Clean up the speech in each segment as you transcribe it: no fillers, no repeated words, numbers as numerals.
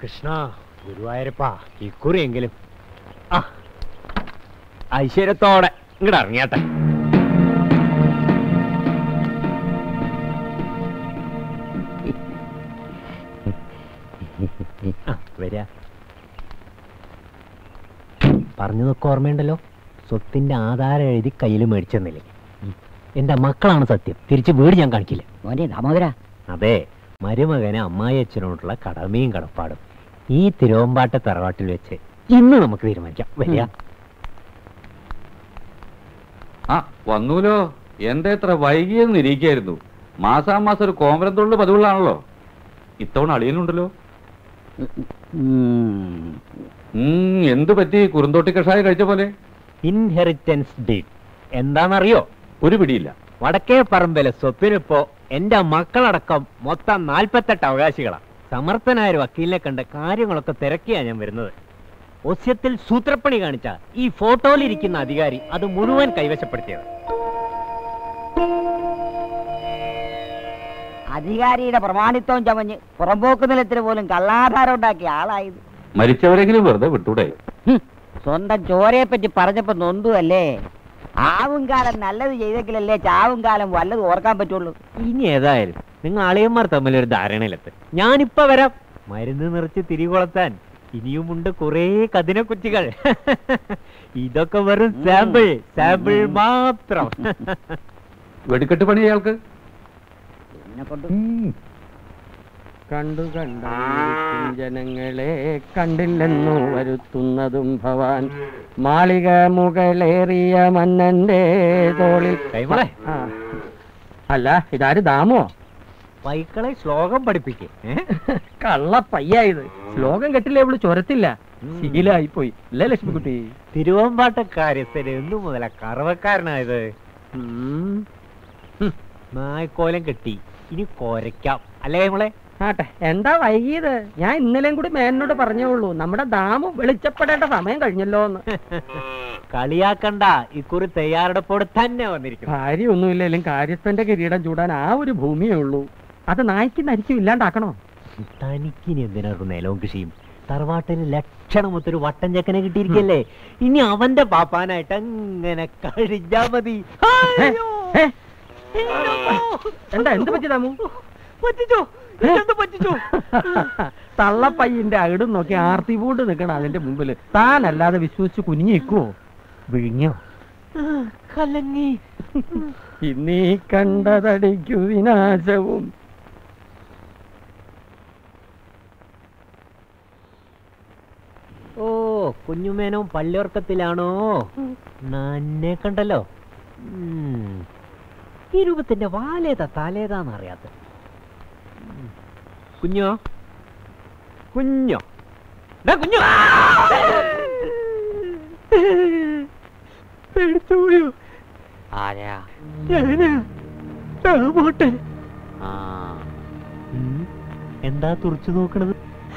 കൃഷ്ണ ഗുരുവായൂരപ്പാ ഇക്കുറിയെങ്കിലും ഐശ്വര്യത്തോടെ ഇങ്ങോട്ട് ഇറങ്ങിയാട്ടെ. വരാ. പറഞ്ഞതൊക്കെ ഓർമ്മയുണ്ടല്ലോ. സ്വത്തിന്റെ ആധാരം എഴുതി കയ്യിൽ മേടിച്ചെന്നില്ലേ? എന്റെ മക്കളാണ് സത്യം. തിരിച്ച് വീട് ഞാൻ കാണിക്കില്ല. ദാമോദര. അതെ, മരുമകന് അമ്മായി അച്ഛനോടുള്ള കടമയും കടപ്പാടും ഈ തിരുവമ്പാട്ട തറവാട്ടിൽ വെച്ച് ഇന്ന് നമുക്ക് തീരുമാനിക്കാം. വരിക. വന്നൂലോ. എന്താ ഇത്ര വൈകിയെന്ന് ഇരിക്കായിരുന്നു. മാസാമാസം ഒരു കോമരത്തുള്ള പതിവുള്ളാണല്ലോ. ഇത്തവണ അളിയനുണ്ടല്ലോ. എന്ത് പറ്റി? കുറുന്തോട്ടി കഷായം കഴിച്ച പോലെ. ഇൻഹെറിറ്റൻസ് ഡീഡ് എന്താണെന്നറിയോ? ഒരു പിടിയില്ല. വടക്കേ പറമ്പിലെ സ്വത്തിനിപ്പോ എന്റെ മക്കളടക്കം മൊത്തം 48 അവകാശികളാണ്. സമർത്ഥനായ ഒരു വക്കീലിനെ കണ്ട് കാര്യങ്ങളൊക്കെ തിരക്കിയാ ഞാൻ വരുന്നത്. ഒസ്യത്തിൽ സൂത്രപ്പണി കാണിച്ച ഈ ഫോട്ടോയിലിരിക്കുന്ന അധികാരി അത് മുഴുവൻ കൈവശപ്പെടുത്തിയത്. അധികാരിയുടെ പ്രമാണിത്വം ചമഞ്ഞ് പുറമ്പോക്ക് നിലത്തിന് പോലും കള്ളാധാരം ഉണ്ടാക്കിയ ആളായത്. മരിച്ചവരെങ്കിലും വെറുതെ വിട്ടൂടെ? സ്വന്തം ചോരയെ പറ്റി പറഞ്ഞപ്പോ നൊന്തുവല്ലേ. ആവും കാലം നല്ലത് ചെയ്തെങ്കിലല്ലേ ചാവും കാലം വല്ലതും ഓർക്കാൻ പറ്റുള്ളൂ. ഇനി ഏതായാലും നിങ്ങൾ അളിയന്മാർ തമ്മിലൊരു ധാരണയിലെത്ത്. ഞാനിപ്പോ വരാം. മരുന്ന് നിറച്ച് തിരികൊളത്താൻ ഇനിയുമുണ്ട് കുറേ കതിനക്കുറ്റികൾ. ഇതൊക്കെ വെറും സാമ്പിൾ സാമ്പിൾ മാത്രം. വെടിക്കെട്ട് പണി അയാൾക്ക്. കണ്ടു കണ്ട ജനങ്ങളെ കണ്ടില്ലെന്നു വരുത്തുന്നതും ഭവാൻ മാളിക മുകളേറിയ മന്നന്റെ തോളിൽ. അല്ല, ഇതാര് ദാമോ? പൈക്കളെ ശ്ലോകം പഠിപ്പിക്കേ. കള്ള പയ്യായത്. ശ്ലോകം കെട്ടില്ലേ അവള് ചൊരത്തില്ല. ശീലായിപ്പോയി അല്ലേ ലക്ഷ്മിക്കുട്ടി? തിരുവമ്പാട്ടക്കാര്യത്തിന് എന്നു മുതല കറവക്കാരനായത്. നായ്ക്കോലം കെട്ടി ഇനി കോരയ്ക്കാം അല്ലേ നമ്മളെ? ആട്ടെ, എന്താ വൈകിയത്? ഞാൻ ഇന്നലെയും കൂടി മേനോട് പറഞ്ഞേ ഉള്ളൂ, നമ്മുടെ ദാമു വെളിച്ചപ്പെടേണ്ട സമയം കഴിഞ്ഞല്ലോ എന്ന്. കളിയാക്കണ്ട, ഇക്കുറി തയ്യാറെടുപ്പോടെ തന്നെ വന്നിരിക്കും. കാര്യമൊന്നുമില്ലേലും കാര്യസ്ഥന്റെ കിരീടം ചൂടാൻ ആ ഒരു ഭൂമിയേ ഉള്ളൂ. അത് നായ്ക്ക് നരിക്കും ഇല്ലാണ്ടാക്കണോ? തനിക്കിനി എന്തിനൊരു നിലവും കൃഷിയും? തറവാട്ടിന് ലക്ഷണമൊത്തൊരു വട്ടൻ ചെക്കനെ കിട്ടിയിരിക്കല്ലേ. ഇനി അവന്റെ പാപ്പാനായിട്ട് അങ്ങനെ കഴിഞ്ഞാ മതി. എന്താ എന്ത് പറ്റി ദാമു? പറ്റിച്ചോ? തള്ളപ്പയ്യന്റെ അകിടും നോക്കി ആർത്തി പൂണ്ട് നിൽക്കണം അതിന്റെ മുമ്പില്. താനല്ലാതെ വിശ്വസിച്ച് കുനിഞ്ഞിക്കുവോ? വിഴിഞ്ഞോ? കലങ്ങി. ഇന്നീ കണ്ടതടിക്കു വിനാശവും. ഓ, കുഞ്ഞുമേനോ പള്ളിയോർക്കത്തിലാണോ? നന്നെ കണ്ടല്ലോ. ഈ രൂപത്തിന്റെ വാലേതാ തലേതാന്ന് അറിയാത്ത കുഞ്ഞോ കുഞ്ഞോ കുഞ്ഞോ പേടിച്ചുപോയോ? ആരാ? എന്താ തുറച്ചു നോക്കണത്?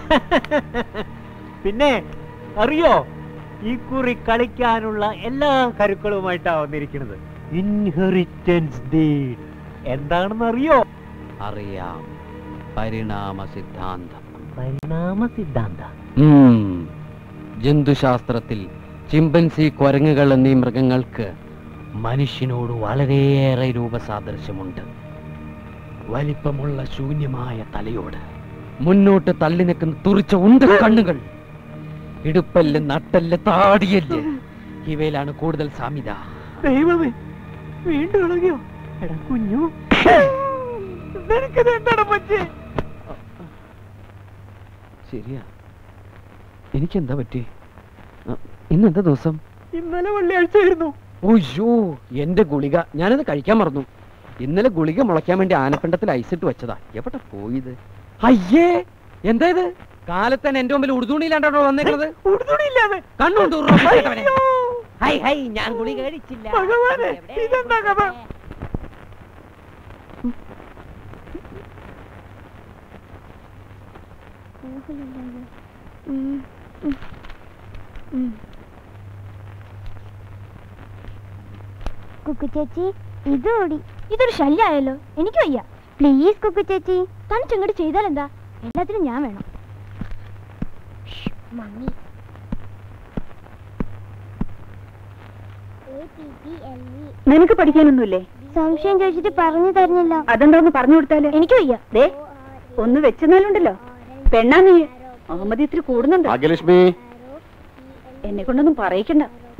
പിന്നെ അറിയോ, ഈ കുറി കളിക്കാനുള്ള എല്ലാ കരുക്കളുമായിട്ടാ വന്നിരിക്കുന്നത്. ഇൻഹെറിറ്റൻസ് ഡീഡ് എന്താണെന്ന് അറിയോ? അറിയാം. പരിണാമ സിദ്ധാന്തം. പരിണാമ സിദ്ധാന്തം ജന്തുശാസ്ത്രത്തിൽ ചിമ്പൻസി, കുരങ്ങുകൾ എന്നീ മൃഗങ്ങൾക്ക് മനുഷ്യനോട് വളരെയേറെ രൂപസാദൃശ്യമുണ്ട്. വലിപ്പമുള്ള ശൂന്യമായ തലയോട്, മുന്നോട്ട് തള്ളി നിൽക്കുന്ന തുറിച്ച ഉണ്ട കണ്ണുകൾ, ഇടുപ്പല്ല്, നട്ടല്ല്, താടിയല്ല്, ഇവയിലാണ് കൂടുതൽ സാമ്യത. ദൈവമേ, വീണ്ടും ഇളകിയോ? എടാ കുഞ്ഞു, എന്താണ് പറ്റി? ശരിയാ, എനിക്കെന്താ പറ്റി? ഇന്നെന്താ ദിവസം? ഇന്നലെ വെള്ളിയാഴ്ച ആയിരുന്നു. ഓയ്യോ, എന്റെ ഗുളിക ഞാനത് കഴിക്കാൻ മറന്നു. ഇന്നലെ ഗുളിക മുളയ്ക്കാൻ വേണ്ടി ആനപ്പിണ്ടത്തിൽ ഐസിട്ട് വെച്ചതാ. എവിടെ പോയത്? അയ്യേ, എന്താ ഇത്? കാലത്തന്നെ എന്റെ മുമ്പിൽ ഉടുതുണിയിലാണ്ടോ വന്നേക്കുന്നത്? ഉടുതുണിയില്ലാതെ കണ്ണുണ്ട്. ഞാൻ ഗുളിക കഴിച്ചില്ല. ഇതെന്താ കഥ? കുക്കു ചേച്ചി, ഇതോടി ഇതൊരു ശല്യായല്ലോ. എനിക്ക് വയ്യ. പ്ലീസ് കുക്കു ചേച്ചി, തനിച്ച് ഇങ്ങോട്ട് ചെയ്താൽ എന്താ? എല്ലാത്തിനും ഞാൻ വേണം. നിനക്ക് പഠിക്കാനൊന്നുമില്ലേ? സംശയം ചോദിച്ചിട്ട് പറഞ്ഞു തരുന്നില്ല. അതെന്താന്ന് പറഞ്ഞു കൊടുത്താല്? എനിക്ക് വയ്യ. ദേ ഒന്ന് വെച്ചെന്നാലുണ്ടല്ലോ, പെണ്ണാ നീ. അഹമ്മദ് ഇത്തിരി കൂടുന്നുണ്ട്. ഭാഗ്യലക്ഷ്മി, എന്നെ കൊണ്ടൊന്നും പറയിക്കണ്ട.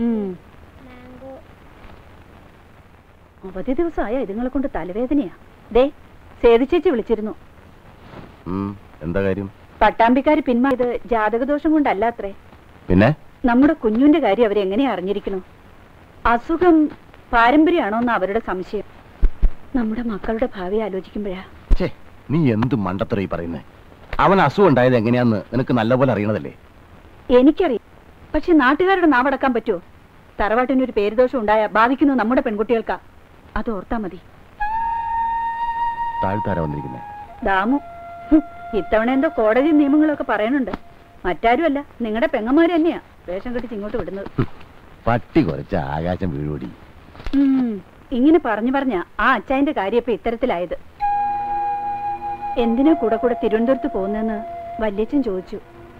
അവധി ദിവസമായ ഇതുങ്ങളെ കൊണ്ട് തലവേദനയാ. ദേ സേതു ചേച്ചി വിളിച്ചിരുന്നു. എന്താ കാര്യം? പട്ടാമ്പിക്കാര് പിന്മാറിയത് ജാതകദോഷം കൊണ്ടല്ലാത്രേ. പിന്നെ നമ്മുടെ കുഞ്ഞുന്റെ കാര്യം അവരെങ്ങനെയാ അറിഞ്ഞിരിക്കണു? അസുഖം പാരമ്പര്യമാണോന്ന് അവരുടെ സംശയം. നമ്മുടെ മക്കളുടെ ഭാവി ആലോചിക്കുമ്പോഴാ. നീ എന്ത് മണ്ടത്തറ പറയുന്നേ? അവൻ അസുഖം ഉണ്ടായത് എങ്ങനെയാന്ന് നിനക്ക് നല്ലപോലെ അറിയണതല്ലേ? എനിക്കറിയാം, പക്ഷെ നാട്ടുകാരുടെ നാവടക്കാൻ പറ്റുമോ? തറവാട്ടിനൊരു പേരുദോഷം ഉണ്ടായ ബാധിക്കുന്നത് നമ്മുടെ പെൺകുട്ടികൾക്കാ. അത് ഓർത്താ മതി. താഴ്ത്താരാ വന്നിരിക്കുന്നേ? ദാമു. ഇത്തവണ എന്തോ കോടതി നിയമങ്ങളൊക്കെ പറയണുണ്ട്. മറ്റാരുമല്ല, നിങ്ങളുടെ പെങ്ങന്മാര് തന്നെയാ വേഷം കെട്ടിച്ച് ഇങ്ങോട്ട് വിടുന്നത്. പട്ടി കുറച്ച ആകാശം വീഴുപടി. ഇങ്ങനെ പറഞ്ഞു പറഞ്ഞ ആ അച്ചായന്റെ കാര്യം ഇപ്പൊ ഇത്തരത്തിലായത്. എന്തിനാ കൂടെ കൂടെ തിരുവനന്തപുരത്ത് പോകുന്നെന്ന് വല്യച്ഛൻ ചോദിച്ചു.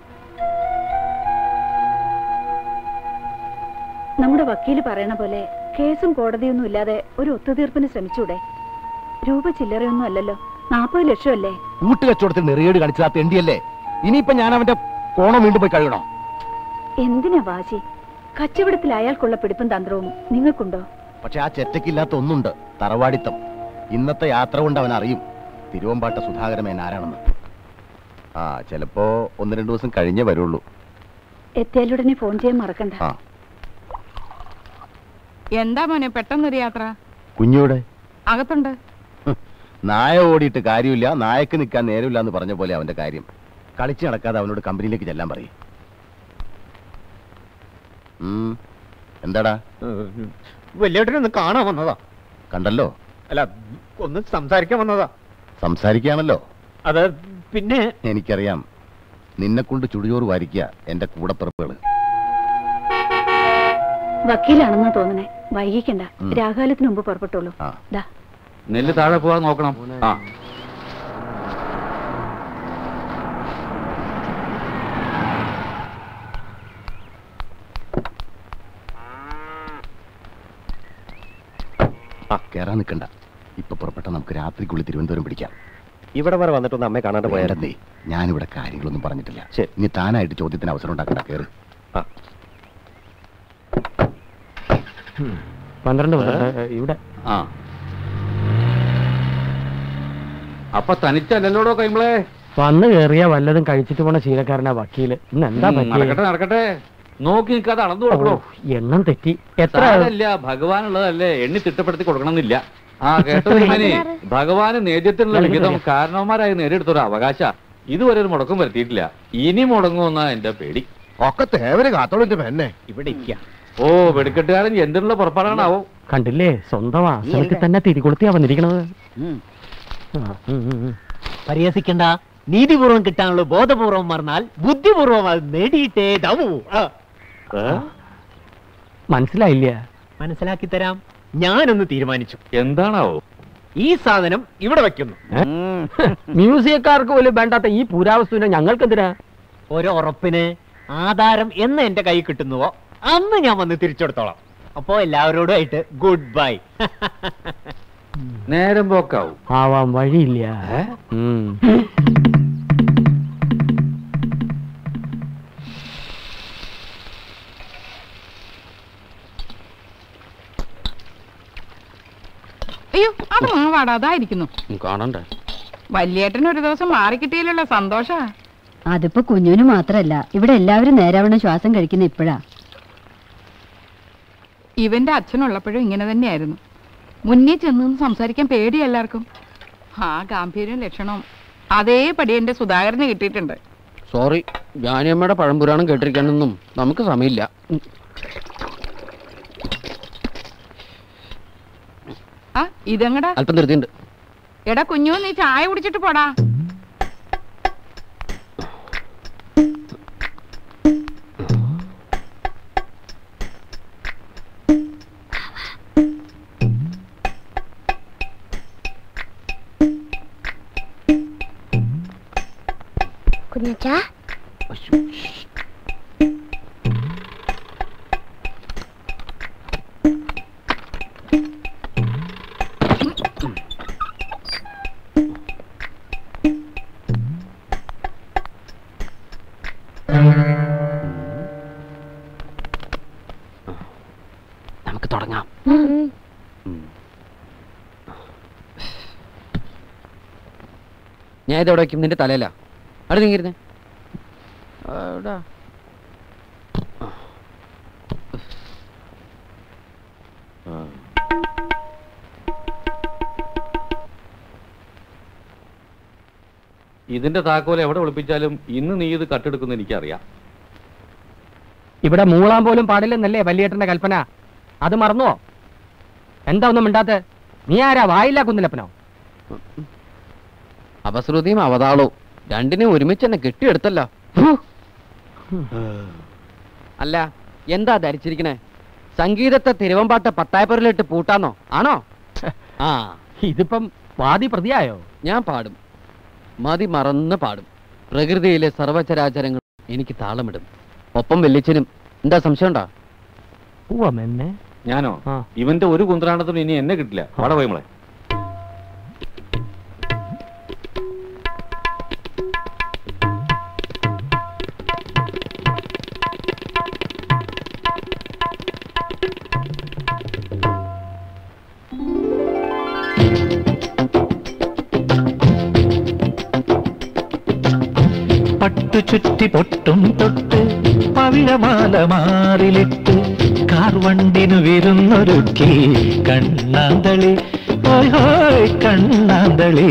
നമ്മുടെ വക്കീല് പറയണ പോലെ കേസും കോടതിയൊന്നും ഇല്ലാതെ ഒരു ഒത്തുതീർപ്പിന് ശ്രമിച്ചൂടെ? രൂപ ചില്ലറയൊന്നും അല്ലല്ലോ, 40 ലക്ഷമല്ലേ? കൂട്ടുകച്ചവടത്തിൽ നെറിയേട് കാണിച്ചാ തെണ്ടിയല്ലേ? ഇനിയിപ്പൊ ഞാൻ അവന്റെ കോണം വീണ്ടും പോയി കഴുകണോ? എന്തിനാ വാശി? കച്ചവടത്തിൽ അയാൾക്കുള്ള പിടിപ്പും തന്ത്രവും നിങ്ങൾക്കുണ്ടോ? പക്ഷെ ആ ചെറ്റക്കില്ലാത്ത ഒന്നുണ്ട്, തറവാടിത്തം. ഇന്നത്തെ യാത്ര കൊണ്ട് അവൻ അറിയും തിരുവമ്പാട്ട സുധാകരമേൻ ആരാണെന്ന്. ചിലപ്പോ 1-2 ദിവസം കഴിഞ്ഞേ വരുള്ളൂ. എത്തിയാലുടനെ ഫോൺ ചെയ്യാൻ മറക്കണ്ട. എന്താ മോനെ പെട്ടെന്നൊരു യാത്ര? കുഞ്ഞൂടെ അകത്തുണ്ട്. നായ ഓടിയിട്ട് കാര്യമില്ല, നായക്ക് നിൽക്കാൻ നേരമില്ല എന്ന് പറഞ്ഞ പോലെ അവന്റെ കാര്യം. കളിച്ച് നടക്കാതെ അവനോട് കമ്പനിയിലേക്ക് ചെല്ലാൻ പറയും. എന്താടാ? വലിയേട്ടനൊന്ന് കാണാൻ വന്നതാ. കണ്ടല്ലോ. അല്ല, ഒന്ന് സംസാരിക്കാൻ വന്നതാ. സംസാരിക്കാണല്ലോ. അത് പിന്നെ എനിക്കറിയാം, നിന്നെ കൊണ്ട് ചുടുചോറ് വാരിക്കുക എന്റെ കൂടപ്പിറപ്പുകള്. വക്കീലാണെന്നാ തോന്നണേ. വൈകിക്കണ്ട, രാഘാലത്തിന് മുമ്പ് പുറപ്പെട്ടോളൂ. നെല്ല് താഴെ പോവാൻ നോക്കണം. കേറാൻ നിൽക്കണ്ട. ഇപ്പൊ പുറപ്പെട്ട നമുക്ക് രാത്രിക്കുള്ളിൽ തിരുവനന്തപുരം പിടിക്കാം. ഇവിടെ വരെ വന്നിട്ടൊന്ന് അമ്മയെ കാണാണ്ട് പോയാലേ. ഞാനിവിടെ കാര്യങ്ങളൊന്നും പറഞ്ഞിട്ടില്ല. ഇനി താനായിട്ട് ചോദ്യത്തിന് അവസരം ഉണ്ടാക്കണ്ട. കേറ്. 12 ഇവിടെ. അപ്പൊ തനിച്ചല്ലല്ലോടോ കൈമളെ? വന്ന് കേറിയ വല്ലതും കഴിച്ചിട്ട് പോണ ശീലക്കാരനാ വക്കീല്. ഇന്ന് എന്താ നടക്കട്ടെ നടക്കട്ടെ, നോക്കി നിൽക്കാതെ അളന്നു കൊടുക്കണോ? എണ്ണം തെറ്റി. എത്ര ഭഗവാനുള്ളതല്ലേ, എണ്ണി തിട്ടപ്പെടുത്തി കൊടുക്കണമെന്നില്ല. കേട്ടോ മനെ, ഭഗവാന് നേദ്യത്തിനുള്ള വിഹിതം കാരണവന്മാരായി നേടിയെടുത്തൊരു അവകാശ ഇതുവരെ ഒരു മുടക്കം വരുത്തിയിട്ടില്ല. ഇനി മുടങ്ങുമെന്നാ എന്റെ പേടി. ഒക്കെ തേവര് കാത്തോളിന്റെ പെണ്ണെ ഇവിടെ. ഓ, വെടിക്കെട്ടുകാരൻ എന്തിനുള്ള പുറപ്പാടാണാവോ? കണ്ടില്ലേ, സ്വന്തം ആശ്രമത്തിൽ തന്നെ തിരികൊളുത്തിയാ വന്നിരിക്കണത്. പരിഹസിക്കണ്ട. നീതിപൂർവം കിട്ടാനുള്ള ബോധപൂർവം മറന്നാൽ ബുദ്ധിപൂർവം അത് നേടിയിട്ടേ ദാവൂ. മനസ്സിലായില്ല? മനസ്സിലാക്കി തരാം. ഞാനൊന്ന് തീരുമാനിച്ചു. എന്താണാവോ? ഈ സാധനം ഇവിടെ വെക്കുന്നു. മ്യൂസിയക്കാർക്ക് പോലും വേണ്ടാത്ത ഈ പുരാവസ്തുവിനെ ഞങ്ങൾക്ക് എന്തിനാ? ഒരു ഉറപ്പിന് ആധാരം എന്ന് എന്റെ കൈ കിട്ടുന്നുവോ അന്ന് ഞാൻ വന്ന് തിരിച്ചെടുത്തോളാം. അപ്പോ എല്ലാവരോടും ആയിട്ട് ഗുഡ് ബൈ. നേരം പോക്കാവും. ആവാൻ വഴിയില്ല. അയ്യോ, അത് മാവാടാ, അതായിരിക്കുന്നു. കാണണ്ടേ? വല്യേട്ടന് ഒരു ദിവസം മാറിക്കിട്ടിയിലുള്ള സന്തോഷ. അതിപ്പോ കുഞ്ഞുവിന് മാത്രല്ല, ഇവിടെ എല്ലാവരും നേരാവണ്ണം ശ്വാസം കഴിക്കുന്ന ഇപ്പോഴാ. ഇവന്റെ അച്ഛനുള്ളപ്പോഴും ഇങ്ങനെ തന്നെയായിരുന്നു. മുന്നേ ചെന്ന് സംസാരിക്കാൻ പേടി എല്ലാവർക്കും. ആ ഗാംഭീര്യം ലക്ഷണവും അതേപടി എന്റെ സുധാകരന് കിട്ടിയിട്ടുണ്ട്. സോറി, ജാനിയമ്മയുടെ പഴംപുരാണം കേട്ടിരിക്കാനൊന്നും നമുക്ക് സമയമില്ല. ആ ഇതെങ്ങടാ? അല്പം ധൃതിയുണ്ട്. എടാ കുഞ്ഞു, നീ ചായ കുടിച്ചിട്ട് പോടാ. ഞാൻ ഇതെവിടെ വയ്ക്കും? നിന്റെ തലയിലാ. അവിടെ നീങ്ങിരുന്നേ. ഇതിന്റെ താക്കോൽ എവിടെ ഒളിപ്പിച്ചാലും ഇന്ന് നീ ഇത് കട്ടെടുക്കുന്ന എനിക്കറിയാം. ഇവിടെ മൂളാൻ പോലും പാടില്ലെന്നല്ലേ വല്യേട്ടന്റെ കൽപ്പന? അത് മറന്നോ? എന്താ ഒന്നും മിണ്ടാത്ത? നീ ആരാ? വായില്ല കുന്നിലപ്പനോ? അപശ്രുതിയും അവതാളവും രണ്ടിനെയും ഒരുമിച്ച് തന്നെ കെട്ടിയെടുത്തല്ലോ. അല്ല, എന്താ ധരിച്ചിരിക്കണേ? സംഗീതത്തെ തിരുവമ്പാട്ട് പത്തായപ്പുരലിട്ട് പൂട്ടാന്നോ? ആണോ? ആ, ഇതിപ്പം വാദി പ്രതിയായോ? ഞാൻ പാടും, മതി മറന്ന് പാടും. പ്രകൃതിയിലെ സർവചരാചരങ്ങൾ എനിക്ക് താളമിടും. ഒപ്പം വെല്ലിച്ചനും. എന്താ സംശയം ഉണ്ടോ? ഞാനോ? ഇവന്റെ ഒരു കുന്ത്രാണ്ടത്തിനും ഇനി എന്നെ കിട്ടില്ല. അവിടെ പോയി മോളെ. പട്ടു ചുറ്റി പൊട്ടും തൊട്ട് പവിഴമാല മാറിലിട്ട് കാർവണ്ടിനു വിരുന്നൊരുക്കി കണ്ണാന്തളി, ഹോയ് ഹോയ് കണ്ണാന്തളി.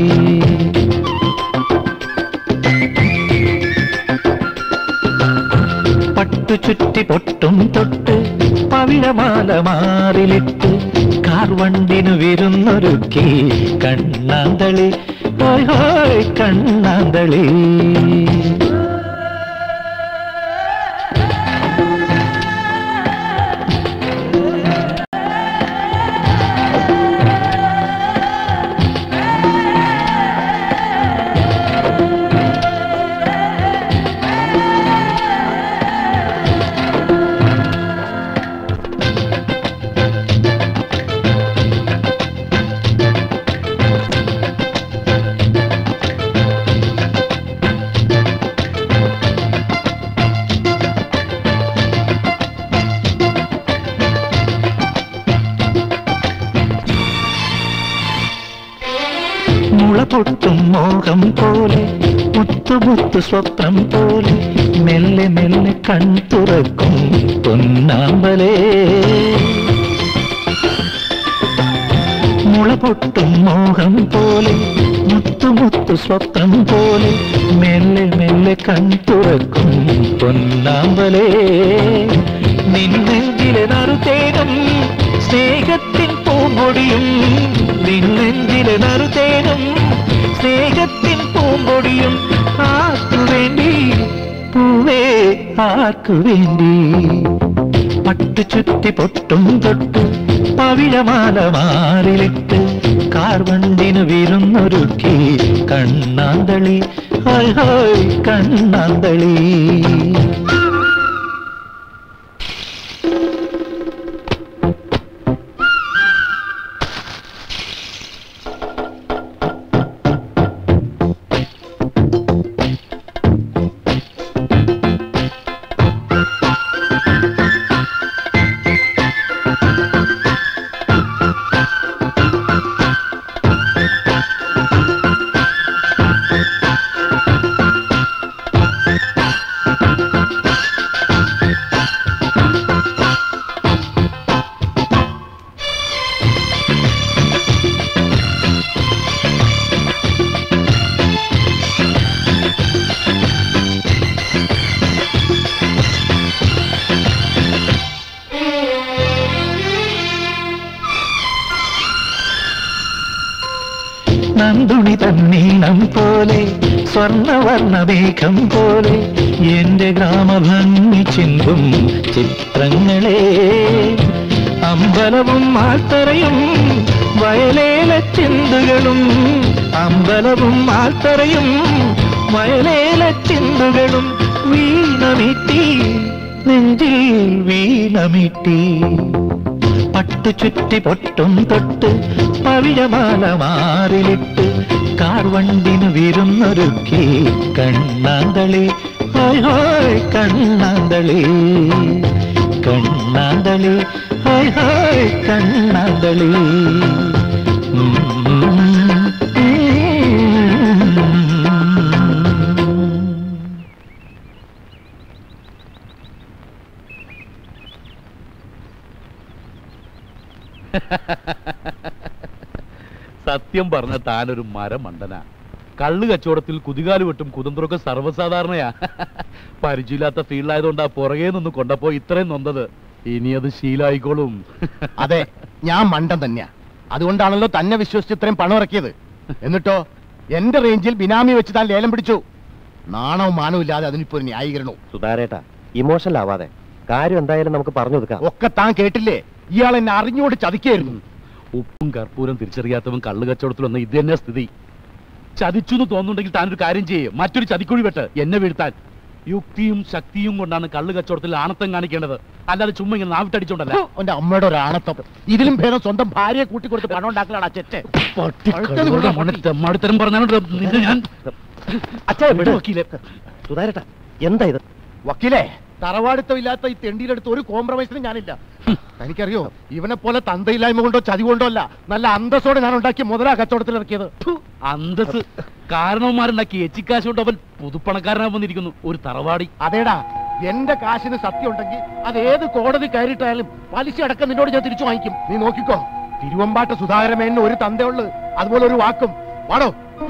പട്ടു ചുറ്റി പൊട്ടും തൊട്ട് പവിഴമാല മാറിലിട്ട് കാർവണ്ടിനു വിരുന്നൊരുക്കി കണ്ണാന്തളി, ഹോയ് ഹോയ് കണ്ണാന്തളി. മുളപൊട്ടും മോഹം പോലെ മുത്തുമുത്തു സ്വപ്നം പോലെ മെല്ലെ മെല്ലെ കൺ തുറക്കും പൊന്നാമ്പലേ. മുളപൊട്ടും മോഹം പോലെ മുത്തുമുത്തു സ്വപ്നം പോലെ മെല്ലെ മെല്ലെ കൺ തുറക്കും പൊന്നാമ്പലേ. നിന്നെങ്കിലെ നറുതേനും സ്നേഹത്തിൻ പൂമ്പൊടിയും, നിന്നെങ്കിലെ നറുതേനും സ്നേഹത്തിൻ പൂമ്പൊടിയും ആർക്കു വേണ്ടി പൂവേ ആർക്കു വേണ്ടി. പട്ടു ചുറ്റി പൊട്ടും തൊട്ട് പവിഴമാല മാറിലിട്ട് കാർവണ്ടിനു വിരുന്നൊരുക്കി കണ്ണാന്തളി, ഹോയ് ഹോയ് കണ്ണാന്തളി. നന്ദുണി തന്നീണം പോലെ സ്വർണവർണ്ണമേഘം പോലെ എന്റെ ഗ്രാമഭംഗി ചിന്തും ചിത്രങ്ങളെ. അമ്പലവും ആൽത്തറയും വയലേല ചിന്തുകളും, അമ്പലവും ആൽത്തറയും വയലേല ചിന്തുകളും വീണമിട്ടി നെഞ്ചിൽ വീണമിട്ടി. പട്ടു ചുറ്റി പൊട്ടും തൊട്ട് പവിഴമാല മാറിലിട്ട് കാർവണ്ടിനു വിരുന്നൊരുക്കി കണ്ണാന്തളി, ഹോയ് ഹോയ് കണ്ണാന്തളി, കണ്ണാന്തളി, ഹോയ് ഹോയ് കണ്ണാന്തളി. സത്യം പറഞ്ഞ താനൊരു മരമണ്ടനാ. കള്ളു കച്ചവടത്തിൽ കുതികാല് വെട്ടും കുതന്ത്രമൊക്കെ സർവ്വസാധാരണയാ. പരിചയമില്ലാത്ത ഫീൽഡായതുകൊണ്ടാ പുറകെ നിന്ന് കൊണ്ടപ്പോ ഇത്രയും നൊന്തത്. ഇനി അത് ശീലായിക്കോളും. അതെ, ഞാൻ മണ്ടൻ തന്നെയാ. അതുകൊണ്ടാണല്ലോ തന്നെ വിശ്വസിച്ച് ഇത്രയും പണം ഇറക്കിയത്. എന്നിട്ടോ എന്റെ റേഞ്ചിൽ ബിനാമി വെച്ച് താൻ ലേലം പിടിച്ചു. നാണവും മാനവും ഇല്ലാതെ അതിനിപ്പോ ഒരു ന്യായീകരണവും. സുധാരേട്ടാ, ഇമോഷണൽ ആവാതെ കാര്യം എന്തായാലും നമുക്ക് പറഞ്ഞു കൊടുക്കാം. ഒക്കെ താൻ കേട്ടില്ലേ? ഇയാൾ എന്നെ അറിഞ്ഞുകൊണ്ട് ചതിക്കായിരുന്നു. ഉപ്പും കർപ്പൂരം തിരിച്ചറിയാത്തവൻ കള്ളു കച്ചവടത്തിൽ വന്ന ഇത് തന്നെ സ്ഥിതി. ചതിച്ചു എന്ന് തോന്നുന്നുണ്ടെങ്കിൽ താനൊരു കാര്യം ചെയ്യേ, മറ്റൊരു ചതിക്കുഴി വെട്ട് എന്നെ വീഴ്ത്താൻ. യുക്തിയും ശക്തിയും കൊണ്ടാണ് കള്ളു കച്ചവടത്തിൽ ആണത്തം കാണിക്കേണ്ടത്, അല്ലാതെ ചുമ്മാ ഇങ്ങനെ നാവിട്ടടിച്ചോണ്ടല്ല. എന്റെ അമ്മയുടെ ഒരു ആണത്തം. ഇതിലും ഭേദം സ്വന്തം ഭാര്യയെ കൂട്ടിക്കൊടുത്ത് പണം ഉണ്ടാക്കലാണ് അച്ഛൻ. മടുത്തരം പറഞ്ഞാലുണ്ട് നിന്നെ ഞാൻ. സുധാരേട്ടാ, എന്താ ഇത്? വക്കീലേ, തറവാടിത്തമില്ലാത്ത ഈ തെണ്ടിയിലെടുത്ത് ഒരു കോംപ്രമൈസിനും ഞാനില്ല. എനിക്കറിയോ, ഇവനെ പോലെ തന്തയില്ലായ്മ കൊണ്ടോ ചതി കൊണ്ടോ അല്ല, നല്ല അന്തസ്സോടെ ഞാൻ ഉണ്ടാക്കിയ മുതലാ കച്ചവടത്തിൽ ഇറക്കിയത്. അന്തസ് കാരണവന്മാരുണ്ടാക്കി എച്ചിക്കാശ് കൊണ്ട് അവൻ പുതുപ്പണക്കാരനായി വന്നിരിക്കുന്നു. ഒരു തറവാടി. അതേടാ, എന്റെ കാശിന് സത്യം ഉണ്ടെങ്കിൽ അത് ഏത് കോടതി കയറിയിട്ടായാലും പലിശ അടക്കം നിന്നോട് ഞാൻ തിരിച്ചു വാങ്ങിക്കും. നീ നോക്കിക്കോ. തിരുവമ്പാട്ട സുധാകരമേനു ഒരു തന്തയുള്ളു, അതുപോലെ ഒരു വാക്കും. വാടോ.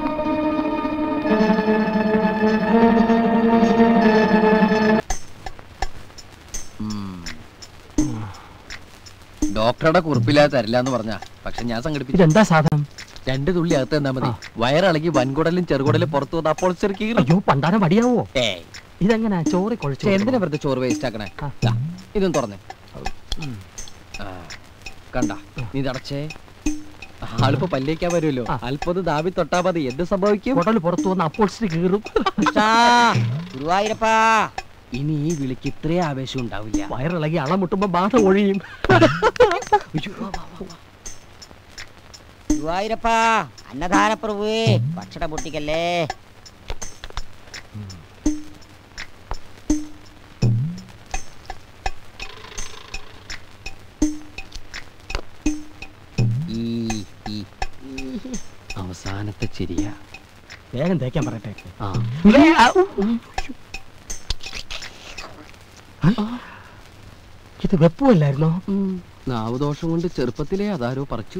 ഡോക്ടറുടെ കുറിപ്പില്ലാതെ തരില്ല എന്ന് പറഞ്ഞ, പക്ഷെ ഞാൻ സംഘടിപ്പിച്ചു. എന്താ സാധനം? 2 തുള്ളി അകത്ത് തന്നാ മതി. വയറിളകി വൻകുടലും ചെറുകുടലും പുറത്തു വന്ന് അപ്പോൾ അയ്യോ, പണ്ടാരം വടിയാവോ? ഇതെങ്ങനെ ചോറ് കുഴച്ചു? എന്തിനാ വെറുതെ ചോറ് വേസ്റ്റ് ആക്കണേ? ഇതും തുറന്നേ. കണ്ട, നീ തടച്ചേ. ആളിപ്പോ പല്ലേക്കാൻ വരുമല്ലോ. അല്പത് ദാവി തൊട്ടാ മതി. എന്ത് സംഭവിക്കും? കുടൽ പുറത്തു വന്ന് അപ്പോൾ കീറും. ഗുരുവായൂരപ്പാ, ഇനി ഈ വിളിക്ക് ഇത്രേ ആവേശം ഉണ്ടാവില്ല. വയറിളകി അളമുട്ടുമ്പോ ബാധ ഒഴിയും. ഗുരുവായൂരപ്പാ, അന്നദാനപ്രഭുവേ, ഭക്ഷണം പൊട്ടിക്കല്ലേ. അവസാനത്തെ ചിരിയ വേഗം തേക്കാൻ പറയട്ടെ. ഇത് വെപ്പുമല്ലായിരുന്നോ? നാവുദോഷം കൊണ്ട് ചെറുപ്പത്തിലേ അതാരോ പറിച്ചു.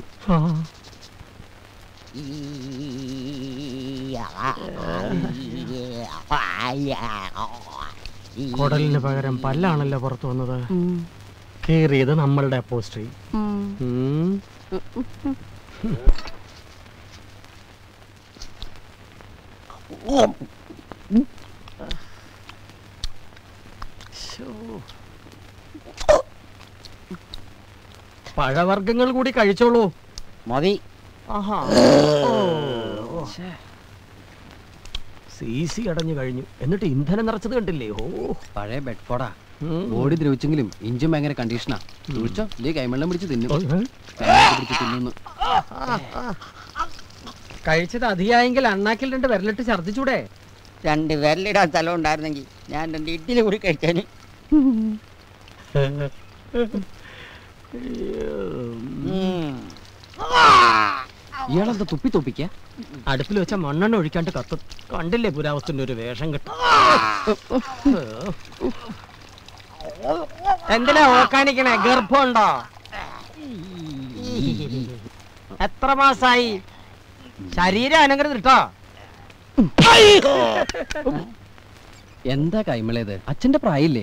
കുടലിന് പകരം പല്ലാണല്ലോ പുറത്തു വന്നത്. കേറിയത് നമ്മളുടെ അപ്പോസ്ട്രി. പഴവർഗ്ഗങ്ങൾ കൂടി കഴിച്ചോളൂ. മതി. സി അടഞ്ഞു കഴിഞ്ഞു. എന്നിട്ട് ഇന്ധനം നിറച്ചത് കണ്ടില്ലേ? ഓ, പഴയ ബെഡ്ഫോർഡാ. ബോഡി ദ്രവിച്ചെങ്കിലും ഇഞ്ചും ഭയങ്കര കണ്ടീഷനാ. ദ്രവിച്ചോ ഇല്ലേ കൈമള്ളം പിടിച്ച് തിന്നു. കഴിച്ചത് അധികമായെങ്കിൽ അണ്ണാക്കിൽ 2 വിരലിട്ട് ഛർദിച്ചൂടെ? 2 വിരലിടാൻ സ്ഥലം ഉണ്ടായിരുന്നെങ്കിൽ ഞാൻ 2 ഇഡ്ഡലി കൂടി കഴിക്കാന്. ഇയാളെന്താ തുപ്പി തോപ്പിക്ക? അടുപ്പിൽ വെച്ച മണ്ണെണ്ണ ഒഴിക്കാണ്ട് കത്തും. കണ്ടില്ലേ പുരാവസ്തുന്റെ ഒരു വേഷം കെട്ടും. എന്തിനാ ഓക്കാനിക്കണേ? ഗർഭമുണ്ടോ? എത്ര മാസായി? ശരീരം അനങ്ങരുതിട്ടോ. എന്താ കൈമളേത്? അച്ഛന്റെ പ്രായമില്ലേ?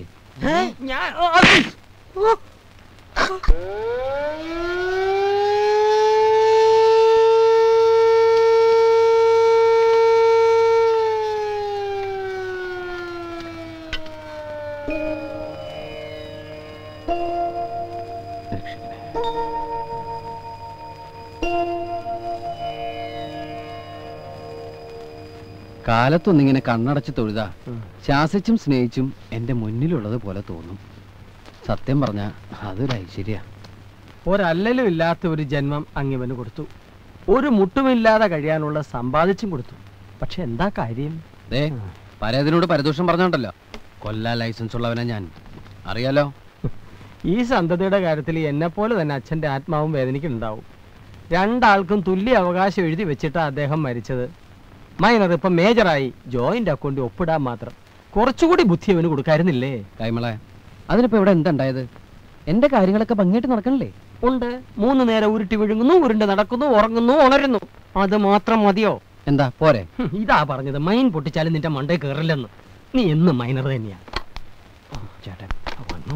കാലത്തൊന്നിങ്ങനെ കണ്ണടച്ച് തൊഴുതാ ശാസിച്ചും സ്നേഹിച്ചും എന്റെ മുന്നിലുള്ളത് പോലെ തോന്നും. സത്യം പറഞ്ഞ അതൊരു ഐശ്വര്യ. ഒരല്ലലും ഇല്ലാത്ത ഒരു ജന്മം അങ്ങിവന് കൊടുത്തു. ഒരു മുട്ടുമില്ലാതെ കഴിയാനുള്ള സമ്പാദിച്ചും കൊടുത്തു. പക്ഷെ എന്താ കാര്യം? പരേതിനോട് പരദോഷം പറഞ്ഞോണ്ടല്ലോ. കൊല്ലാ ലൈസൻസ് ഉള്ളവനാ ഞാൻ, അറിയാലോ. ഈ സന്തതിയുടെ കാര്യത്തിൽ എന്നെപ്പോലെ തന്നെ അച്ഛൻ്റെ ആത്മാവും വേദനിക്കുന്നുണ്ടാവും. 2 ആൾക്കും തുല്യ അവകാശം എഴുതി വെച്ചിട്ടാണ് അദ്ദേഹം മരിച്ചത്. മൈനർ ഇപ്പം മേജറായി. ജോയിന്റ് അക്കൗണ്ട് ഒപ്പിടാൻ മാത്രം. കുറച്ചുകൂടി ബുദ്ധി അവന് കൊടുക്കായിരുന്നില്ലേ? കൈമളെ, അതിനിപ്പോ ഇവിടെ എന്തുണ്ടായത്? എന്റെ കാര്യങ്ങളൊക്കെ ഭംഗിയായിട്ട് നടക്കണല്ലേ? ഉണ്ട്. 3 നേരം ഉരുട്ടി വിഴുങ്ങുന്നു, ഉരുണ്ട് നടക്കുന്നു, ഉറങ്ങുന്നു, ഉണരുന്നു. അത് മാത്രം മതിയോ? എന്താ പോരെ? ഇതാ പറഞ്ഞത്, മൈൻ പൊട്ടിച്ചാലും നിന്റെ മണ്ടേ കയറില്ലെന്ന്. നീ എന്ന് മൈനർ തന്നെയാ. ചേട്ടൻ വന്നു.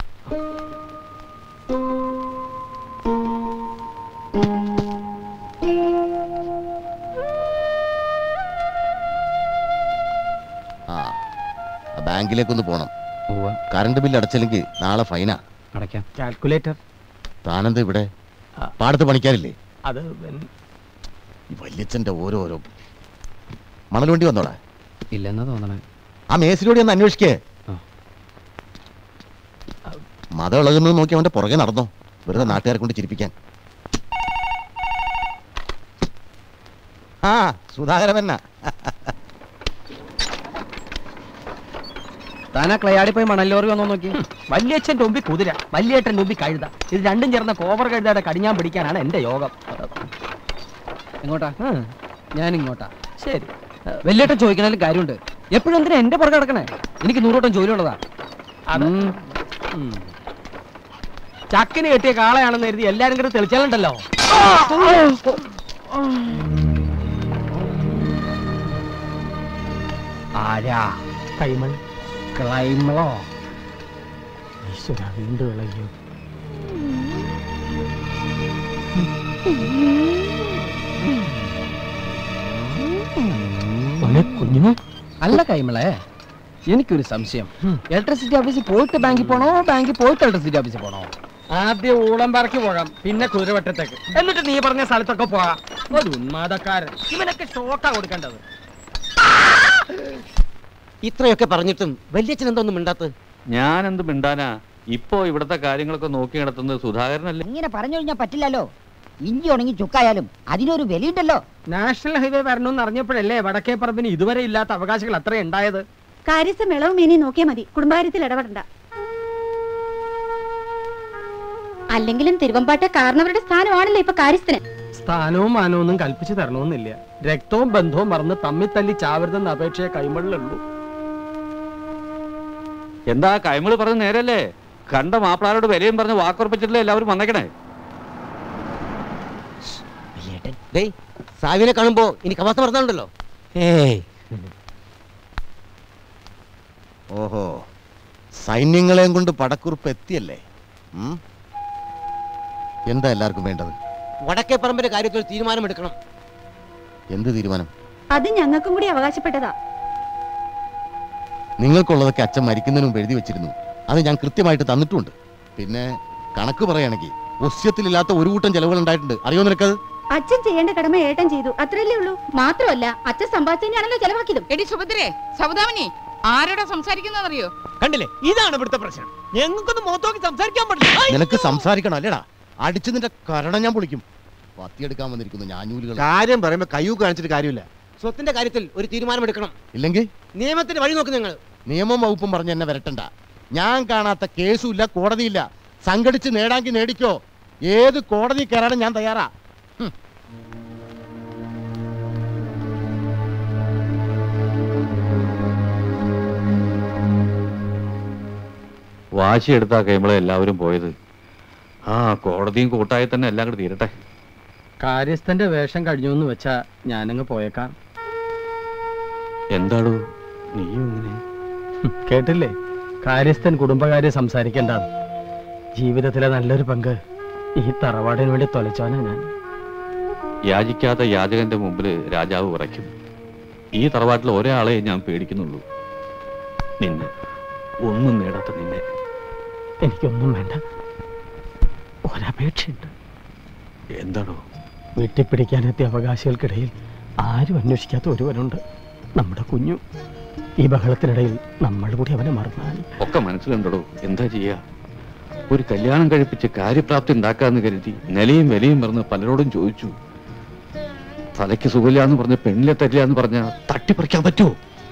ബാങ്കിലേക്കൊന്ന് പോണം. കറണ്ട് ബില്ല് അടച്ചില്ലെങ്കിൽ നാളെ ഫൈനാ. അടയ്ക്കാം. കാൽക്കുലേറ്റർ. താനെന്താ ഇവിടെ? പാടത്ത് പണിക്കാരില്ലേ? അത് ഈ വല്യച്ഛന്റെ ഓരോരോ. മണൽ വണ്ടി വന്നോടാ? ഇല്ലെന്നാ തോന്നണേ. ആ മേസിലൂടെ ഒന്ന് അന്വേഷിക്കേ. മതം ഇളകുന്നത് നോക്കി അവന്റെ പുറകെ നടന്നോ, വെറുതെ നാട്ടുകാരെ കൊണ്ട് ചിരിപ്പിക്കാൻ. ആ സുധാകരമെന്നാ. താനാ ക്ലയാടി പോയി മണൽ ലോറി വന്നോ നോക്കി. വല്യച്ഛന്റെ മുമ്പിൽ കുതിര, വല്യേട്ടന്റെ മുമ്പിൽ കഴുത. ഇത് രണ്ടും ചേർന്ന കോവർ കഴുതയുടെ കടിഞ്ഞാൻ പിടിക്കാനാണ് എന്റെ യോഗം. എങ്ങോട്ടാ? ഞാൻ ഇങ്ങോട്ടാ. ശരി. വലിയേട്ടൻ ചോദിക്കണേലും കാര്യമുണ്ട്. എപ്പോഴും എന്തിനാ എന്റെ പുറകെ കിടക്കണേ? എനിക്ക് 100 വട്ടം ജോലി ഉള്ളതാ. ചക്കിന് കെട്ടിയ കാളയാണെന്ന് കരുതി എല്ലാരും കൂടെ തെളിച്ചാലുണ്ടല്ലോ. ആരാ? കൈമൾ. ക്ലൈമളോ? ഈശ്വര, വീണ്ടും ഇളകിയോ? കുഞ്ഞു അല്ല കൈമളെ, എനിക്കൊരു സംശയം. ഇലക്ട്രിസിറ്റി ഓഫീസിൽ പോയിട്ട് ബാങ്കിൽ പോണോ, ബാങ്കിൽ പോയിട്ട് ഇലക്ട്രിസിറ്റി ഓഫീസിൽ പോണോ? ആദ്യം ഊളംപാറയ്ക്ക് പോകാം, പിന്നെ കുതിരവട്ടത്തേക്ക്, എന്നിട്ട് നീ പറഞ്ഞ സ്ഥലത്തൊക്കെ പോകാം. ഒരു ഉന്മാദക്കാരൻ. ഇവനൊക്കെ ഷോക്കാ കൊടുക്കേണ്ടത്. ഇത്രയൊക്കെ പറഞ്ഞിട്ടും വല്യച്ഛൻ എന്തോന്നും മിണ്ടാത്തത്? ഞാൻ എന്ത് മിണ്ടാനാ? ഇപ്പോ ഇവിടത്തെ കാര്യങ്ങളൊക്കെ നോക്കി നടത്തുന്നത് സുധാകരനല്ലേ? ഇങ്ങനെ പറഞ്ഞു കഴിഞ്ഞാൽ പറ്റില്ലല്ലോ. ഇഞ്ചി ഉണങ്ങി ചുക്കായാലും അതിനൊരു വിലയുണ്ടല്ലോ. നാഷണൽ ഹൈവേ വരണമെന്ന് അറിഞ്ഞപ്പോഴല്ലേ വടക്കേ പറമ്പിന് ഇതുവരെ ഇല്ലാത്ത അവകാശങ്ങൾ അത്രയും ഉണ്ടായത്. കാര്യസ്ഥ ഇളവും ഇനി നോക്കിയാൽ മതി, കുടുംബകാര്യത്തിൽ ഇടപെടണ്ട. അല്ലെങ്കിലും തിരുവമ്പാട്ടെ കാരണവരുടെ സ്ഥാനമാണല്ലോ ഇപ്പൊ കാര്യസ്ഥന്. സ്ഥാനവും മാനവും ഒന്നും കൽപ്പിച്ചു തരണമെന്നില്ല. രക്തവും ബന്ധവും മറന്ന് തമ്മിൽ തല്ലി ചാവരുതെന്ന അപേക്ഷയെ കൈമളിലുള്ളൂ. എന്താ കൈമള് പറഞ്ഞ നേരല്ലേ? കണ്ട മാപ്പിളാരോട് വിലയും പറഞ്ഞ് വാക്കുറപ്പിച്ചിട്ടില്ലേ എല്ലാവരും വന്നേക്കണേ? സാവിനെ കാണുമ്പോ എനിക്ക് അവസ്ഥ പറഞ്ഞുണ്ടല്ലോ. ഓഹോ, സൈന്യങ്ങളെയും കൊണ്ട് പടക്കുറിപ്പ് എത്തിയല്ലേ? എന്താ എല്ലാവർക്കും വേണ്ടത്? വടക്കേ പറമ്പിന്റെ കാര്യത്തിൽ തീരുമാനമെടുക്കണം. എന്ത് തീരുമാനം? അത് ഞങ്ങൾക്കും കൂടി അവകാശപ്പെട്ടതാ. നിങ്ങൾക്കുള്ളതൊക്കെ അച്ഛൻ മരിക്കുന്നതിന് മുമ്പ് എഴുതി വെച്ചിരുന്നു. അത് ഞാൻ കൃത്യമായിട്ട് തന്നിട്ടുണ്ട്. പിന്നെ കണക്ക് പറയുകയാണെങ്കിൽ ഒസ്യത്തിലില്ലാത്ത ഒരു കൂട്ടം ചെലവുകൾ ഉണ്ടായിട്ടുണ്ട്. അറിയോ നിനക്കത്? അച്ഛൻ ചെയ്യേണ്ട കടമ ഏട്ടൻ ചെയ്തു, അത്രയല്ലേ ഉള്ളൂ. മാത്രമല്ല അച്ഛൻ സമ്പാദിച്ചതിനാണല്ലോ ചെലവാക്കിയതും. എടി സുഭദ്രേ, സൗദാമിനി, ആരോടാ സംസാരിക്കുന്നറിയോ? കണ്ടില്ലേ, ഇതാണ് ഇവിടുത്തെ പ്രശ്നം. ഞങ്ങൾക്കൊന്ന് മുഖത്തോക്കി സംസാരിക്കാൻ പറ്റില്ല. നിനക്ക് സംസാരിക്കണം അല്ലേടാ? അടിച്ചു നിന്റെ കരണം ഞാൻ പൊളിക്കും. പത്തിയെടുക്കാൻ വന്നിരിക്കുന്നു ഞാഞ്ഞൂലുകൾ. കാര്യം പറയുമ്പോ കയ്യൂ കാണിച്ചിട്ട് കാര്യമില്ല. സ്വത്തിന്റെ കാര്യത്തിൽ ഒരു തീരുമാനമെടുക്കണം. ഇല്ലെങ്കിൽ നിയമത്തിന്റെ വഴി നോക്ക് നിങ്ങൾ. നിയമം വകുപ്പും പറഞ്ഞ് എന്നെ വരട്ടണ്ട. ഞാൻ കാണാത്ത കേസുമില്ല, കോടതിയില്ല. സംഘടിച്ച് നേടാങ്കി നേടിക്കോ. ഏത് കോടതി കയറാനും ഞാൻ തയ്യാറാ. വാശിയെടുത്താ കൈമളെ എല്ലാവരും പോയത്. ആ കോടതിയും കൂട്ടായി തന്നെ എല്ലാം കൂടി തീരട്ടെ. കാര്യസ്ഥന്റെ വേഷം കഴിഞ്ഞു എന്ന് വെച്ചാ ഞാനങ്ങ് പോയേക്കാം. എന്താടോ നീയും ഇങ്ങനെ? കേട്ടില്ലേ, കാര്യസ്ഥൻ കുടുംബകാര്യം സംസാരിക്കേണ്ട. ജീവിതത്തിലെ നല്ലൊരു പങ്ക് ഈ തറവാടിന് വേണ്ടി തൊലച്ചോനാ ഞാൻ. യാചിക്കാത്ത യാചകന്റെ മുമ്പിൽ രാജാവ് പറയ്ക്കും. ഈ തറവാട്ടിൽ ഒരാളെ ഞാൻ പേടിക്കുന്നുള്ളൂ, നിന്നെ. ഒന്നും നേടാത്ത നിന്നെ. എനിക്കൊന്നും വേണ്ട, ഒരപേക്ഷയുണ്ട്. എന്താണോ? വെട്ടിപ്പിടിക്കാനെത്തിയ അവകാശികൾക്കിടയിൽ ആരും അന്വേഷിക്കാത്ത ഒരുവനുണ്ട്, നമ്മുടെ കുഞ്ഞു. ഈ ബഹളത്തിനിടയിൽ നമ്മൾ കൂടി അവനെ മറന്നാൽ ഒക്കെ മനസ്സിലുണ്ടോ? എന്താ ചെയ്യാ? ഒരു കല്യാണം കഴിപ്പിച്ച് കാര്യപ്രാപ്തി ഉണ്ടാക്കാന്ന് കരുതി നിലയും വിലയും മറന്ന് പലരോടും ചോദിച്ചു. തലയ്ക്ക് സുഖമില്ലാന്ന് പറഞ്ഞ പെണ്ണിലെ തരില്ലാന്ന് പറഞ്ഞ തട്ടിപ്പറിക്കാൻ പറ്റുമോ?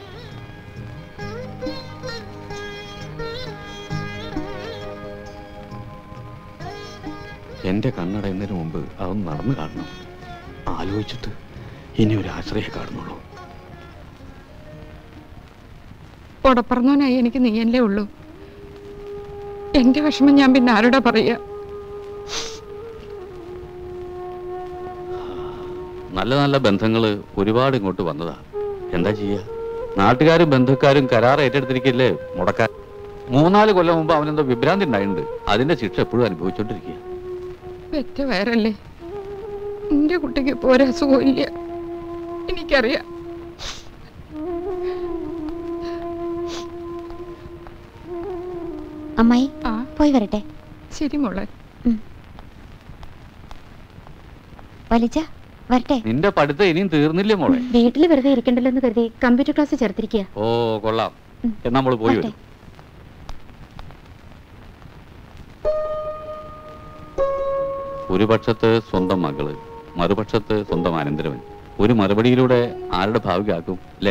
എന്റെ കണ്ണടയുന്നതിന് മുമ്പ് അതൊന്ന് നടന്നു കാണണം. ആലോചിച്ചിട്ട് ഇനി ഒരു ആശ്രയം കാണുന്നുള്ളൂ. ഉടപ്പറന്നോനായി എനിക്ക് നീയല്ലേ ഉള്ളൂ. എന്റെ വിഷമം ഞാൻ പിന്നെ ആരോടാ പറയാ? നല്ല നല്ല ബന്ധങ്ങൾ ഒരുപാട് ഇങ്ങോട്ട് വന്നതാ. എന്താ ചെയ്യാ? നാട്ടുകാരും ബന്ധുക്കാരും കരാർ ഏറ്റെടുത്തിരിക്കില്ലേ മുടക്കാൻ. 3-4 കൊല്ലം മുമ്പ് അവനെന്തോ വിഭ്രാന്തി ഉണ്ടായിട്ടുണ്ട്. അതിന്റെ ശിക്ഷ എപ്പോഴും അനുഭവിച്ചോണ്ടിരിക്കുക. പെറ്റ വേറല്ലേ, എന്റെ കുട്ടിക്ക് ഇപ്പൊ ഒരസുഖവും ഇല്ല, എനിക്കറിയാം. അമ്മായി പോയി വരട്ടെ. ശരി മോളെ. വലിച്ച വരട്ടെ. നിന്റെ പഠിത്തം ഇനിയും തീർന്നില്ലേ മോളെ? വീട്ടിൽ വെറുതെ ഇരിക്കണ്ടല്ലോ എന്ന് കരുതി കമ്പ്യൂട്ടർ ക്ലാസ് ചേർത്തിരിക്കുക. ഓ കൊള്ളാം. എന്നാ നമ്മള് പോയി വരും. ഒരു പക്ഷത്ത് സ്വന്തം മകള്, മറുപക്ഷത്ത് സ്വന്തം അനന്തരവൻ. ഒരു മറുപടിയിലൂടെ ആരുടെ ഭാവികാക്കും അല്ലേ?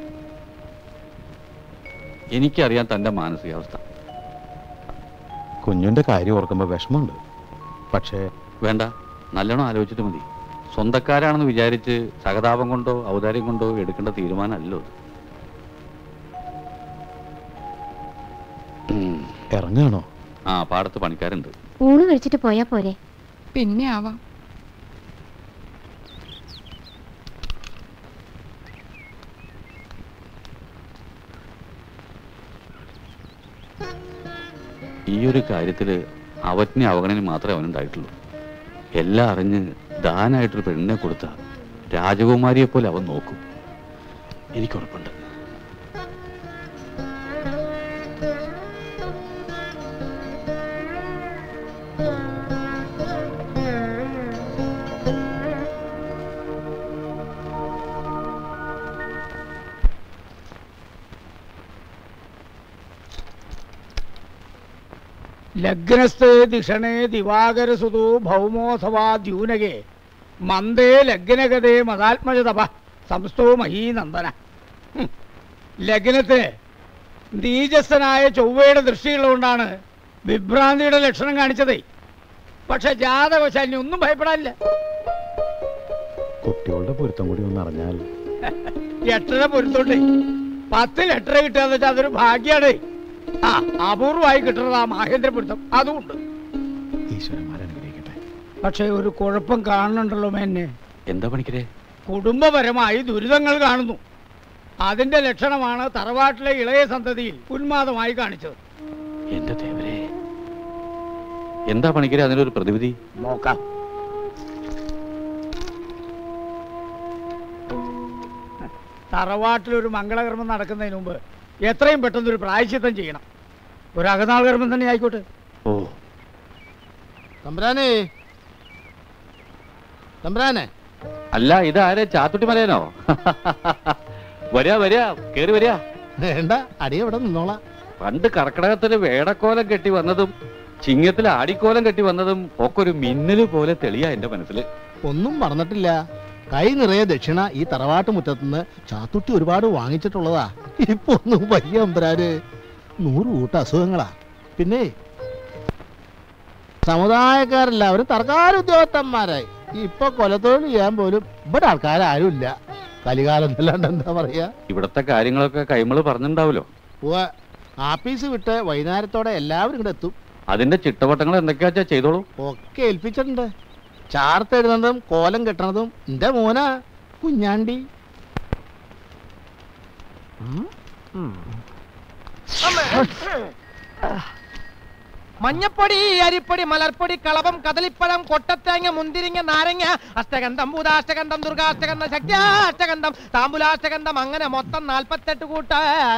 എനിക്കറിയാം തന്റെ മാനസികാവസ്ഥ. കുഞ്ഞിന്റെ കാര്യം ഓർക്കുമ്പോ വിഷമമുണ്ട്. പക്ഷേ വേണ്ട, നല്ലോണം ആലോചിച്ചിട്ട് മതി. സ്വന്തക്കാരാണെന്ന് വിചാരിച്ച് സഹതാപം കൊണ്ടോ ഔദാര്യം കൊണ്ടോ എടുക്കേണ്ട തീരുമാനമല്ലോ. ഇറങ്ങാണോ? ആ, പാടത്ത് പണിക്കാരുണ്ട്. ഊണ് കഴിച്ചിട്ട് പോയാ പോരെ? പിന്നെ ആവാം. ഈ ഒരു കാര്യത്തില് അവജ്ഞ അവഗണന മാത്രമേ അവനുണ്ടായിട്ടുള്ളൂ. എല്ലാം അറിഞ്ഞ് ദാനായിട്ടൊരു പെണ്ണിനെ കൊടുത്ത രാജകുമാരിയെ പോലെ അവൻ നോക്കും, എനിക്കുറപ്പുണ്ട്. ലഗ്നസ്ഥേ ദിഷണേ ദിവാകരസുതോ ഭൗമോഥവാ ദ്യൂനകേ മന്ദേ ലഗ്നഗതേ മതാത്മജതപ സംസ്ഥോ മഹീനന്ദന. ലഗ്നത്തിന് നീജസ്ഥനായ ചൊവ്വയുടെ ദൃഷ്ടിയുള്ളതുകൊണ്ടാണ് വിഭ്രാന്തിയുടെ ലക്ഷണം കാണിച്ചതേ. പക്ഷെ ജാതകവശാലിനി ഒന്നും ഭയപ്പെടാനില്ല. കുട്ടികളുടെ പൊരുത്തം കൂടി ഒന്ന് അറിഞ്ഞാൽ. 8 പൊരുത്തോണ്ടേ 10 ലെറ്റർ കിട്ടുകയെന്ന് വെച്ചാൽ അതൊരു ഭാഗ്യാണ്. ആ, അപൂർവമായി കിട്ടുന്നത് ആ മഹേന്ദ്രപുരത്തം, അതുകൊണ്ട്. പക്ഷെ ഒരു കുഴപ്പം കാണുന്നുണ്ടല്ലോ മേന്നെ. എന്താ പണിക്കരെ? കുടുംബപരമായി ദുരിതങ്ങൾ കാണുന്നു. അതിന്റെ ലക്ഷണമാണ് തറവാട്ടിലെ ഇളയ സന്തതിയിൽ ഉന്മാദമായി കാണിച്ചത്. എന്റെ ദേവരെ, എന്താ പണിക്കരെ അതിനൊരു പ്രതിവിധി? നോക്കാം. തറവാട്ടിലൊരു മംഗളകർമ്മം നടക്കുന്നതിന് മുമ്പ് എത്രയും പെട്ടെന്നൊരു പ്രായശ്ചിത്തം ചെയ്യണം. ഒരു അകനാൾ കർമ്മം തന്നെ ആയിക്കോട്ടെ. ഓ തമ്പ്രാനെ, തമ്പ്രാനെ. അല്ല, ഇതാരെ? ചാത്തുട്ടി മലയനോ? വരാ വരാ, കേറി വരാ. വേണ്ട, അടിയവിടെ നിന്നോളാം. പണ്ട് കർക്കിടകത്തില് വേടക്കോലം കെട്ടി വന്നതും ചിങ്ങത്തിൽ ആടിക്കോലം കെട്ടി വന്നതും ഒക്കെ ഒരു മിന്നല് പോലെ തെളിയാ എന്റെ മനസ്സില്. ഒന്നും പറഞ്ഞിട്ടില്ല. കൈ നിറയെ ദക്ഷിണ ഈ തറവാട്ട് മുറ്റത്തുനിന്ന് ചാത്തുട്ടി ഒരുപാട് വാങ്ങിച്ചിട്ടുള്ളതാ. ഇപ്പൊ ഒന്നും വയ്യ തമ്പുരാന്. 100 കൂട്ട അസുഖങ്ങളാ. പിന്നെ സമുദായക്കാരെല്ലാവരും സർക്കാർ ഉദ്യോഗസ്ഥന്മാരായി. ഇപ്പൊ കൊലത്തൊഴിൽ ചെയ്യാൻ പോലും ഇവിടെ ആൾക്കാരും ഇല്ല. കലികാലം എന്നല്ലാണ്ട് എന്താ പറയാ. ഇവിടത്തെ കാര്യങ്ങളൊക്കെ കൈമള് പറഞ്ഞിട്ടുണ്ടാവല്ലോ. ആഫീസ് വിട്ട് വൈകുന്നേരത്തോടെ എല്ലാവരും ഇവിടെ എത്തും. അതിന്റെ ചിട്ടവട്ടങ്ങൾ എന്തൊക്കെയാ ചെയ്തോളൂ. ഒക്കെ ഏൽപ്പിച്ചിട്ടുണ്ട്. ചാർത്തെഴുതുന്നതും കോലം കെട്ടണതും എന്റെ മോനാ കുഞ്ഞാണ്ടി. മഞ്ഞപ്പൊടി, അരിപ്പൊടി, മലർപ്പൊടി, കളഭം, കദളിപ്പഴം, കൊട്ടത്തേങ്ങ, മുന്തിരിങ്ങ, നാരങ്ങ, അഷ്ടഗന്ധം, ഭൂതാഷ്ടഗന്ധം, ദുർഗാഷ്ടഗന്ധം, ശക്തിയാഷ്ടഗന്ധം, താമ്പുലാഷ്ടഗന്ധം, അങ്ങനെ മൊത്തം 48 കൂട്ട.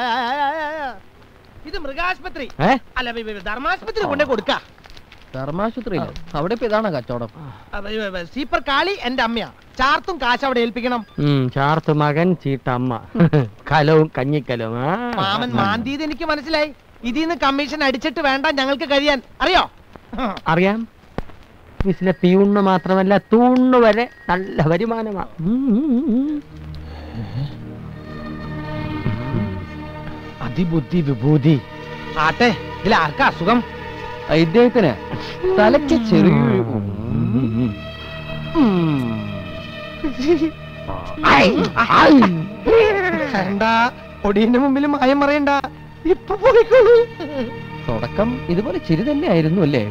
ഇത് മൃഗാശുപത്രി അല്ല, ധർമാശുപത്രി കൊണ്ടേ കൊടുക്ക. ധർമാശുപത്രിയില്ല, അവിടെ ഇപ്പൊ ഇതാണ് കച്ചവടം. സീപ്പർ കാളി എന്റെ അമ്മയാ. ചാർത്തും കാശ് അവിടെ ഏൽപ്പിക്കണം. ചാർത്ത് മകൻ, ചീട്ടമ്മ, കലവും കഞ്ഞിക്കലവും. മാമൻ മാന്തിയത് എനിക്ക് മനസ്സിലായി. ഇതിന്ന് കമ്മീഷൻ അടിച്ചിട്ട് വേണ്ട ഞങ്ങൾക്ക് കഴിയാൻ. അറിയോ? അറിയാം. ഓഫീസിലെ പിയൂണ് മാത്രമല്ല തൂണ് വരെ നല്ല വരുമാനമാ. അതിബുദ്ധി വിഭൂതി. ആട്ടെ, ഇതിൽ ആർക്കാ അസുഖം? ഇദ്ദേഹത്തിന് തലയ്ക്ക് ചെറിയൊരു ഒടീന്റെ മുമ്പിൽ മായം പറയണ്ട. ഇപ്പൊ പോയിക്കോളൂ. തുടക്കം ഇതുപോലെ ചിരി തന്നെ ആയിരുന്നു അല്ലേ?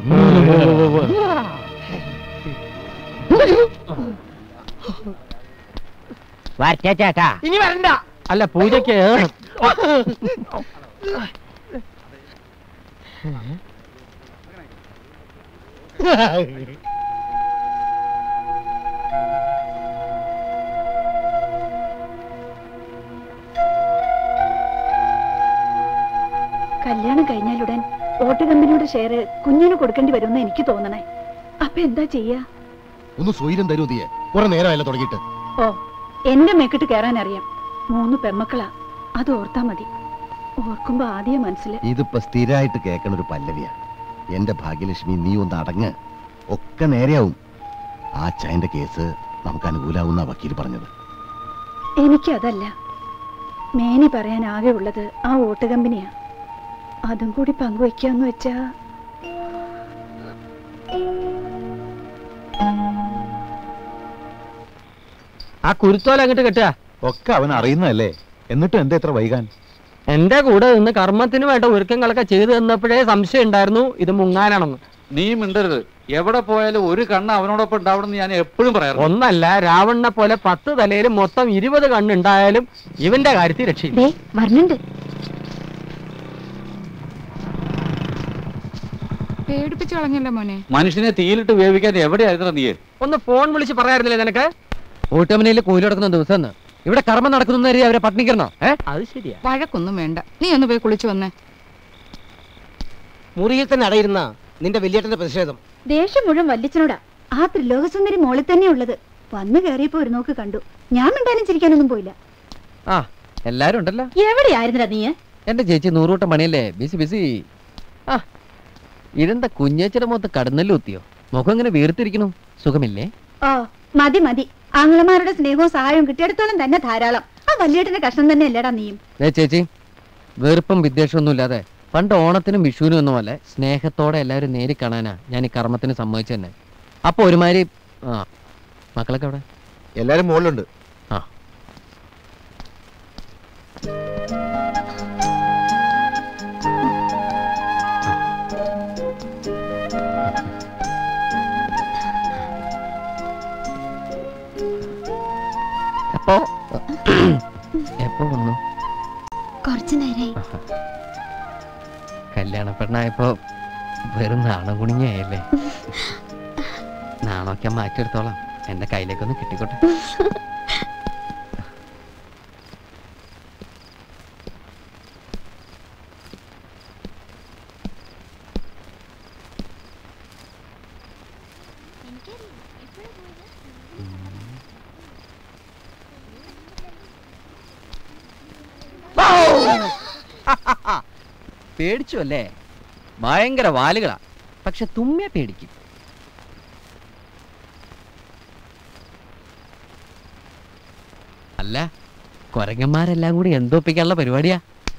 ചേട്ടാ ഇനി വരണ്ട. അല്ല പൂജയ്ക്ക് കല്യാണം കഴിഞ്ഞാലുടൻ ഓട്ട് കമ്പനിയുടെ ഷെയർ കുഞ്ഞിന് കൊടുക്കേണ്ടി വരുമെന്ന് എനിക്ക് തോന്നണേ. അപ്പൊ എന്താ ചെയ്യാ? ഒന്ന് സ്വൈരം തരൂ തീയെ, കുറെ നേരമല്ല തുടങ്ങിയിട്ട്. ഓ, എന്റെ മേക്കിട്ട് കയറാൻ അറിയാം. 3 പെമ്മക്കളാ, അത് ഓർത്താ മതി. ഓർക്കുമ്പോ ആദ്യം മനസ്സിൽ ഇതിപ്പോ സ്ഥിരമായിട്ട് കേൾക്കണ ഒരു പല്ലവിയാ. എന്റെ ഭാഗ്യലക്ഷ്മി, നീ ഒന്ന് അടങ്ങ്, ഒക്കെ നേരെയാവും. ആ ചായന്റെ കേസ് നമുക്ക് അനുകൂലാവുന്ന വക്കീൽ പറഞ്ഞത്. എനിക്കതല്ല, മേനി പറയാൻ ആകെ ഉള്ളത് ആ ഓട്ട് കമ്പനിയാ. അതും കൂടി പങ്കുവയ്ക്കാന്ന് വെച്ചാ ആ കുരുത്തോല അങ്ങോട്ട് കെട്ടുക. ഒക്കെ അവൻ അറിയുന്നതല്ലേ, എന്നിട്ടും എന്താ ഇത്ര വൈകാൻ? എന്റെ കൂടെ നിന്ന് കർമ്മത്തിന് വേണ്ട ഒരുക്കങ്ങളൊക്കെ ചെയ്തു തന്നപ്പോഴേ സംശയം ഉണ്ടായിരുന്നു ഇത് മുങ്ങാനാണെന്ന്. നീ മിണ്ടരുത്. എവിടെ പോയാലും ഒരു കണ്ണ് അവനോടൊപ്പം ഉണ്ടാവണമെന്ന് ഞാൻ എപ്പോഴും പറയാറ്. ഒന്നല്ല, രാവണനെ പോലെ 10 തലയിലും മൊത്തം 20 കണ്ണുണ്ടായാലും ഇവന്റെ കാര്യത്തിൽ രക്ഷയില്ല. വരുന്നുണ്ട്. പേടിപ്പിച്ചു കളഞ്ഞല്ലോ മോനെ. മനുഷ്യനെ തീയിലിട്ട് വേവിക്കാൻ എവിടെയായിരുന്നു നീ? ഒന്ന് ഫോൺ വിളിച്ച് പറയാറില്ലേ നിനക്ക്? ഓട്ടോമനയിൽ കൂലി കൊടുക്കുന്ന ദിവസം ഇവിടെ കർമ്മം നടക്കുന്ന അവരെ പട്ടിണിക്കണോ? അത് ശരിയാ. വഴക്കൊന്നും വേണ്ട, നീ ഒന്ന് പോയി കുളിച്ചു വന്നേ. മുറിയിൽ തന്നെ അടയിരുന്ന നിന്റെ വലിയേട്ടന്റെ പ്രതിഷേധം. ദേഷ്യം മുഴുവൻ വല്ലിച്ചനോടാ. ആ ത്രിലോകസുന്ദരി മോളിൽ തന്നെ ഉള്ളത്. വന്നു കയറിയപ്പോ ഒരു നോക്ക് കണ്ടു. ഞാൻ മിണ്ടാനും ചിരിക്കാനൊന്നും പോയില്ല. ആ എല്ലാരും ഉണ്ടല്ലോ. എവിടെയായിരുന്നില്ല നീ? എന്റെ ചേച്ചി 100 കൂട്ടം പണിയല്ലേ, ബിസി ബിസി. ആ ഇതെന്താ കുഞ്ഞേച്ചിയുടെ മുഖത്ത് കടന്നല്ലോ എത്തിയോ? മുഖം ഇങ്ങനെ വീർത്തിരിക്കണു, സുഖമില്ലേ? ഓ മതി മതി, ആങ്ങളമാരുടെ സ്നേഹവും സഹായവും കിട്ടിയിടത്തോളം തന്നെ ധാരാളം. ആ വല്യേട്ടന്റെ കഷ്ണം തന്നെ അല്ലേടാ നീയും. ചേച്ചി വെറുപ്പും വിദ്വേഷമൊന്നും ഇല്ലാതെ പണ്ട് ഓണത്തിനും വിഷുവിനും ഒന്നും പോലെ സ്നേഹത്തോടെ എല്ലാവരും നേരി കാണാനാ ഞാൻ ഈ കർമ്മത്തിന് സമ്മതിച്ചു തന്നെ. അപ്പൊ ഒരുമാതിരി ആ മക്കളൊക്കെ അവിടെ എല്ലാരും മുകളിലുണ്ട്. ആ എപ്പോ വന്നു? കുറച്ചു നേരായി. കല്യാണ പെണ്ണായപ്പോ വെറും നാണം കുണിങ്ങായല്ലേ? നാണമൊക്കെ മാറ്റിയെടുത്തോളാം, എന്റെ കയ്യിലേക്കൊന്ന് കിട്ടിക്കോട്ടെ. പേടിച്ചു അല്ലേ? ഭയങ്കര വാലുകളാ, പക്ഷെ തുമ്മിയെ പേടിക്കും. അല്ല കൊരങ്ങന്മാരെല്ലാം കൂടി എന്തോപ്പിക്കാനുള്ള പരിപാടിയാ.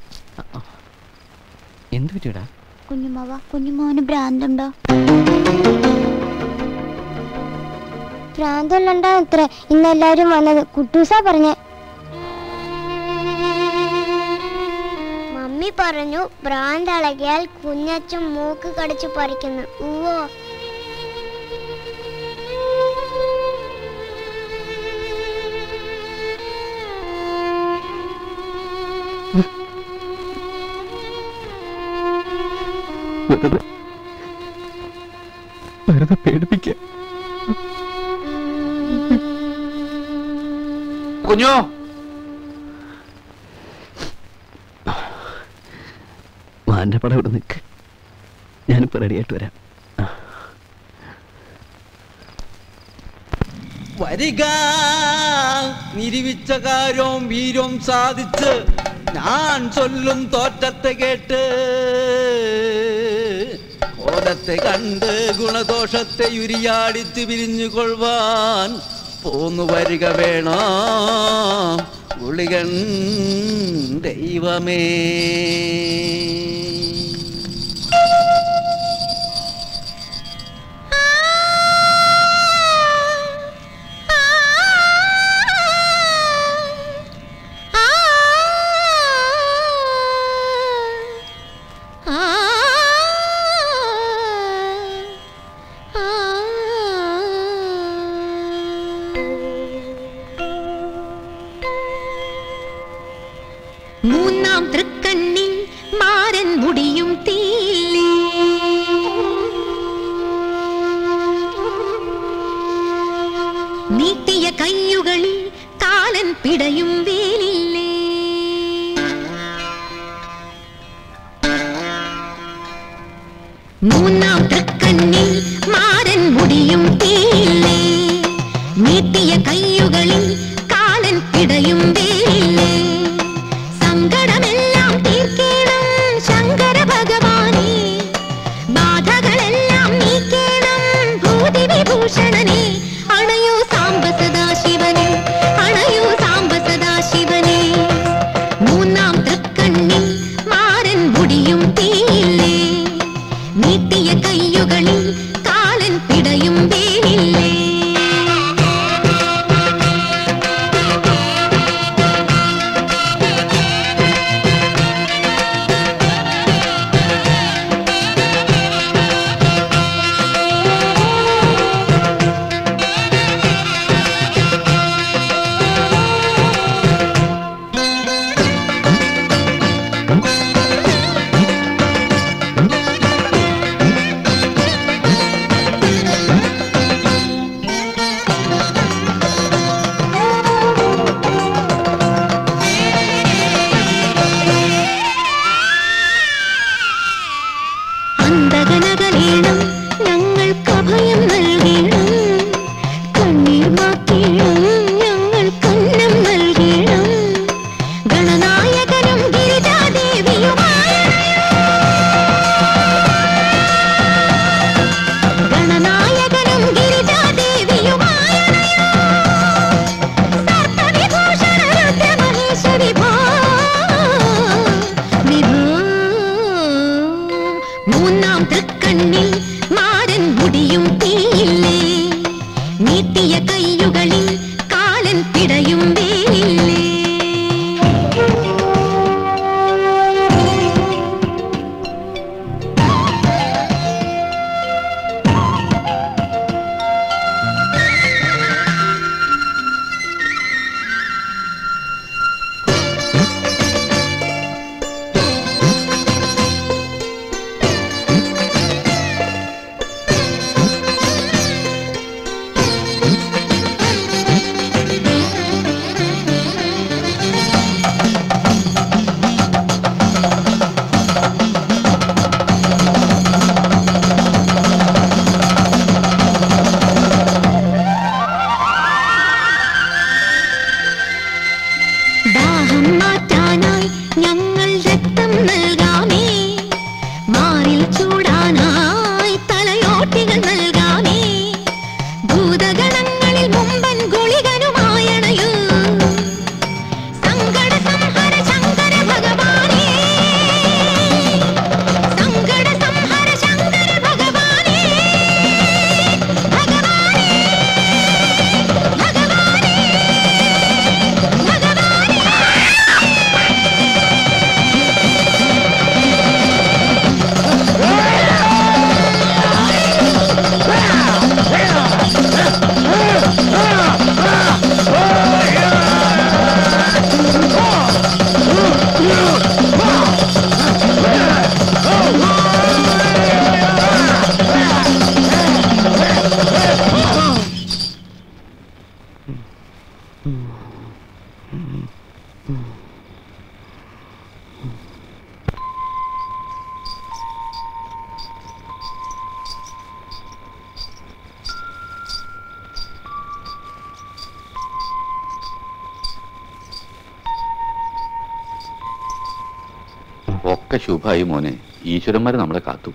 എന്ത് പറ്റൂടാ? കുഞ്ഞുമോന് ഭ്രാന്തുണ്ടോ? ഭ്രാന്തല്ലാണ്ടാ ഇത്ര ഇന്നെല്ലാരും വന്നത്. കുട്ടൂസാ പറഞ്ഞേ. മമ്മി പറഞ്ഞു ഭ്രാന്ത് അളകിയാൽ കുഞ്ഞച്ചൻ മൂക്ക് കടിച്ചു പറിക്കുന്നു. ഊവോ. വെറുതെ പേടിപ്പിക്ക. കുഞ്ഞോ മാന്റെ പടം ഇവിടെ നിൽക്ക്, ഞാനിപ്പോ റെഡിയായിട്ട് വരാം. വരിക നിരൂപിച്ച കാര്യവും വീര്യവും സാധിച്ച് ഞാൻ ചൊല്ലും തോറ്റത്തെ കേട്ട് കോലത്തെ കണ്ട് ഗുണദോഷത്തെ ഉരിയാടിച്ച് പിരിഞ്ഞുകൊള്ളുവാൻ പോന്നു വരിക വേണോ ഗുളികൻ ദൈവമേ. മൂന്നാം തൃക്കണ്ണിൽ മാരൻ മുടിയും തീയില്ലേ, നീട്ടിയ കയ്യുകളിൽ കാലൻ പിടയും വേലില്ലേ, സങ്കടമെല്ലാം തീർക്കേണം ശങ്കര ഭഗവാനേ, ബാധകളെല്ലാം നീക്കേണം ഭൂതി വിഭൂഷണനെ, അണയോ സാംബ സദാശിവനെ, അണയോ സാംബ സദാശിവനെ. മൂന്നാം തൃക്കണ്ണിൽ മാരൻ മുടിയും തീയില്ലേ, നീട്ടിയ കയ്യുകളിൽ കാലൻ പിടയും വേലില്ലേ. അന്തകനകലേണം ഞങ്ങൾക്കഭയം നൽകണം, കണ്ണീർ മാറ്റേണം ഞങ്ങൾക്കന്നം നൽകണം, ഗണനായകനും ഗിരിജാദേവിയുമായ ഗണനായകനും ഗിരിജാദേവിയുമായ സർപ്പവിഭൂഷണ രുദ്രമഹേശ വിഭോ വിഭോ. മൂന്നാം തൃക്കണ്ണിൽ മാരൻ മുടിയും തീയില്ലേ, നീട്ടിയ കയ്യുകളിൽ കാലൻ പിടയും വേലില്ലേ. ദാഹം മാറ്റാനായി ഞങ്ങൾ രക്തം നൽകാമേ, മാറിൽ ചൂടാനായി തലയോട്ടികൾ നൽകാമേ, ഭൂതഗണങ്ങളിൽ മുമ്പൻ ഗുളികനുമായണയൂ, സങ്കട സംഹര ശങ്കര ഭഗവാനേ, സങ്കട സംഹര ശങ്കര ഭഗവാനേ, ഭഗവാനേ, ഭഗവാനേ, ഭഗവാനേ. ഒക്കെ ശുഭായി മോനെ, ഈശ്വരന്മാര് നമ്മളെ കാത്തു.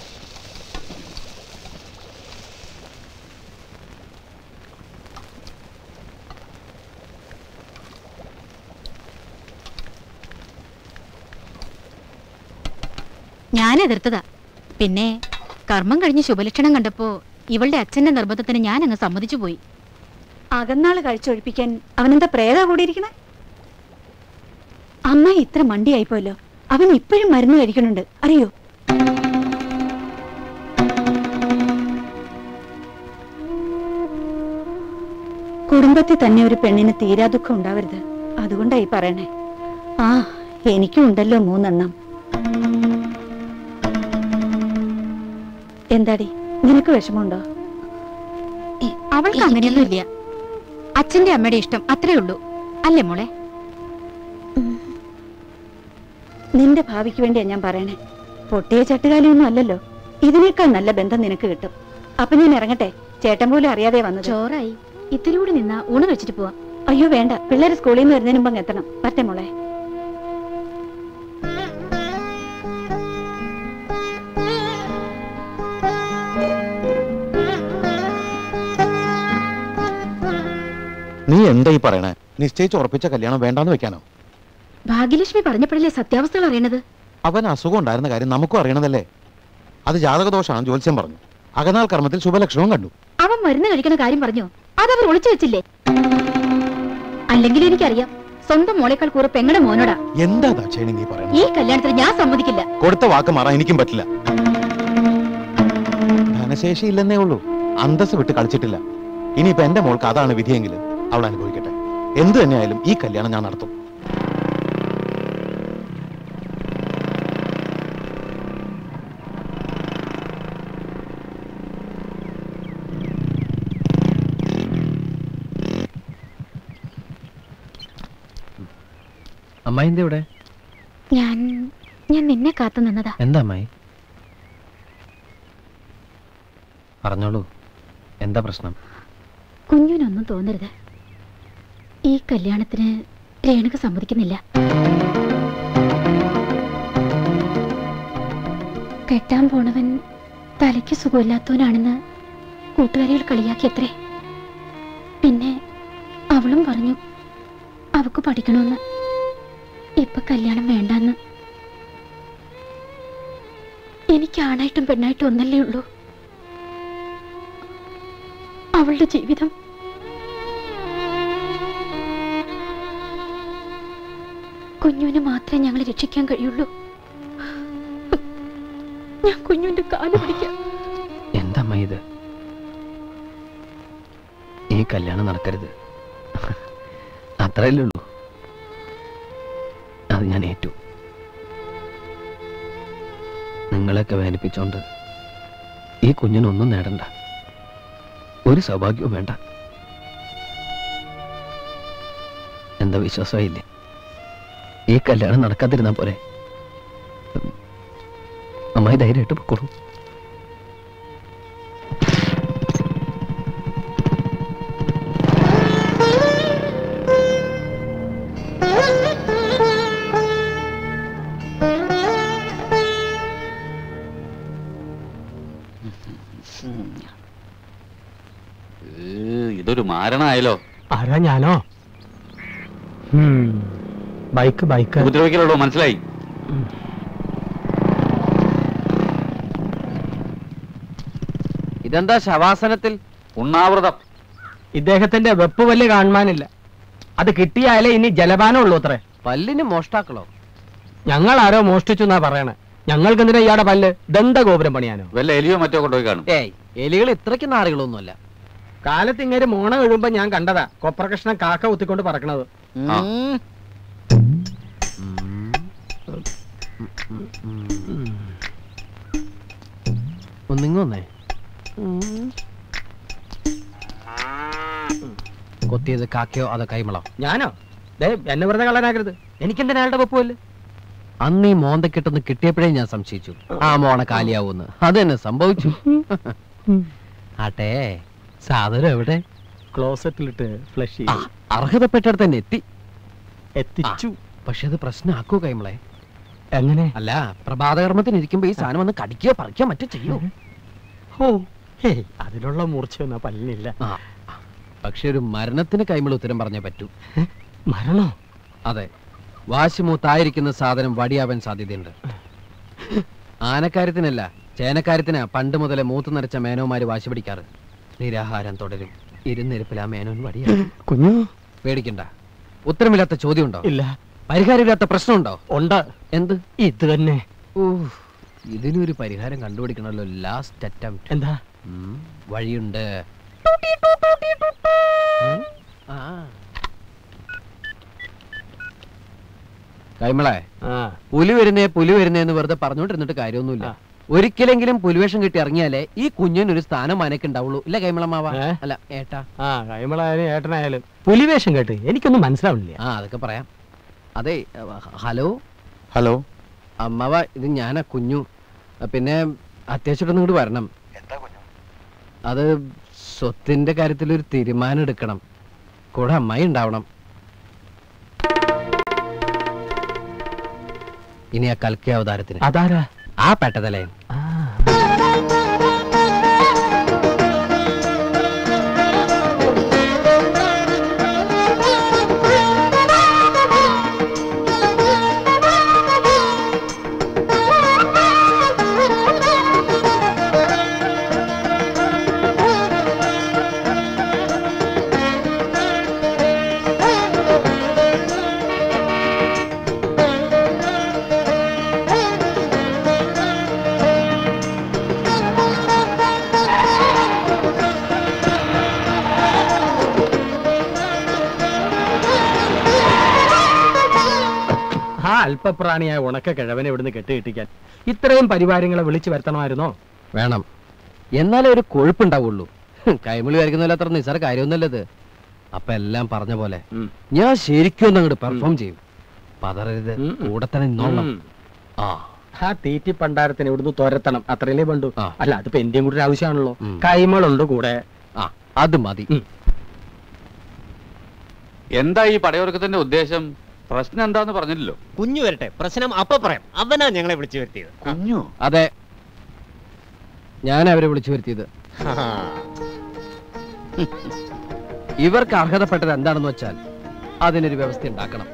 ഞാൻ എതിർത്തതാ. പിന്നെ കർമ്മം കഴിഞ്ഞ് ശുഭലക്ഷണം കണ്ടപ്പോ ഇവളുടെ അച്ഛന്റെ നിർബന്ധത്തിന് ഞാൻ അങ്ങ് സമ്മതിച്ചു പോയി. അകന്നാള് കഴിച്ചൊഴിപ്പിക്കാൻ അവനെന്താ പ്രേത കൂടിയിരിക്കണേ? അമ്മ ഇത്ര മണ്ടിയായിപ്പോയല്ലോ. അവൻ ഇപ്പോഴും മരുന്ന് കഴിക്കുന്നുണ്ട്, അറിയോ? കുടുംബത്തിൽ തന്നെ ഒരു പെണ്ണിന് തീരാ ദുഃഖം ഉണ്ടാവരുത്, അതുകൊണ്ടായി പറയണേ. ആ, എനിക്കും ഉണ്ടല്ലോ 3 എണ്ണം. എന്താടി, നിനക്ക് വിഷമമുണ്ടോ? അവൾക്ക് അങ്ങനെയൊന്നും ഇല്ല. അച്ഛന്റെ അമ്മയുടെ ഇഷ്ടം അത്രേ ഉള്ളൂ, അല്ലേ മോളെ? നിന്റെ ഭാവിക്ക് വേണ്ടിയാ ഞാൻ പറയണേ. പൊട്ടിയ ചട്ടുകാലിയൊന്നും അല്ലല്ലോ. ഇതിനേക്കാൾ നല്ല ബന്ധം നിനക്ക് കിട്ടും. അപ്പൊ ഞാൻ ഇറങ്ങട്ടെ. ചേട്ടൻ പോലും അറിയാതെ വന്നത്. ചോറായി. ഇത്തിരി കൂടി നിന്നാ ഊണ് വെച്ചിട്ട് പോവാം. അയ്യോ വേണ്ട, പിള്ളേര് സ്കൂളിൽ നിന്ന് വരുന്നതിന് മുമ്പ് എത്തണം. പറ്റേ മോളെ. നീ എന്താ ഈ പറയണേ? നിശ്ചയിച്ച് ഉറപ്പിച്ച കല്യാണം വേണ്ടാന്ന് വെക്കാനോ? ഭാഗ്യലക്ഷ്മി പറഞ്ഞപ്പോഴല്ലേ സത്യാവസ്ഥകൾ അറിയണത്. അവൻ അസുഖം ഉണ്ടായിരുന്ന കാര്യം നമുക്കും അറിയണതല്ലേ. അത് ജാതകദോഷമാണ് ജ്യോത്സ്യം പറഞ്ഞു. അകനാൾ കർമ്മത്തിൽ ശുഭലക്ഷണവും കണ്ടു. അവൻ മരുന്ന് കഴിക്കുന്ന കാര്യം പറഞ്ഞോ? അതവർ ഒളിച്ചു വെച്ചില്ലേ? അല്ലെങ്കിൽ എനിക്കറിയാം, സ്വന്തം മോളേക്കാൾ കൂറെ പെങ്ങളുടെ മോനോടാ. എന്താ ദാക്ഷായണി നീ പറയണത്? ഈ കല്യാണത്തിന് ഞാൻ സമ്മതിക്കില്ല. കൊടുത്ത വാക്ക് മാറാൻ എനിക്കും പറ്റില്ല. ധനശേഷി ഇല്ലെന്നേ ഉള്ളൂ, അന്തസ് വിട്ട് കളിച്ചിട്ടില്ല. ഇനിയിപ്പോ എന്റെ മോൾക്ക് അതാണ് വിധിയെങ്കിൽ അവൾ അനുഭവിക്കട്ടെ. എന്ത് തന്നെയായാലും ഈ കല്യാണം ഞാൻ നടത്തും. അമ്മായി എന്താ ഇവിടെ? ഞാൻ നിന്നെ കാത്തു നിന്നതാ. എന്താ അമ്മായി? പറഞ്ഞോളൂ, എന്താ പ്രശ്നം? കുഞ്ഞിനൊന്നും തോന്നരുത്. ഈ കല്യാണത്തിന് രേണുക സമ്മതിക്കുന്നില്ല. കെട്ടാൻ പോണവൻ തലയ്ക്ക് സുഖമില്ലാത്തവനാണെന്ന് കൂട്ടുകാരികൾ കളിയാക്കിയത്രേ. പിന്നെ അവളും പറഞ്ഞു അവക്ക് പഠിക്കണമെന്ന്. ഇപ്പൊ കല്യാണം വേണ്ടെന്ന്. എനിക്ക് ആണായിട്ടും പെണ്ണായിട്ടും ഒന്നല്ലേ ഉള്ളൂ. അവളുടെ ജീവിതം കുഞ്ഞുവിനെ മാത്രമേ ഞങ്ങൾ രക്ഷിക്കാൻ കഴിയുള്ളൂ. ഞാൻ കുഞ്ഞുവിന്റെ കാല് പിടിക്കാം. എന്താ ഇത്? ഈ കല്യാണം നടക്കരുത്, അത്രയല്ലേ ഉള്ളൂ. അത് ഞാൻ ഏറ്റു. നിങ്ങളെയൊക്കെ വേദനിപ്പിച്ചോണ്ട് ഈ കുഞ്ഞിനൊന്നും നേടണ്ട, ഒരു സൗഭാഗ്യവും വേണ്ട. എന്താ വിശ്വാസമായില്ലേ? ഈ കല്യാണം നടക്കാതിരുന്നാ പോരെ? അമ്മായി ധൈര്യമായിട്ട് പൊക്കോളൂ. ഇതൊരു മാരണായല്ലോ. ആരാ? ഞാനോ? ബൈക്ക് ഉപദ്രവിക്കലുള്ളൂ, മനസ്സിലായി. ഇതെന്താ ശവാസനത്തിൽ? ഉണ്ണാവൃതം. ഇദ്ദേഹത്തിന്റെ വെപ്പ് പല്ല് കാണുവാനില്ല. അത് കിട്ടിയാലേ ഇനി ജലപാനം ഉള്ളൂ അത്രേ. പല്ലിന് മോഷ്ടാക്കളോ? ഞങ്ങൾ ആരോ മോഷ്ടിച്ചു എന്നാ പറയണേ. ഞങ്ങൾക്ക് എന്തിനാ ഇയാടെ പല്ല്? ദന്തഗോപുരം പണിയാനോ? വല്ല എലിയോ മറ്റോ കൊണ്ടുപോയി കാണും. ഏയ്, എലികൾ ഇത്രയ്ക്ക് നാറികളൊന്നുമല്ല. കാലത്ത് ഇങ്ങനെ മോണ വീഴുമ്പോ ഞാൻ കണ്ടതാ കൊപ്രകൃഷ്ണൻ കാക്ക കുത്തിക്കൊണ്ട് പറക്കണത്. ഒന്നിങ്ങൊന്നേ. കൊത്തിയത് കാക്കയോ അതോ കൈമളോ? ഞാനോ? എന്നെ വെറുതെ കള്ളനാക്കരുത്. എനിക്കെന്തിനാ അയാളുടെ വെപ്പുമല്ലേ? അന്ന് ഈ മോന്തക്കെട്ടൊന്ന് കിട്ടിയപ്പോഴേ ഞാൻ സംശയിച്ചു ആ മോണ കാലിയാവൂന്ന്. അതെന്നെ സംഭവിച്ചു. ആട്ടെ, സാധനം എവിടെ? ക്ലോസറ്റിലിട്ട് ഫ്ലഷ് ചെയ്തു. അർഹതപ്പെട്ടടുത്ത് തന്നെ എത്തിച്ചു. പക്ഷെ അത് പ്രശ്നമാക്കൂ കൈമളെ. എങ്ങനെ? അല്ല, പ്രഭാതകർമ്മത്തിന് ഇരിക്കുമ്പോ ഈ സാധനം വന്ന് കടിക്കുകയോ പറിക്കുകയോ മറ്റോ ചെയ്യൂ. അതിനുള്ള മൂർച്ചയൊന്നും പല്ലിനില്ല. പക്ഷെ ഒരു മരണത്തിന് കൈമള ഉത്തരം പറഞ്ഞേ പറ്റൂ. മരണോ? അതെ, വാശിമൂത്തായിരിക്കുന്ന സാധനം വടിയാവാൻ സാധ്യതയുണ്ട്. ആനക്കാര്യത്തിനല്ല, ചേനക്കാര്യത്തിനാ പണ്ട് മുതലേ മൂത്ത് നിറച്ച മേനോമാര് വാശി പിടിക്കാറ്. നിരാഹാരം തുടരും, ഇരുന്നിരിപ്പിൽ ആ മേനോൻ വടിയാവും. കുഞ്ഞു പേടിക്കണ്ട. ഉത്തരമില്ലാത്ത ചോദ്യം ഉണ്ടോ? ഇല്ല. പരിഹാരമില്ലാത്ത പ്രശ്നമുണ്ടോ? ഉണ്ട്. എന്ത്? ഇത് തന്നെ. ഇതിനൊരു പരിഹാരം കണ്ടുപിടിക്കണല്ലോ. Last attempt. എന്താ? വഴിയുണ്ട്. കൈമളെ, പുലി വരുന്നേന്ന് വെറുതെ പറഞ്ഞോണ്ടിരുന്നിട്ട് കാര്യമൊന്നുമില്ല. ഒരിക്കലെങ്കിലും പുലിവേഷം കിട്ടി ഇറങ്ങിയാലേ ഈ കുഞ്ഞിനൊരു സ്ഥാനം മനക്ക് ഉണ്ടാവുള്ളൂ. ഇല്ല കൈമളമാവ? അല്ല ഏട്ടാ. കൈമളായാലും ഏട്ടനായാലും പുലിവേഷം കേട്ട് എനിക്കൊന്നും മനസ്സിലാവില്ല. അതൊക്കെ പറയാം. അതെ, ഹലോ. ഹലോ അമ്മാവ, ഇത് ഞാനാ കുഞ്ഞു. പിന്നെ അത്യാവശ്യം ഇങ്ങോട്ട് വരണം. അത് സ്വത്തിന്റെ കാര്യത്തിൽ ഒരു തീരുമാനം എടുക്കണം. കൂടെ അമ്മായി ഉണ്ടാവണം. ഇനി ആ കൽക്കി അവതാരത്തിന് അതാരാ? ആ പെട്ടതലയൻ. അല്പപ്രാണിയായ ഉണക്ക കിഴവനെ ഇവിടുന്ന് കെട്ടിയിട്ടിക്കാൻ ഇത്രയും പരിവാരങ്ങളെ വിളിച്ചു വരുത്തണമായിരുന്നോ? വേണം, എന്നാലേ ഒരു കൊഴുപ്പുണ്ടാവുള്ളൂ. കൈമളി വരയ്ക്കുന്നതിൽ അത്ര നിസ്സാര കാര്യമൊന്നുമല്ലത്. അപ്പൊ എല്ലാം പറഞ്ഞ പോലെ ഞാൻ ശരിക്കും ഒന്ന് അങ്ങോട്ട് പെർഫോം ചെയ്യും. പതറരുത്, കൂടെ തന്നെ നിന്നോളണം. ആ തീറ്റി പണ്ടാരത്തിന് ഇവിടുന്ന് തുരത്തണം, അത്രയല്ലേ വേണ്ടു. അല്ല, അതിപ്പോ എന്റെയും കൂടെ ആവശ്യമാണല്ലോ. കൈമളുണ്ട് കൂടെ. അത് മതി. എന്താ ഈ പടയൊരുക്കത്തിന്റെ ഉദ്ദേശം? പ്രശ്നം എന്താന്ന് പറഞ്ഞില്ലല്ലോ. കുഞ്ഞു വരട്ടെ, പ്രശ്നം അപ്പൊ പറയാം. അവനാ ഞങ്ങളെ വിളിച്ചു വരുത്തിയത്. കുഞ്ഞു? അതെ, ഞാൻ അവരെ വിളിച്ചു വരുത്തിയത്. ഇവർക്ക് അർഹതപ്പെട്ടത് എന്താണെന്ന് വെച്ചാൽ അതിനൊരു വ്യവസ്ഥ ഉണ്ടാക്കണം.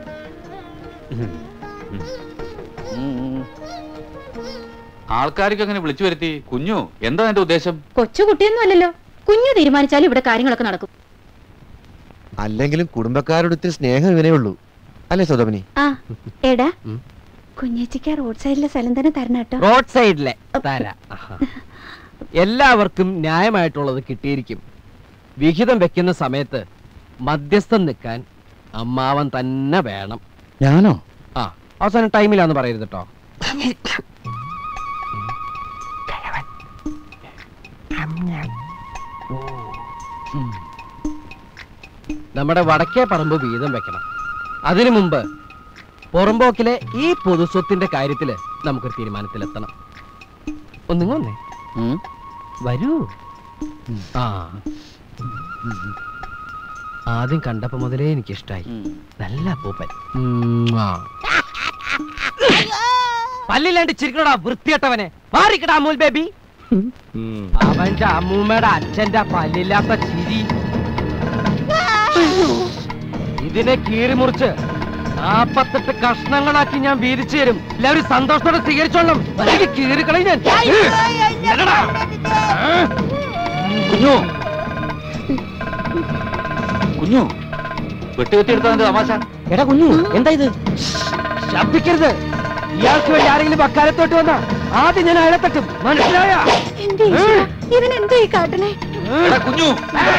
ആൾക്കാർക്ക് അങ്ങനെ വിളിച്ചു വരുത്തി? കുഞ്ഞു, എന്താ എന്റെ ഉദ്ദേശം? കൊച്ചുകുട്ടിയൊന്നും അല്ലല്ലോ. കുഞ്ഞു തീരുമാനിച്ചാലും ഇവിടെ കാര്യങ്ങളൊക്കെ നടക്കും. അല്ലെങ്കിലും കുടുംബക്കാരുടെ ഒത്തിരി സ്നേഹം ഇവനേ ഉള്ളൂ, അല്ലേ സോദമനി? ആ എടാ, കുഞ്ഞേച്ചിക്ക് റോഡ് സൈഡിലെ സ്ഥലം തന്നെ തരണം കേട്ടോ. റോഡ് സൈഡിലെ തരാ. എല്ലാവർക്കും ന്യായമായിട്ടുള്ളത് കിട്ടിയിരിക്കും. വിഹിതം വെക്കുന്ന സമയത്ത് മധ്യസ്ഥം നിൽക്കാൻ അമ്മാവൻ തന്നെ വേണം. ഞാനോ? ആ, അവസാനം ടൈമിലാന്ന് പറയരുത് കേട്ടോ. നമ്മുടെ വടക്കേ പറമ്പ് വീതം വെക്കണം. അതിനു മുമ്പ് പുറമ്പോക്കിലെ ഈ പൊതുസ്വത്തിന്റെ കാര്യത്തില് നമുക്കൊരു തീരുമാനത്തിലെത്തണം. ഒന്നിങ്ങൊന്നേ വരൂ. ആ, ആദ്യം കണ്ടപ്പോ മുതലേ എനിക്കിഷ്ടായി. നല്ല പൂപ്പൻ. പല്ലില്ലാണ്ട് ചിരിക്കണോടാ വൃത്തിയട്ടവനെ. മാറിക്കടാ അമൂൽ ബേബി. അവന്റെ അമ്മൂമ്മയുടെ അച്ഛന്റെ പല്ലില്ലാത്ത ചിരി. ഇതിനെ കീറി മുറിച്ച് 48 കഷ്ണങ്ങളാക്കി ഞാൻ വീതിച്ചു തരും. എല്ലാവരും സന്തോഷത്തോടെ സ്വീകരിച്ചോളണം. കീറിക്കളയും ഞാൻ. കുഞ്ഞു, കുഞ്ഞു, വെട്ടുകെട്ടിയെടുത്താൽ തമാശ. എടാ കുഞ്ഞു, എന്താ ഇത്? ശബ്ദിക്കരുത്. ഇയാൾക്ക് വേണ്ടി ആരെങ്കിലും അക്കാലത്തോട്ട് വന്നാ ആദ്യം ഞാൻ അയാളെ തട്ടും. മനസ്സിലായ? ഇവനെന്തോ ഈ കാട്ടണേ? കുഞ്ഞു,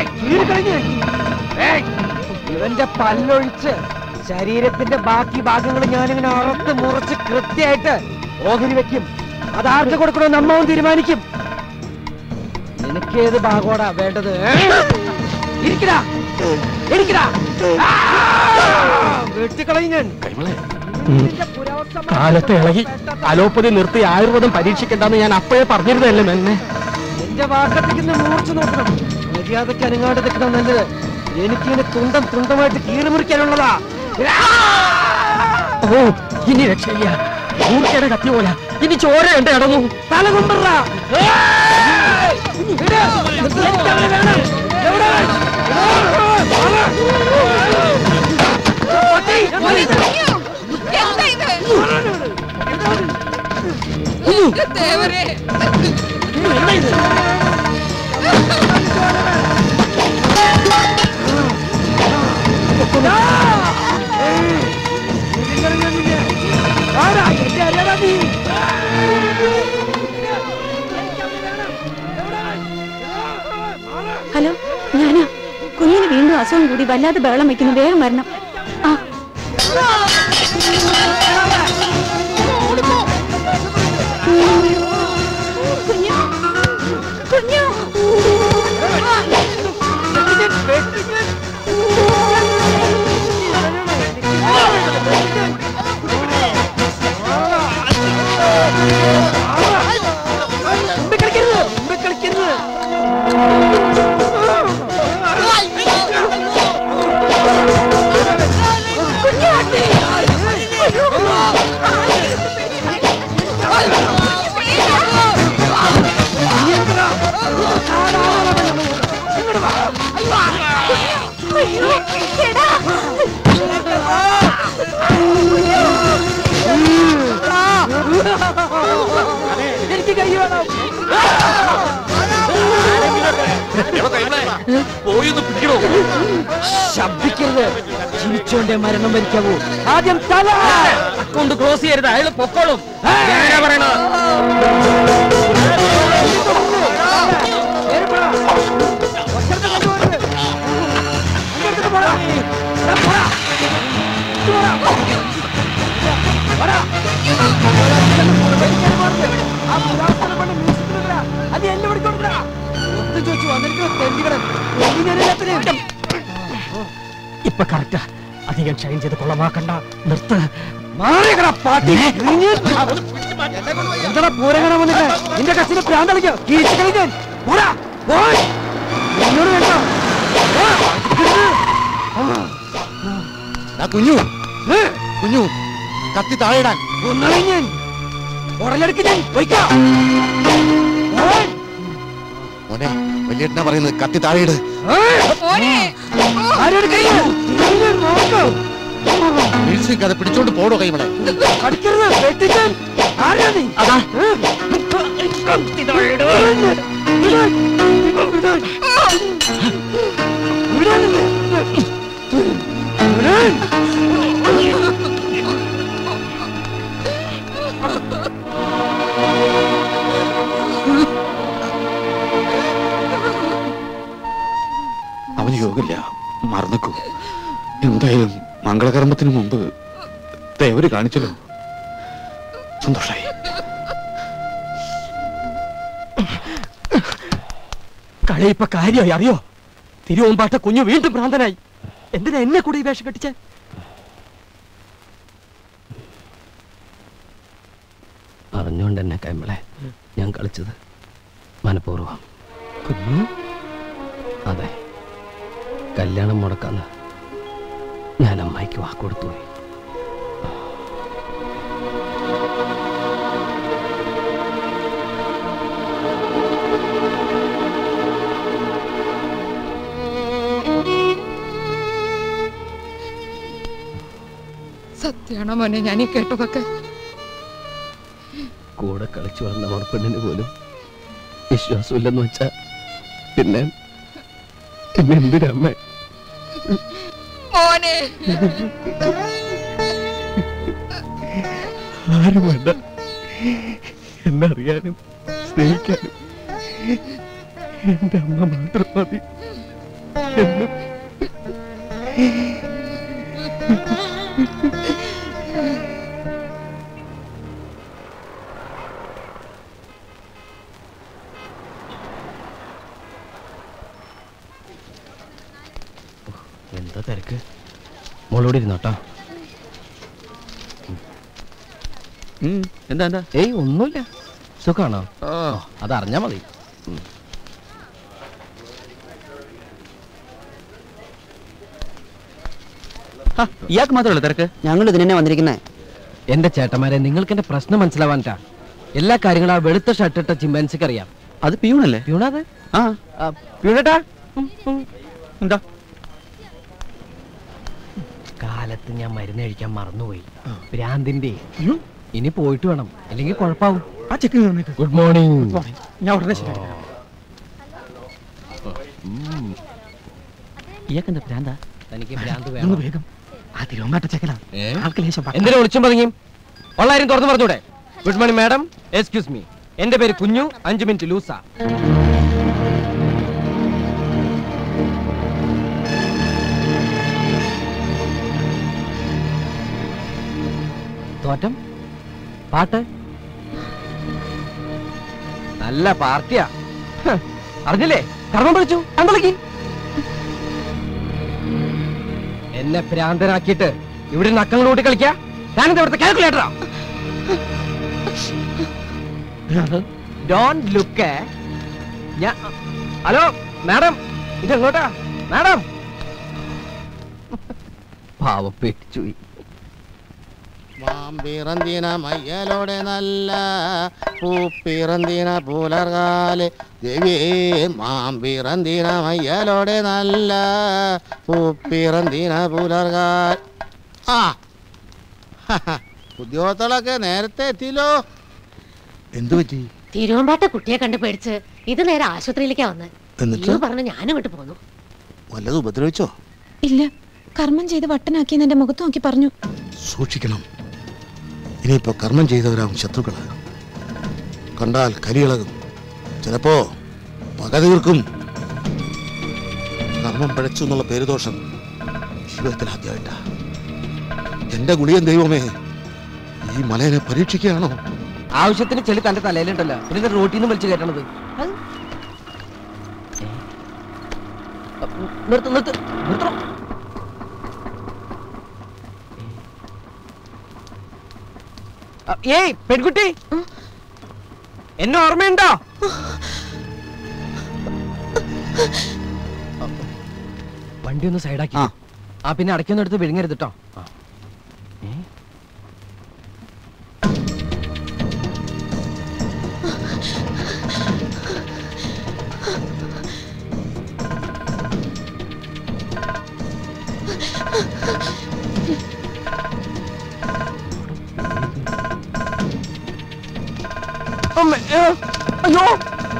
ഇവന്റെ പല്ലൊഴിച്ച് ശരീരത്തിന്റെ ബാക്കി ഭാഗങ്ങൾ ഞാനിങ്ങനെ അറുത്ത് മുറിച്ച് കൃത്യമായിട്ട് ഓഹരി വെക്കും. അതാർക്ക് കൊടുക്കണമെന്ന് അമ്മാവും തീരുമാനിക്കും. നിനക്ക് ഏത് ഭാഗോടാ വേണ്ടത്? വെട്ടിക്കളയും ഞാൻ. കാലത്തെ ഇളകി അലോപ്പതി നിർത്തി ആയുർവേദം പരീക്ഷിക്കണ്ടെന്ന് ഞാൻ അപ്പോഴേ പറഞ്ഞിരുന്നല്ലേ മെന്നെ. എന്റെ വാക്കത്തേക്ക് മൂർച്ച നോക്കണം. മര്യാദയ്ക്ക് അനങ്ങാണ്ട് നിൽക്കണം നല്ലത്. എനിക്കിങ്ങനെ തുണ്ടം തുണ്ടമായിട്ട് കീറിമുറിക്കാനുള്ളതാ. ഓ, ഇനി രക്ഷയില്ല. ഊർക്കയുടെ കത്തി പോലെ ഇനി ചോര എന്റെ അടങ്ങും. തല കൊണ്ടുവരാ. ഹലോ, ഞാനാ. കുഞ്ഞിന് വീണ്ടും അസുഖം കൂടി വല്ലാതെ ബഹളം വയ്ക്കുന്നു. വേഗം വരണം. ആ, കുഞ്ഞു, കുഞ്ഞു. ശബ്ദിക്കരുത്. ചിരിച്ചോണ്ടേ മരണം വരിക്കാവൂ. ആദ്യം തല അക്കൗണ്ട് ക്ലോസ് ചെയ്യരുത്. അയാൾ പൊക്കോളും. പറയണ ഇപ്പൊ കറക്റ്റാ. അധികം ഷൈൻ ചെയ്ത് കൊള്ളമാക്കണ്ട. നിർത്ത്. എന്താ പൂരകണ വന്നിട്ട് നിന്റെ കച്ചിന് പ്രാന്തളിക്കോ? കീഴ്ച കുഞ്ഞു കുഞ്ഞു കത്തി താഴെയിടാൻ ഞാൻ ഉടലെടുക്ക്. ഞാൻ മോനെ വലിയേട്ടനാ പറയുന്നത് കത്തി താഴെയിട്. കഥ പിടിച്ചോണ്ട് പോടോ കൈമളെ. അതാ അവന് യോഗമില്ല. മറന്നേക്കൂ. എന്തായാലും മംഗളകർമ്മത്തിന് മുമ്പ് ദേവര് കാണിച്ചല്ലോ. സന്തോഷായി. കളി ഇപ്പൊ കാര്യമായി അറിയോ? തിരുവമ്പാട്ട കുഞ്ഞു വീണ്ടും ഭ്രാന്തനായി. എന്തിനാ എന്നെ കൂടെ ഈ വേഷം കെട്ടിച്ചേ? അറിഞ്ഞോണ്ട് എന്നെ കൈമളെ ഞാൻ കളിച്ചത് മനഃപൂർവ്വം. കുഞ്ഞു അതെ, കല്യാണം മുടക്കാന്ന് ഞാൻ അമ്മായിക്ക് വാക്കുകൊടുത്തു പോയി. സത്യാണോ മോനെ ഞാൻ ഈ കേട്ടതൊക്കെ? കൂടെ കളിച്ചു വളർന്ന മണപ്പെണ്ണിന് പോലും വിശ്വാസമില്ലെന്ന് വെച്ചാ പിന്നെ എന്തിനമ്മ? മോനെ ആരും വേണ്ട എന്നറിയാനും സ്നേഹിക്കാനും എന്റെ അമ്മ മാത്രം മതി. എന്നും എന്താ തിരക്ക്? മോളോട് ഇരുന്നോട്ടോ. എന്താ എന്താ? ഏയ് ഒന്നുമില്ല. സുഖാണോ? അതറിഞ്ഞാ മതി. ഇയാൾക്ക് മാത്രമല്ല തിരക്ക്? ഞങ്ങൾ ഇതിനെ വന്നിരിക്കുന്നേ. എന്റെ ചേട്ടന്മാരെ, നിങ്ങൾക്ക് എന്റെ പ്രശ്നം മനസ്സിലാവാൻട്ടാ. എല്ലാ കാര്യങ്ങളും ആ വെളുത്ത ഷർട്ടിട്ട ചിമ്പാൻസിക്ക് അറിയാം. അത് പ്യൂണല്ലേ? പ്യൂണത്? പ്യൂണേട്ടാ എന്താ? കാലത്ത് ഞാൻ മരുന്ന് കഴിക്കാൻ മറന്നുപോയി. ഭ്രാന്തിന്റെ. ഇനി പോയിട്ട് വേണം, അല്ലെങ്കിൽ കുഴപ്പാവും. Good morning. ഞാൻ ഉടനെ ശരി. ഇയാൾക്കെന്താ ഭ്രാന്താ? തനിക്ക് ഭ്രാന്ത് വേണം. വേഗം. ആ തിരുവമ്പാട്ടച്ചക്കലാ. ആൾക്ക് ലേശം എന്തിനാ വിളിച്ചും പറഞ്ഞും ഉള്ളാരും തുറന്നു പറഞ്ഞൂടെ? Good morning madam, excuse me. എന്റെ പേര് കുഞ്ഞു. 5 മിനിറ്റ് ലൂസാ. തോറ്റം പാട്ട് നല്ല പാർട്ടിയാ. അറിഞ്ഞില്ലേ? കർമ്മം പഠിച്ചു കണ്ടളക്കി. എന്നെ ഭ്രാന്തനാക്കിയിട്ട് ഇവിടെ നക്കങ്ങളോട്ട് കളിക്കാ. ഞാനെന്താ ഇവിടുത്തെ കാൽക്കുലേറ്ററാ? Don't look. ഹലോ മാഡം, ഇതെങ്ങോട്ടാ മാഡം? പാവപ്പെട്ടിച്ചു. മാമ്പിറന്തിന മയ്യലോടെ നല്ല പൂപ്പിറന്തിന പുലർകാലെ ദേവിയേ. മാമ്പിറന്തിന മയ്യലോടെ നല്ല പൂപ്പിറന്തിന പുലർകാൽ. ആ ഉദ്യോഗസ്ഥളൊക്കെ നേരത്തെ എത്തിയല്ലോ. എന്തു പറ്റി? തിരുവമ്പാട്ട കുട്ടിയെ കണ്ട് പേടിച്ച് ഇത് നേരെ ആശുപത്രിയിലേക്കാ വന്നത്. എന്നിട്ട് പറഞ്ഞു ഞാനും ഇങ്ങോട്ട് പോന്നു. വല്ലതും ഉപദ്രവിച്ചോ? ഇല്ല, കർമ്മം ചെയ്ത് വട്ടനാക്കിയെന്ന് എന്റെ മുഖത്ത് നോക്കി പറഞ്ഞു. സൂക്ഷിക്കണം. ഇനിയിപ്പോ കർമ്മം ചെയ്തവരാവും ശത്രുക്കള്. കണ്ടാൽ കലിയിളകും, ചിലപ്പോ പക തീർക്കും. കർമ്മം പഴച്ചു എന്നുള്ള പേരുദോഷം ജീവിതത്തിൽ ആദ്യമായിട്ടാ. എന്റെ ഗുളിയൻ ദൈവമേ, ഈ മലയെ പരീക്ഷിക്കുകയാണോ? ആവശ്യത്തിന് ചെളി തന്റെ തലയിലുണ്ടല്ലോ, പിന്നെ റോട്ടിൽ നിന്ന് വലിച്ചു കയറ്റണത്. നിർത്തണം. ഏയ് പെൺകുട്ടി, എന്നെ ഓർമ്മയുണ്ടോ? വണ്ടി ഒന്ന് സൈഡാക്കി. പിന്നെ അടയ്ക്കൊന്നും എടുത്ത് വിഴുങ്ങരുത് കേട്ടോ. അയ്യോ,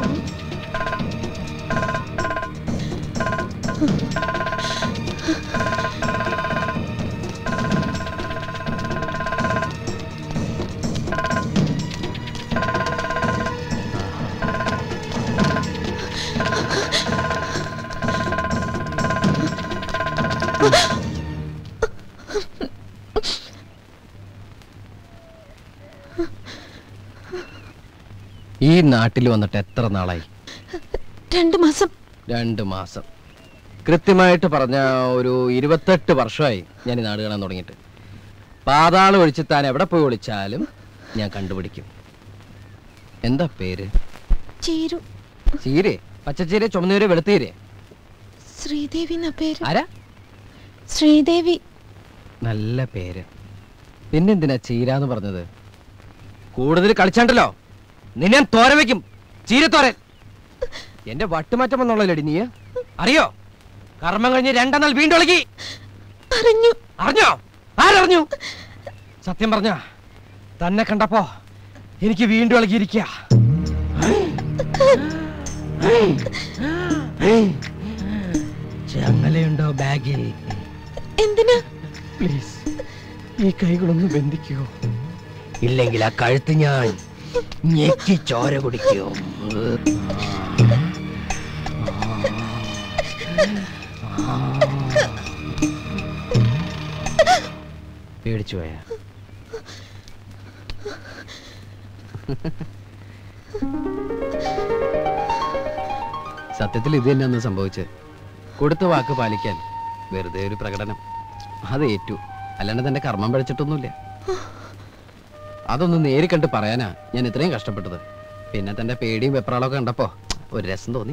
ഈ നാട്ടിൽ വന്നിട്ട് എത്ര നാളായി? 2 മാസം. 2 മാസം കൃത്യമായിട്ട് പറഞ്ഞ ഒരു 28 വർഷമായി ഞാൻ ഈ നാട് കാണാൻ തുടങ്ങിയിട്ട്. പാതാളം ഒഴിച്ച് താൻ എവിടെ പോയി വിളിച്ചാലും ഞാൻ കണ്ടുപിടിക്കും. എന്താ പേര്? ചീരു. ചീരേ? പച്ചച്ചീര, ചുമന്നീര്, വെളുത്തീരെ? ശ്രീദേവി എന്നാ പേര്. ആരാ? ശ്രീദേവി. നല്ല പേര്. പിന്നെന്തിനാ ചീരാന്ന് പറഞ്ഞത്? കൂടുതൽ കളിച്ചാണ്ടല്ലോ നിന്നെ തോര വെക്കും. ചീരത്തോരൻ. എന്റെ വട്ടുമാറ്റം വന്നുള്ളടി നീ അറിയോ? കർമ്മം കഴിഞ്ഞ് 2 നാൾ വീണ്ടും ഇളകി. അറിഞ്ഞോ? ആരറിഞ്ഞു? സത്യം പറഞ്ഞ തന്നെ കണ്ടപ്പോ എനിക്ക് വീണ്ടും ഇളകിയിരിക്കുക. ചങ്ങലയുണ്ടോ ബാഗിൽ? എന്തിനാ? പ്ലീസ് ഈ കൈകളൊന്ന് ബന്ധിക്കോ, ഇല്ലെങ്കിൽ ആ കഴുത്ത് ഞാൻ ഞെക്കി ചോര കുടിക്കോ. പേടിച്ചു പോയ? സത്യത്തിൽ ഇത് തന്നെ അന്ന് സംഭവിച്ചത്. കൊടുത്ത വാക്ക് പാലിക്കാൻ വെറുതെ ഒരു പ്രകടനം, അത് ഏറ്റു. അല്ലാണ്ട് തന്റെ കർമ്മം പഴിച്ചിട്ടൊന്നുമില്ല. അതൊന്ന് നേരി കണ്ട് പറയാനാ ഞാൻ ഇത്രയും കഷ്ടപ്പെട്ടത്. പിന്നെ തന്റെ പേടിയും വെപ്രാളൊക്കെ കണ്ടപ്പോ ഒരു രസം തോന്നി.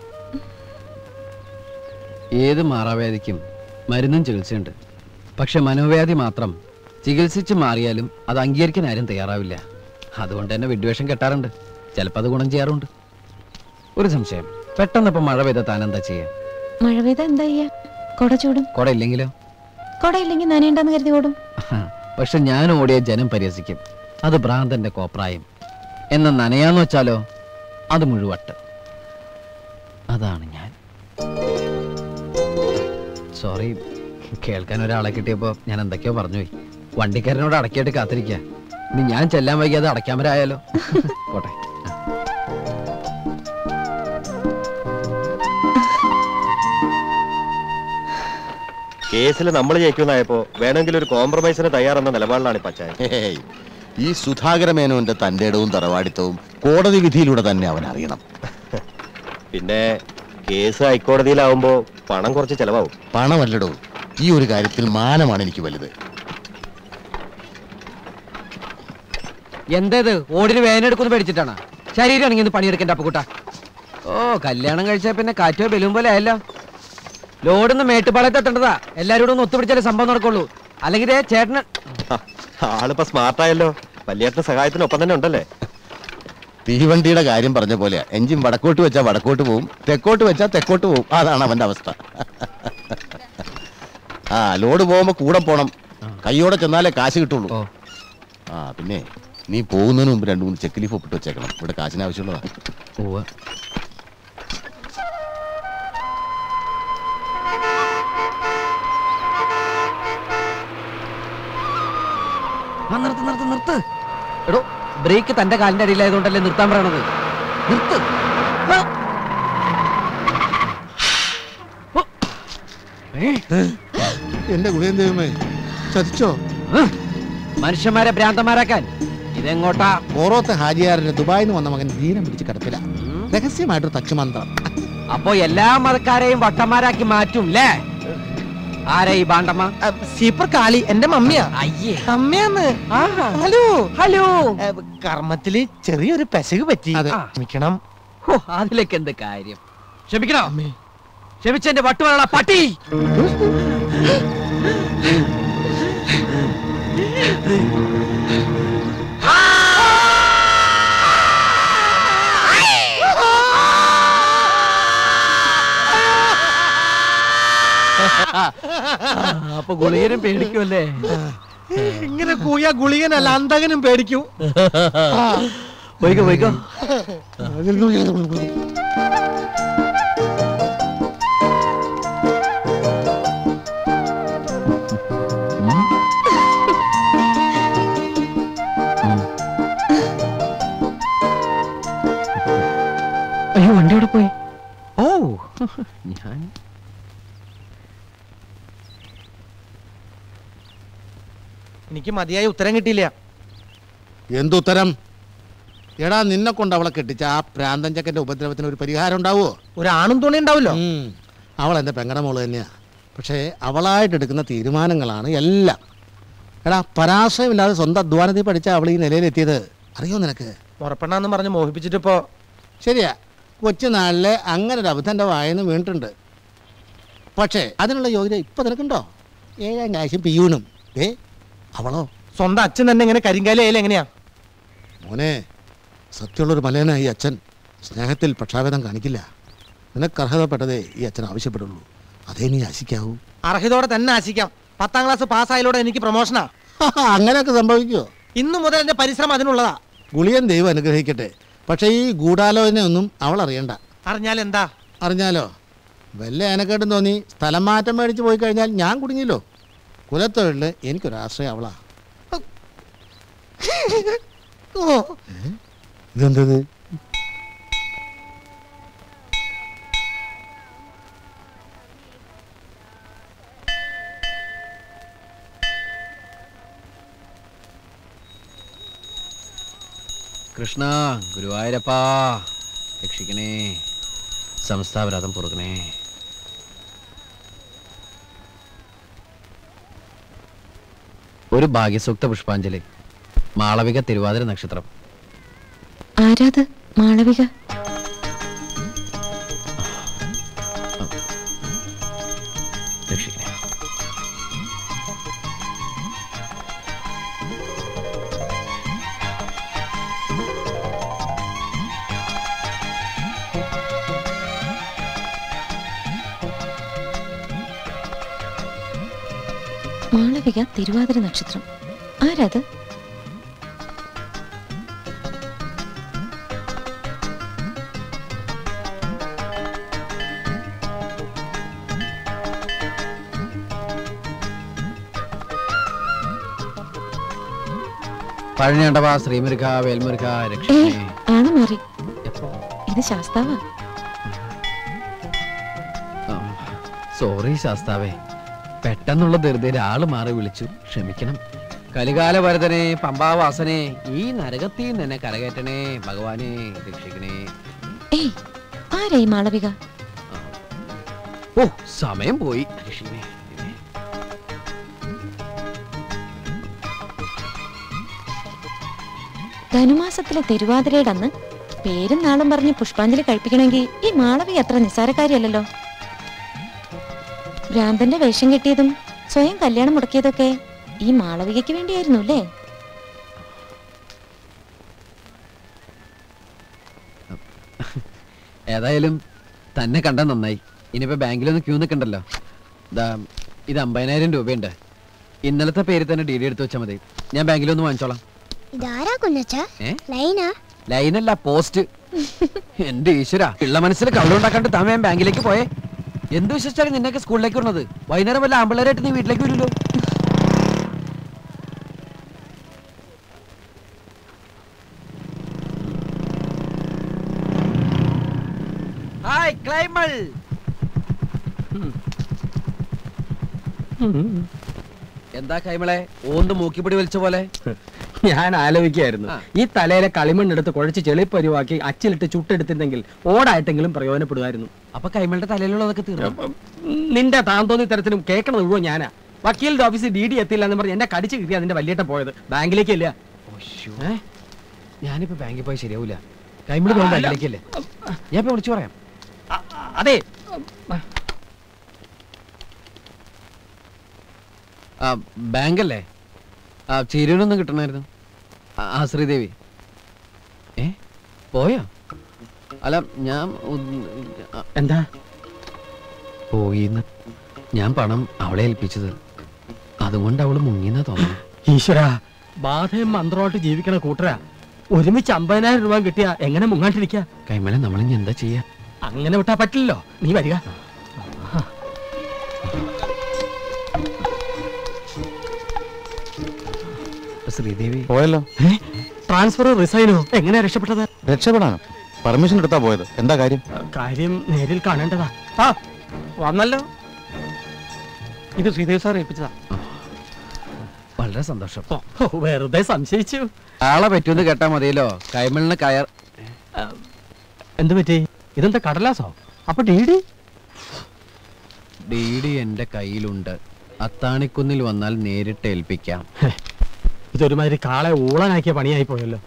ഏത് മാറാവ്യാധിക്കും മരുന്നും ചികിത്സയുണ്ട്. പക്ഷെ മനോവ്യാധി മാത്രം ചികിത്സിച്ച് മാറിയാലും അത് അംഗീകരിക്കാൻ ആരും തയ്യാറാവില്ല. അതുകൊണ്ട് തന്നെ വിദ്വേഷം കെട്ടാറുണ്ട്. ചിലപ്പോൾ അത് ഗുണം ചെയ്യാറുണ്ട്. ഒരു സംശയം, പെട്ടെന്നിപ്പോ മഴ പെയ്ത താൻ എന്താ ചെയ്യാ? മഴ പെയ്ത എന്താ ചെയ്യാ? കൊട ചൂടും. കൊട ഇല്ലെങ്കിലോ? കൊട ഇല്ലെങ്കിൽ നനയുണ്ടെന്ന് കരുതി ഓടും. പക്ഷെ ഞാൻ ഓടിയ ജനം പരിഹസിക്കും. അത് ഭ്രാന്തന്റെ കോപ്രായം. എന്ന നനയാന്ന് വെച്ചാലോ അത് മുഴുവട്ട്. അതാണ് ഞാൻ. സോറി, കേൾക്കാൻ ഒരാളെ കിട്ടിയപ്പോ ഞാൻ എന്തൊക്കെയോ പറഞ്ഞുപോയി. വണ്ടിക്കാരനോട് അടക്കിയിട്ട് കാത്തിരിക്കുക. ഇനി ഞാൻ ചെല്ലാൻ വൈകിയത് അടയ്ക്കാമരായാലോ. പോട്ടെ. കേസിൽ നമ്മൾ ജയിക്കുന്നായപ്പോ വേണമെങ്കിൽ ഒരു കോംപ്രമൈസിന് തയ്യാറെന്ന നിലപാടിലാണ് പച്ചായ. ഈ സുധാകര മേനോന്റെ തന്റെ ഇടവും തറവാടിത്തവും കോടതി വിധിയിലൂടെ തന്നെ അവൻ അറിയണം. പിന്നെ കേസ് ഹൈക്കോടതിയിലാവുമ്പോ പണം കുറച്ച് ചെലവാവും. പണമല്ലടോ, ഈ ഒരു കാര്യത്തിൽ മാനമാണ് എനിക്ക് വലുത്. എന്തേത് ഓടിന് വേനെടുക്കുന്ന പേടിച്ചിട്ടാണ്? ശരീരം അണങ്ങി പണിയെടുക്കേണ്ട അപ്പുകൂട്ട. ഓ, കല്യാണം കഴിച്ചാൽ പിന്നെ കാറ്റോ ബലൂൺ പോലെ ആയല്ലോ. ലോഡൊന്ന് മേട്ടുപാളയത്ത് എത്തേണ്ടതാ. എല്ലാരോടും ഒന്ന് ഒത്തുപിടിച്ചാലേ സംഭവം നടക്കുള്ളൂ. അല്ലെങ്കിൽ ചേട്ടന് ആളിപ്പോ സ്മാർട്ടായല്ലോ. വലിയേട്ടന്റെ സഹായത്തിനൊപ്പം തന്നെ ഉണ്ടല്ലേ. തീവണ്ടിയുടെ കാര്യം പറഞ്ഞ പോലെ എഞ്ചിൻ വടക്കോട്ട് വെച്ചാൽ വടക്കോട്ട് പോവും, തെക്കോട്ട് വെച്ചാൽ തെക്കോട്ട് പോവും. അതാണ് അവന്റെ അവസ്ഥ. ലോഡ് പോകുമ്പോ കൂടെ പോണം. കയ്യോടെ ചെന്നാലേ കാശ് കിട്ടുള്ളൂ. പിന്നെ നീ പോകുന്നതിന് മുമ്പ് 2-3 ചെക്ക് ലീഫ് ഒപ്പിട്ട് വെച്ചേക്കണം. ഇവിടെ കാശിന് ആവശ്യമുള്ളതാ. നിർത്ത്. എടോ, ബ്രേക്ക് തന്റെ കാലിന്റെ അടിയിലായതുകൊണ്ടല്ലേ നിർത്താൻ പറയണത്. നിർത്ത്. എന്റെ ഗുളികൻ ദൈവമേ, ചതിച്ചോ? മനുഷ്യന്മാരെ ഭ്രാന്തന്മാരാക്കാൻ ഇതെങ്ങോട്ടാ? ഓരോത്തെ ഹാജിയാറിന്റെ ദുബായിന്ന് വന്ന മകൻ ദീനം പിടിച്ച് കിടപ്പില്ല. രഹസ്യമായിട്ടൊരു തച്ചുമന്ത്രം. അപ്പോ എല്ലാ മതക്കാരെയും വട്ടന്മാരാക്കി മാറ്റും അല്ലേ? ആരാ ഈ ബാണ്ടമ്മ? സീപ്പർ കാളി എന്റെ മമ്മിയാ. അമ്മയാന്ന്. Hello hello. കർമ്മത്തില് ചെറിയൊരു പെശക് പറ്റി. ക്ഷമിക്കണം. അതിലേക്ക് എന്ത് കാര്യം? ക്ഷമിക്കണം. ക്ഷമിച്ചെന്റെ വട്ടുവള പട്ടി. അപ്പൊ ഗുളികനും പേടിക്കുമല്ലേ? ഇങ്ങനെ കൂയ ഗുളികനല്ല അന്തകനും പേടിക്കും. പോയിക്കോ പോയിക്കോ. അയ്യോ, വണ്ടി അവിടെ പോയി. ഓ, ഞാൻ എനിക്ക് മതിയായ ഉത്തരം കിട്ടിയില്ല. എന്തുത്തരം? എടാ, നിന്നെ കൊണ്ട് അവളെ കെട്ടിച്ച ആ പ്രാന്തൻ ചക്കന്റെ ഉപദ്രവത്തിന് ഒരു പരിഹാരം ഉണ്ടാവുമോ? ഒരു ആണും തുണി ഉണ്ടാവല്ലോ. അവൾ എൻ്റെ പെങ്ങടെ മോള് തന്നെയാ. പക്ഷേ അവളായിട്ട് എടുക്കുന്ന തീരുമാനങ്ങളാണ് എല്ലാം. എടാ, പരാശയമില്ലാതെ സ്വന്തം അധ്വാനത്തിൽ പഠിച്ച അവൾ ഈ നിലയിലെത്തിയത് അറിയോ നിനക്ക്? മുറപ്പെണ്ണാന്ന് പറഞ്ഞ് മോഹിപ്പിച്ചിട്ടിപ്പോ. ശരിയാ, കൊച്ചുനാളിലെ അങ്ങനെ ഒരു അബദ്ധം എൻ്റെ വായന്ന് വീണിട്ടുണ്ട്. പക്ഷേ അതിനുള്ള യോഗ്യത ഇപ്പൊ നിനക്കുണ്ടോ? 7ാം ക്ലാസും പിയൂണും. അവളോ സ്വന്തം അച്ഛൻ തന്നെ ഇങ്ങനെ കരിങ്കാലയില എങ്ങനെയാ? മോനെ, സത്യമുള്ളൊരു മലയനായി ഈ അച്ഛൻ സ്നേഹത്തിൽ പക്ഷാഭേദം കാണിക്കില്ല. നിനക്ക് അർഹതപ്പെട്ടതേ ഈ അച്ഛൻ ആവശ്യപ്പെടുള്ളൂ. അതേ നീ ആശിക്കാവൂ. അർഹതയോടെ തന്നെ ആശിക്കാം. 10ാം ക്ലാസ് പാസ്സായാലോടെ എനിക്ക് പ്രൊമോഷനാ. അങ്ങനെയൊക്കെ സംഭവിക്കുമോ? ഇന്നു മുതൽ എന്റെ പരിശ്രമം അതിനുള്ളതാ. ഗുളിയൻ ദൈവം അനുഗ്രഹിക്കട്ടെ. പക്ഷേ ഈ ഗൂഢാലോചനയൊന്നും അവൾ അറിയണ്ട. അറിഞ്ഞാൽ എന്താ? അറിഞ്ഞാലോ വല്ല എനക്കേട്ടും തോന്നി സ്ഥലം മാറ്റം മേടിച്ച് പോയി കഴിഞ്ഞാൽ ഞാൻ കുടുങ്ങിയല്ലോ. കുലത്തൊഴിലില് എനിക്കൊരാശ്രയം അവളാ. ഇതെന്തത്? കൃഷ്ണ ഗുരുവായൂരപ്പാ രക്ഷിക്കണേ, സംസ്ഥാപരാധം പൊറുക്കണേ. ഒരു ഭാഗ്യസൂക്ത പുഷ്പാഞ്ജലി. മാളവിക, തിരുവാതിര നക്ഷത്രം. ആരാത് മാളവിക? രക്ഷിക്കണേ. മാളവിക, തിരുവാതിര നക്ഷത്രം. ആരാത്? പഴഞ്ഞണ്ടവാ ശ്രീമുരുഖ വേൽമുരുഖ രക്ഷിക്കണേ. ആണ് മാറി. ഇത് ശാസ്താവാ. സോറി ശാസ്താവേ, പെട്ടെന്നുള്ള ധൃതിയിൽ ആള് മാറി വിളിച്ചു, ക്ഷമിക്കണം. കലികാല വരദനെ, പമ്പാവാസനെ, ഈ നരകത്തിൽ തന്നെ കരകയറ്റണേ ഭഗവാനെ, രക്ഷിക്കണേ. ഏയ്, ആരായി മാളവിക? ഓ, സമയം പോയി. രക്ഷിക്കണേ. ധനുമാസത്തിലെ തിരുവാതിരയുടെ അന്ന് പേരും നാളും പറഞ്ഞ് പുഷ്പാഞ്ജലി കഴിപ്പിക്കണമെങ്കിൽ ഈ മാളവിക അത്ര നിസ്സാരക്കാരിയല്ലല്ലോ. ഭ്രാന്തന്റെ വേഷം കെട്ടിയതും സ്വയം കല്യാണം മുടക്കിയതൊക്കെ ഈ മാളവികയ്ക്ക് വേണ്ടിയായിരുന്നു അല്ലേ? ഏതായാലും തന്നെ കണ്ടാ നന്നായി. ഇനിയിപ്പോ ബാങ്കിലൊന്ന് ക്യൂ നിൽക്കണ്ടല്ലോ. ഇത് 50,000 രൂപയുണ്ട്. ഇന്നലത്തെ പേര് തന്നെ ഡി എടുത്ത് വെച്ചാൽ മതി. ഞാൻ ബാങ്കിലൊന്ന് വാങ്ങിച്ചോളാം. ഇതാരാ കുഞ്ഞച്ചാ? ലൈനാ? ലൈനല്ല, പോസ്റ്റ്. എന്റെ ഈശ്വര, ഉള്ള മനസ്സിൽ കള്ളുണ്ടാക്കാണ്ട് താമേ ബാങ്കിലേക്ക് പോയേ. എന്ത് വിശ്വസിച്ചാലും നിന്നൊക്കെ സ്കൂളിലേക്ക് വന്നത്? വൈകുന്നേരം വല്ല ആമ്പിള്ളേരായിട്ട് നീ വീട്ടിലേക്ക് വരുമല്ലോ. ഹായ് ക്ലൈമൾ. എന്താ കൈമളെ ഓന്ത് മൂക്കിപ്പൊടി വലിച്ച പോലെ? ഞാൻ ആലോചിക്കായിരുന്നു, ഈ തലയിലെ കളിമണ്ണെടുത്ത് കുഴച്ച് ചെളിപ്പരിവാക്കി അച്ചിലിട്ട് ചുട്ടെടുത്തിരുന്നെങ്കിൽ ഓടായിട്ടെങ്കിലും പ്രയോജനപ്പെടുമായിരുന്നു. അപ്പൊ കൈമളുടെ തലയിലുള്ളതൊക്കെ തീർന്നു. നിന്റെ താന്തോന്നി തരത്തിലും കേൾക്കണത് മുഴുവൻ ഞാനാ. വക്കീലിന്റെ ഓഫീസിൽ DD എത്തിയില്ല എന്ന് പറഞ്ഞ് എന്നെ കടിച്ചു കിട്ടിയ അതിന്റെ വലിയേട്ട പോയത് ബാങ്കിലേക്കല്ല. ഞാനിപ്പോ ബാങ്കിൽ പോയി ശരിയാവൂല. കൈമള് പോയി ബാങ്കിലേക്കല്ലേ? ഞാൻ ഇപ്പൊ വിളിച്ചു പറയാം. അതെ, ബാങ്കല്ലേ? ചിരൂനൊന്നും കിട്ടണമായിരുന്നു. ശ്രീദേവി പോയോ? അല്ല ഞാൻ എന്താ പോയിന്ന്. ഞാൻ പണം അവളെ ഏൽപ്പിച്ചത്, അതുകൊണ്ട് അവള് മുങ്ങിന്നാ തോന്നുന്നു. ഈശ്വര, ബാധയും മന്ത്രമായിട്ട് ജീവിക്കണ കൂട്ടരാ. ഒരുമിച്ച് 50,000 രൂപ കിട്ടിയാ എങ്ങനെ മുങ്ങാണ്ടിരിക്കാ? കൈമല, നമ്മളിനി എന്താ ചെയ്യാ? അങ്ങനെ വിട്ടാ പറ്റില്ലല്ലോ. നീ വരിക. ശ്രീദേവി പോയല്ലോ. ട്രാൻസ്ഫർ റിസൈനോ? എങ്ങനെയാ രക്ഷപ്പെട്ടത്? രക്ഷപ്പെടാനോ? പെർമിഷൻ എടുത്താ പോയത്. എന്താ കാര്യം? കാര്യം നേരിൽ കാണേണ്ടതാ. വന്നല്ലോ. ഇത് ശ്രീദേവ് സാർ ഏൽപ്പിച്ചതാ. വളരെ സന്തോഷം. വെറുതെ സംശയിച്ചു. ആളെ പറ്റുമെന്ന് കേട്ടാ മതിയല്ലോ. കൈമളിന് കയർ. എന്ത് പറ്റി? ഇതെന്താ കടലാസോ? അപ്പൊ DD എന്റെ കയ്യിലുണ്ട്. അത്താണിക്കുന്നിൽ വന്നാൽ നേരിട്ട് ഏൽപ്പിക്കാം. ഇതൊരുമാതിരി കാളെ ഊളനാക്കിയ പണിയായി പോയല്ലോ.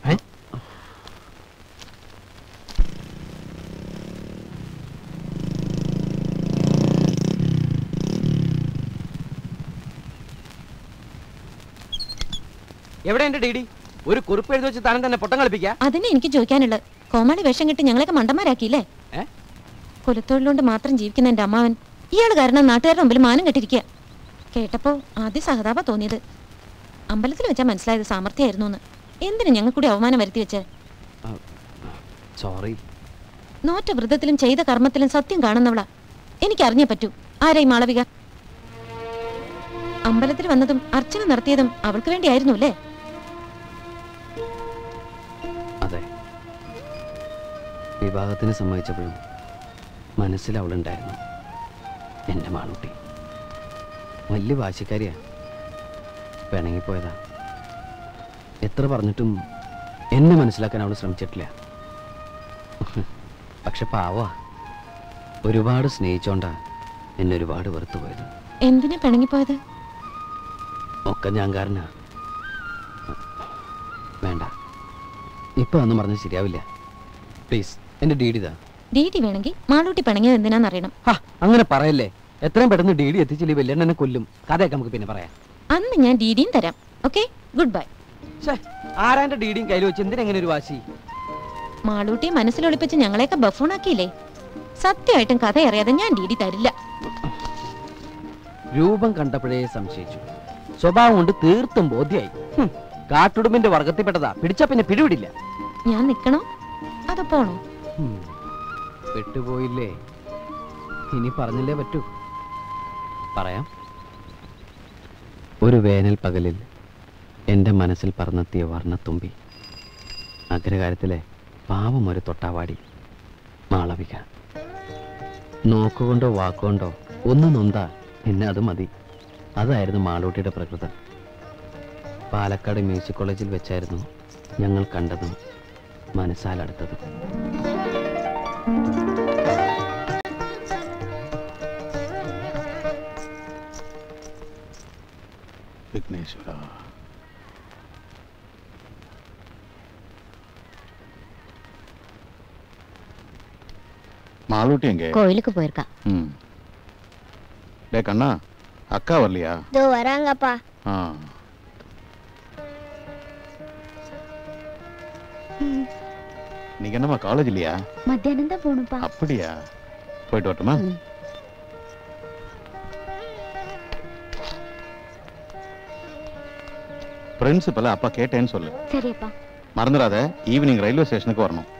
എവിടെ എന്റെ DD? ഒരു കുറിപ്പ് എഴുതി വെച്ച് താനും തന്നെ പൊട്ടം കളിപ്പിക്കാ? അതിനെ എനിക്ക് ചോദിക്കാനുള്ളത്. കോമാളി വേഷം കെട്ടി ഞങ്ങളൊക്കെ മണ്ടന്മാരാക്കിയില്ലേ? കുലത്തൊഴിലുകൊണ്ട് മാത്രം ജീവിക്കുന്ന എന്റെ അമ്മാവൻ ഇയാള് കാരണം നാട്ടുകാരുടെ മുമ്പിൽ മാനം കെട്ടിരിക്കുക. കേട്ടപ്പോ ആദ്യ സഹതാപ തോന്നിയത്. അമ്പലത്തിൽ വെച്ചാൽ മനസ്സിലായത് സാമർത്ഥ്യമായിരുന്നു എന്ന്. എന്തിനു ഞങ്ങൾ കൂടി അവമാനം വരുത്തി വെച്ചേ? സോറി. നോറ്റ വ്രതത്തിലും ചെയ്ത കർമ്മത്തിലും സത്യം കാണുന്നവളാ. എനിക്കറിഞ്ഞേ പറ്റൂ ആരായി മാളവിക. അമ്പലത്തിൽ വന്നതും അർച്ചന നടത്തിയതും അവൾക്ക് വേണ്ടിയായിരുന്നു അല്ലേ? അതെ. വിവാഹത്തിന് സമ്മതിച്ചപ്പോഴും മനസ്സിൽ അവളുണ്ടായിരുന്നു. എന്റെ മാളൂട്ടി വലിയ വാശിക്കാരിയാ. പിണങ്ങിപ്പോയതാ. എത്ര പറഞ്ഞിട്ടും എന്നെ മനസ്സിലാക്കാൻ അവൾ ശ്രമിച്ചിട്ടില്ല. പക്ഷെ പാവാ, ഒരുപാട് സ്നേഹിച്ചോണ്ടാ എന്നെ ഒരുപാട് വെറുത്തു പോയത്. എന്തിനാ പിണങ്ങിപ്പോയത്? ഒക്കെ ഞാൻ കാരനാ. വേണ്ട, ഇപ്പൊ ഒന്നും പറഞ്ഞത് ശരിയാവില്ല. പ്ലീസ് എന്റെ DD താ. DD വേണമെങ്കിൽ മാളൂട്ടി പിണങ്ങിയത് എന്തിനാന്നറിയണം. അങ്ങനെ പറയല്ലേ. എത്രയും പെട്ടെന്ന് DD എത്തിച്ചില്ലേ വെല്ലെണ്ണനെ കൊല്ലും. കഥയൊക്കെ നമുക്ക് പിന്നെ പറയാം. അന്ന് ഞാൻ DDയും തരാം. Okay, good bye. ആരാന്റെ DDയും കയ്യിൽ വെച്ച് എന്തിനെങ്ങനെ ഒരു വാശി? മാളൂട്ടിയെ മനസ്സിലൊളിപ്പിച്ച് ഞങ്ങളെയൊക്കെ ബഫൂണാക്കിയില്ലേ? സത്യമായിട്ടും കഥ അറിയാതെ ഞാൻ DD തരില്ല. രൂപം കണ്ടപ്പോഴേ സംശയിച്ചു. സ്വഭാവം കൊണ്ട് തീർത്തും ബോധ്യായി. കാട്ടുടുമ്പിന്റെ വർഗത്തിൽപ്പെട്ടതാ. പിടിച്ചാ പിന്നെ പിടിവിടില്ല. ഞാൻ നിക്കണോ അതോ പോണോ? പെട്ടുപോയില്ലേ? ഇനി പറഞ്ഞില്ലേ പറ്റൂ. പറയാം. ഒരു വേനൽ പകലിൽ എൻ്റെ മനസ്സിൽ പറന്നെത്തിയ വർണ്ണത്തുമ്പി. അഗ്രകാരത്തിലെ പാവം ഒരു തൊട്ടാവാടി മാളവിക. നോക്കുകൊണ്ടോ വാക്കുകൊണ്ടോ ഒന്ന് നൊന്താ എന്നെ അത് മതി. അതായിരുന്നു മാളൂട്ടിയുടെ പ്രകൃതം. പാലക്കാട് മ്യൂസിക് കോളേജിൽ വെച്ചായിരുന്നു ഞങ്ങൾ കണ്ടതും മനസ്സാലടുത്തതും. വിഘ്നേശ്വര, மாலூட்டி எங்க? கோயிலுக்கு போயிருக்கா. டே கண்ணா, அக்கா வரலையா? இதோ வராங்கப்பா. நீங்க என்னம்மா காலேஜ் இல்லையா? மத்தியானம் தான் போகணும்ப்பா. அப்படியா? போயிட்டு வரட்டுமா? பிரின்சிபல் அப்பா கேட்டேன்னு சொல்லு. சரியப்பா. மறந்துடாத, ஈவினிங் ரயில்வே ஸ்டேஷனுக்கு வரணும்.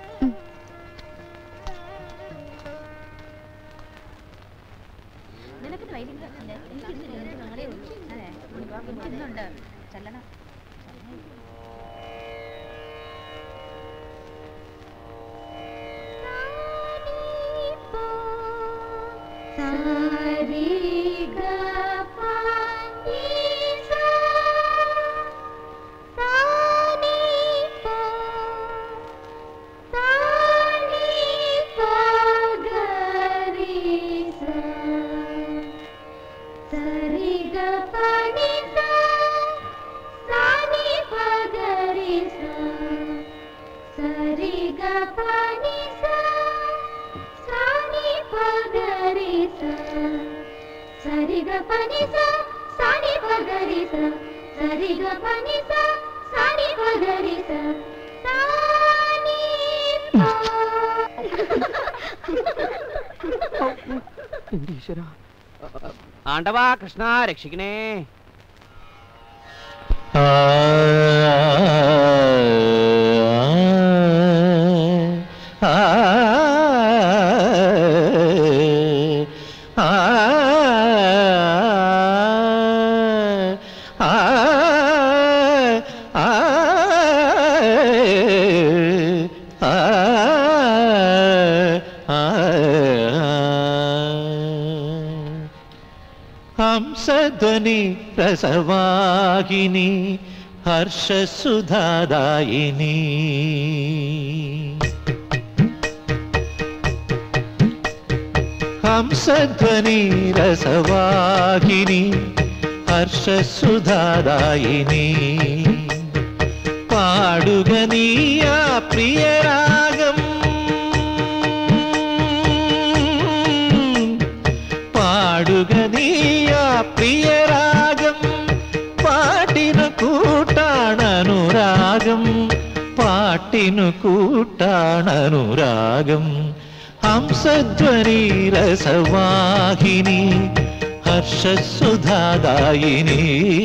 ആണ്ടവാ കൃഷ്ണ രക്ഷിക്കണേ. ഹംസധ്വനി രസവാഹിനി ഹർഷസുധാദായിനി ഹംസധ്വനി രസവാഹിനി ഹർഷസുധാദായിനി പാടുക നീയാ പ്രിയരാഗം പാടുക നീയാ പ്രിയരാഗം പാട്ടിനു കൂട്ടാണനുരാഗം പാട്ടിനു കൂട്ടാണനുരാഗം ഹംസധ്വനി രസവാഹിനി ഹർഷസുധാദായിനി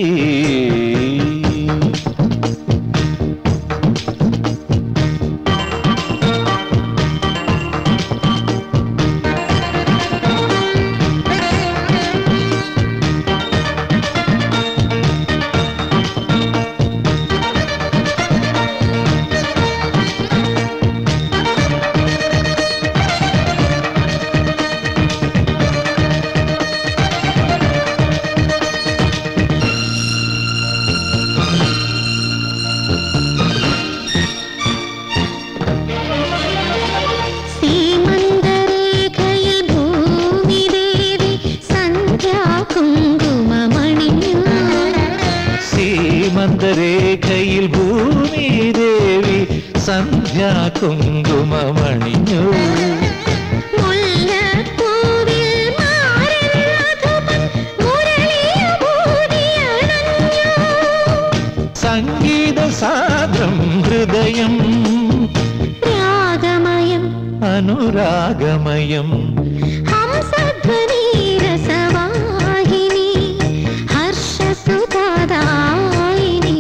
രേഖയിൽ ഭൂമി ദേവി സന്ധ്യാ കുങ്കുമമണിഞ്ഞു സംഗീത സാന്ദ്രം ഹൃദയം രാഗമയം അനുരാഗമയം ഹംസധ്വനി രസവാഹിനി ഹർഷസുധാദായിനി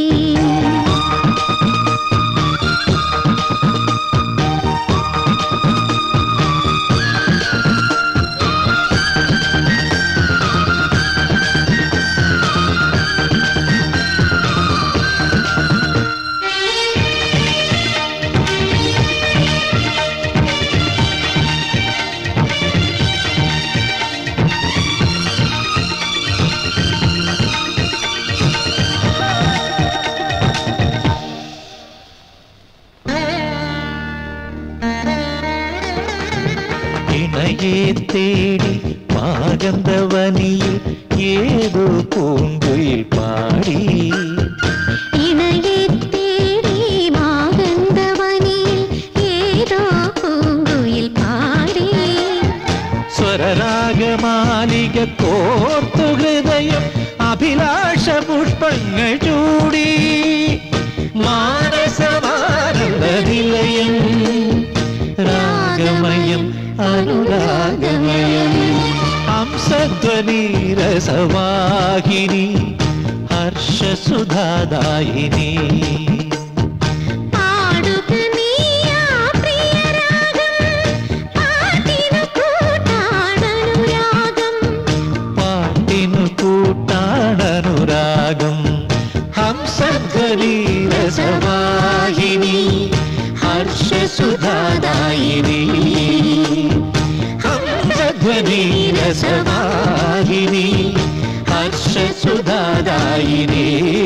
തേടി മാഗന്ധവനിയിൽ ഏതോ പൂങ്കുയിൽ പാടി ഇണയെ തേടി മാഗന്ധവനിയിൽ ഏതോ പൂങ്കുയിൽ പാടി സ്വരരാഗമാലിക കോർത്തു ഹൃദയം അഭിലാഷ പുഷ്പങ്ങൾ ചൂടി മാനസമാനന്ദ നിലയം രാഗമയം ഹർഷസുധാദായിനി പാട്ടിനു കൂട്ടാണനുരാഗം ഹംസധ്വനി രസവാഹിനി ഹർഷസുധാദായിനി ഹംസധ്വനി രസവാഹിനി ഹർഷസുധാദായിനി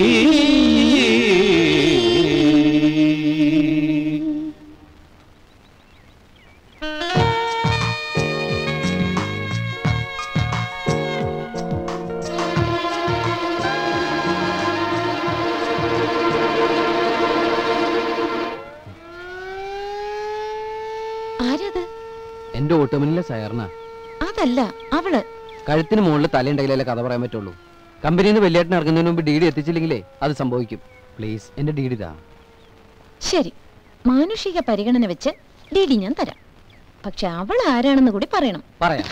എന്റെ ഓട്ടോമിനിലെ സയർണ. അതല്ല അവള്. കഴുത്തിന് മുകളിൽ തലയുണ്ടെങ്കിലല്ലേ കഥ പറയാൻ പറ്റുള്ളൂ. കമ്പനിയിൽ നിന്ന് വലിയേട്ടൻ ഇറങ്ങുന്നതിന് മുമ്പ് ഡീഡി എത്തിച്ചില്ലെങ്കിലേ അത് സംഭവിക്കും. പ്ലീസ് എന്റെ ഡീഡി താ. ശരി, മാനുഷിക പരിഗണന വെച്ച് ഡീഡി ഞാൻ തരാം. പക്ഷെ അവൾ ആരാണെന്ന് കൂടി പറയണം. പറയാം.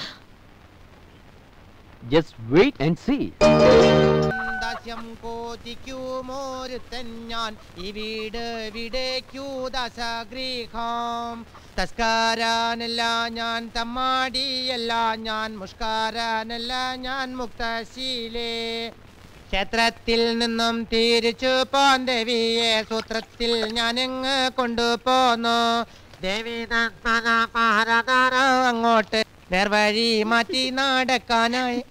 Just wait and see. ഞാൻ ഈ വീട് വിടേക്കൂ ദശഗ്രീഹം തസ്കാരാനല്ല ഞാൻ തമ്മാടിയല്ല ഞാൻ മുഷ്കാരാനല്ല ഞാൻ മുക്തശീലേ ക്ഷേത്രത്തിൽ നിന്നും തിരിച്ചു പോൻ ദേവിയെ സൂത്രത്തിൽ ഞാനിങ്ങ് കൊണ്ടുപോന്നു ദേവി അങ്ങോട്ട് നേർവഴി മാറ്റി നടക്കാനായി.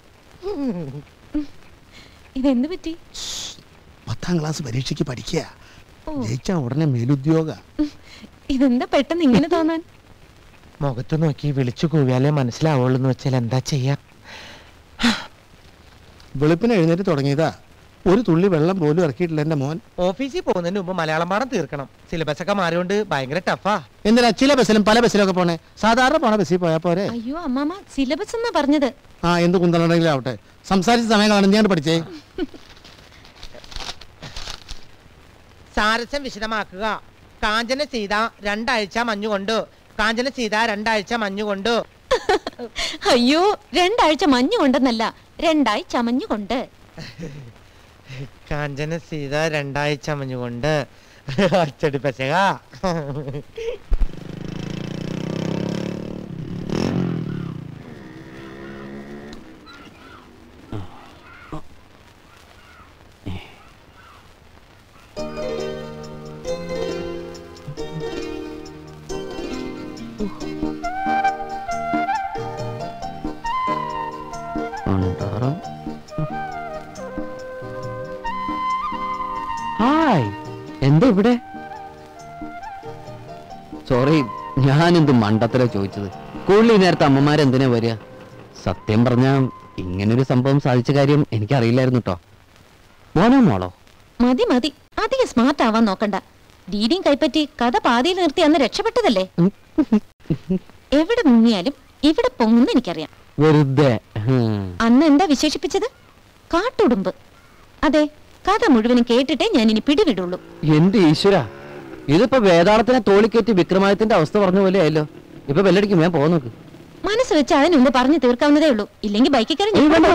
ഇതെന്ത് പറ്റി? 10ാം ക്ലാസ് പരീക്ഷയ്ക്ക് പഠിക്കുക. ജയിച്ചാ ഉടനെ മേലുദ്യോഗ. ഇതെന്താ പെട്ടെന്ന് ഇങ്ങനെ തോന്നാൻ? മുഖത്ത് നോക്കി വിളിച്ചു കൂവിയാലേ മനസ്സിലാവുള്ളൂ എന്ന് വെച്ചാൽ എന്താ ചെയ്യാ? വെളുപ്പിന് എഴുന്നേറ്റ് തുടങ്ങിയതാ. ഒരു തുള്ളി വെള്ളം പോലും ഇറക്കിയിട്ടില്ല എന്റെ മോൻ. ഓഫീസിൽ പോകുന്നതിന് മുമ്പ് മലയാളം പാഠം തീർക്കണം. സിലബസ് ഒക്കെ മാറിയോണ്ട് ഭയങ്കര ടഫാ. എന്തിനാ ചില ബസ്സിലും പല ബസ്സിലും ഒക്കെ പോണേ? സാധാരണ പോണ ബസ്സിൽ പോയാ പോരെ? അയ്യോ അമ്മാമ, സിലബസ് എന്നാ പറഞ്ഞത്. ആ, എന്ത് കുന്തലുണ്ടെങ്കിലും ആവട്ടെ. സംസാരിച്ച സമയം കാണും ഞാൻ പഠിച്ചേ. സാരസ്യം വിശദമാക്കുക. കാഞ്ചന സീത 2 ആഴ്ച മഞ്ഞുകൊണ്ട്. കാഞ്ചന സീത 2 ആഴ്ച മഞ്ഞുകൊണ്ട്. അയ്യോ, 2 ആഴ്ച മഞ്ഞുകൊണ്ടെന്നല്ല, 2 ആഴ്ച മഞ്ഞുകൊണ്ട്. കാഞ്ചന സീത 2 ആഴ്ച മഞ്ഞുകൊണ്ട്. അച്ചടി പശക. ഹായ്, എന്താ ഇവിടെ? സോറി, ഞാനെന്ത് മണ്ടത്തര ചോദിച്ചത്. സ്കൂളിൽ ഈ നേരത്തെ അമ്മമാരെന്തിനാ വരിക? സത്യം പറഞ്ഞാ ഇങ്ങനൊരു സംഭവം സാധിച്ച കാര്യം എനിക്കറിയില്ലായിരുന്നു കേട്ടോ. മോനോ മോളോ? മതി മതി, അധികം സ്മാർട്ട് ആവാൻ നോക്കണ്ട. ഡീഡിയും കൈപ്പറ്റി കഥ പാതിയിൽ നിർത്തി അന്ന് രക്ഷപ്പെട്ടതല്ലേ. എവിടെ മുങ്ങിയാലും ഇവിടെ പൊങ്ങുന്നു എനിക്കറിയാം. വെറുതെ അന്ന് എന്താ വിശേഷിപ്പിച്ചത്? കാട്ടുടുമ്പ്. അതെ, കഥ മുഴുവനും കേട്ടിട്ടേ ഞാൻ ഇനി പിടിവിടുള്ളൂ. എന്റെ ഈശ്വര, ഇതിപ്പോ വേദാളത്തിനെ തോളിക്കേറ്റി വിക്രമാദിത്യന്റെ അവസ്ഥ പറഞ്ഞ പോലെ ആയല്ലോ. ഇപ്പൊ ബെല്ലടിക്കും, ഞാൻ പോകാൻ നോക്ക്. മനസ്സ് വെച്ച് അതിന് മുമ്പ് പറഞ്ഞു തീർക്കാവുന്നതേ ഉള്ളൂ. ഇല്ലെങ്കിൽ ബൈക്കിൽ കയറി.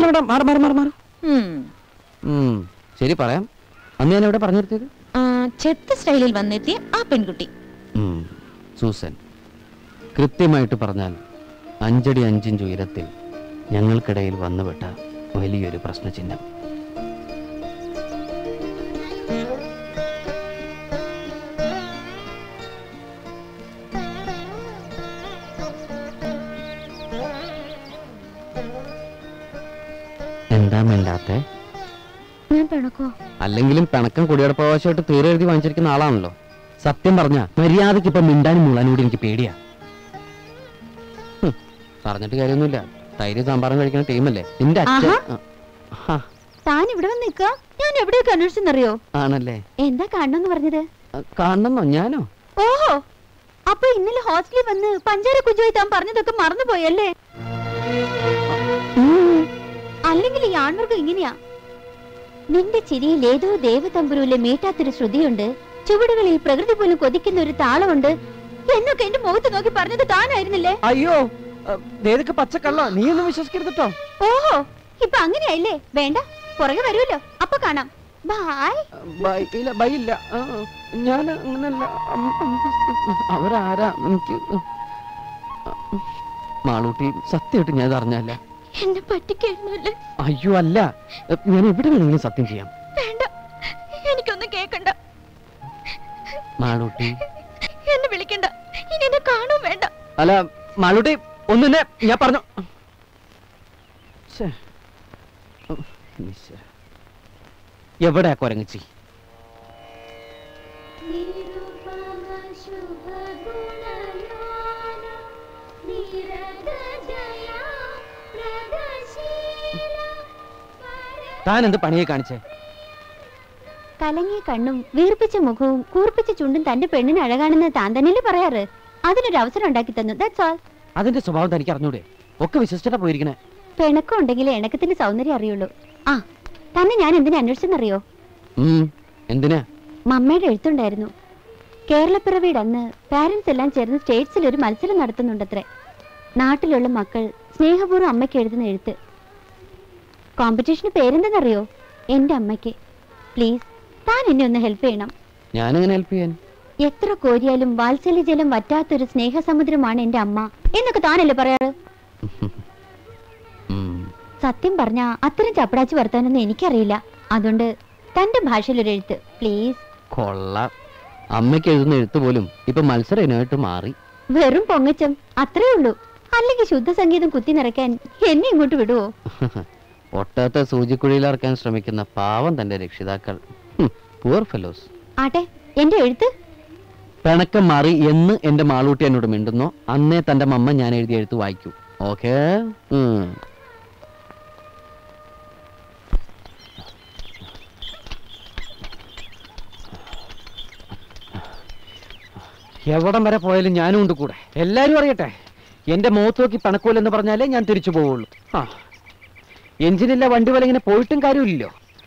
ശരി, പറയാം. അന്ന് ഞാൻ എവിടെ പറഞ്ഞു നിർത്തിയത്? ചെത്ത് സ്റ്റൈലിൽ വന്നെത്തിയ ആ പെൺകുട്ടി സൂസൻ. കൃത്യമായിട്ട് പറഞ്ഞാൽ 5 അടി 5 ഇഞ്ച് ഉയരത്തിൽ ഞങ്ങൾക്കിടയിൽ വന്നുപെട്ട വലിയൊരു പ്രശ്നചിഹ്നം. എന്താ മിണ്ടാത്തെ? അല്ലെങ്കിലും പിണക്കം കുടിയടപ്പവകാശമായിട്ട് തീരെഴുതി വാങ്ങിച്ചിരിക്കുന്ന ആളാണല്ലോ. സത്യം പറഞ്ഞ മര്യാദക്ക് ഇപ്പൊ മിണ്ടാനും മുള്ളാനും കൂടി എനിക്ക് പേടിയാ. പറഞ്ഞിട്ട് കാര്യമൊന്നുമില്ല. തൈര് സാമ്പാറും കഴിക്കുന്ന ടീമല്ലേ നിന്റെ അച്ഛൻ. താൻ ഇവിടെ വന്ന് നിൽക്കുക. ഞാൻ എവിടെയൊക്കെ അന്വേഷിച്ചെന്നറിയോ? ആണല്ലേ? എന്താ കാണണമെന്ന് പറഞ്ഞത്? കാണണമെന്നോ? ഞാനോ? ഓഹോ, അപ്പൊ ഇന്നലെ ഹോസ്റ്റലിൽ വന്ന് പഞ്ചാര കുജുവായി താൻ പറഞ്ഞതൊക്കെ മറന്നുപോയല്ലേ? അല്ലെങ്കിൽ ഈ ആൺവർഗം ഇങ്ങനെയാ. നിന്റെ ചിരിയിൽ ഏതോ ദേവതമ്പുരുവിലെ മീട്ടാത്തൊരു ശ്രുതിയുണ്ട്. ചുവടുകളിൽ പ്രകൃതി പോലും കൊതിക്കുന്ന ഒരു താളമുണ്ട് എന്നൊക്കെ എന്റെ മുഖത്ത് നോക്കി പറഞ്ഞത് താനായിരുന്നില്ലേ? അയ്യോ, പച്ചക്കള്ള, നീ ഒന്നും വിശ്വസിക്കരുത് കേട്ടോ. ഓഹോ, ഇപ്പൊ അങ്ങനെയായില്ലേ? വേണ്ട, പുറകെ വരുമല്ലോ, അപ്പൊ കാണാം. ബൈ. ഇല്ല ബൈ ഇല്ല. ഞാൻ അങ്ങനല്ല. അവരാരാ എനിക്ക് മാളൂട്ടി സത്യമായിട്ട് ഞാൻ അറിഞ്ഞല്ല. എന്നെ പറ്റിക്കല്ലേ? അയ്യോ അല്ല, ഞാൻ എവിടെ വേണമെങ്കിലും സത്യം ചെയ്യാം. വേണ്ട, എനിക്കൊന്നും കേക്കണ്ട. മാളൂട്ടി എന്നെ വിളിക്കണ്ട, ഇനി എന്നെ കാണും വേണ്ട. അല്ല മാളൂട്ടി ഒന്നെ ഞാൻ പറഞ്ഞു. എവിടെയാ കൊരങ്ങച്ചി? താൻ എന്ത് പണിയെ കാണിച്ചേ? കലങ്ങിയ കണ്ണും വീർപ്പിച്ച മുഖവും കൂർപ്പിച്ച ചുണ്ടും തന്റെ പെണ്ണിന് അഴകാണെന്ന് താൻ തന്നെയല്ലേ പറയാറ്? അതിനൊരു അവസരം ഉണ്ടാക്കി തന്നു. That's all. അതിന്റെ സ്വഭാവം തനിക്ക് അറിഞ്ഞൂടെ? ഒക്കെ വിശ്വസിച്ചിട്ടാ പോയിരിക്കണേ. പിണക്കം ഉണ്ടെങ്കിലേ ഇണക്കത്തിന്റെ സൗന്ദര്യം അറിയുള്ളൂ. ആ, തന്നെ ഞാൻ എന്തിനാ അന്വേഷിച്ചെന്നറിയോ? എന്തിനാ? മമ്മയുടെ എഴുത്തുണ്ടായിരുന്നു. കേരളപ്പിറവിയുടെ അന്ന് പാരന്റ്സ് എല്ലാം ചേർന്ന് സ്റ്റേറ്റ്സിൽ ഒരു മത്സരം നടത്തുന്നുണ്ടത്രേ. നാട്ടിലുള്ള മക്കൾ സ്നേഹപൂർവ്വം അമ്മയ്ക്ക് എഴുതുന്ന എഴുത്ത്. കോമ്പറ്റീഷന് പേരെന്തെന്നറിയോ? എന്റെ അമ്മയ്ക്ക്. പ്ലീസ്, താൻ എന്നെ ഒന്ന് ഹെൽപ്പ് ചെയ്യണം. ഞാനെങ്ങനെ ഹെൽപ്പ് ചെയ്യാൻ? എത്ര കോരിയാലും വാത്സല്യജലം വറ്റാത്തൊരു സ്നേഹസമുദ്രമാണ് എന്റെ അമ്മ എന്നൊക്കെ താനല്ലേ പറയാറ്? സത്യം പറഞ്ഞാ അത്തരം ചപ്പടാച്ച് വർത്താനൊന്നും എനിക്കറിയില്ല. അതുകൊണ്ട് തന്റെ ഭാഷയിലൊരു എഴുത്ത് പ്ലീസ്. കൊള്ളാം. അമ്മയ്ക്ക് എഴുതുന്ന എഴുത്ത് പോലും ഇപ്പൊ മത്സര ഇനമായിട്ട് മാറി. വെറും പൊങ്ങച്ചം അത്രേ ഉള്ളൂ. അല്ലെങ്കിൽ ശുദ്ധ സംഗീതം കുത്തി നിറയ്ക്കാൻ എന്നെ ഇങ്ങോട്ട് വിടുവോ? ഒട്ടത്തെ സൂചിക്കുഴിയിലിറക്കാൻ ശ്രമിക്കുന്ന പാവം തന്റെ രക്ഷിതാക്കൾ. Poor fellows. ആട്ടെ, എന്റെ എഴുത്ത് പിണക്കം മാറി എന്ന് എന്റെ മാളൂട്ടി എന്നോട് മിണ്ടുന്നോ അന്നേ തന്റെ മമ്മ ഞാൻ എഴുതിയ എഴുത്ത് വായിക്കൂ. ഓക്കേ? എവിടം വരെ പോയാലും ഞാനും ഉണ്ട് കൂടെ. എല്ലാരും അറിയട്ടെ, എന്റെ മുഖത്ത് നോക്കി പണക്കൂലെന്ന് പറഞ്ഞാലേ ഞാൻ തിരിച്ചു പോവുള്ളൂ. എഞ്ചിനില്ല വണ്ടി പോലെ ഇങ്ങനെ പോയിട്ടും കാര്യമില്ലല്ലോ.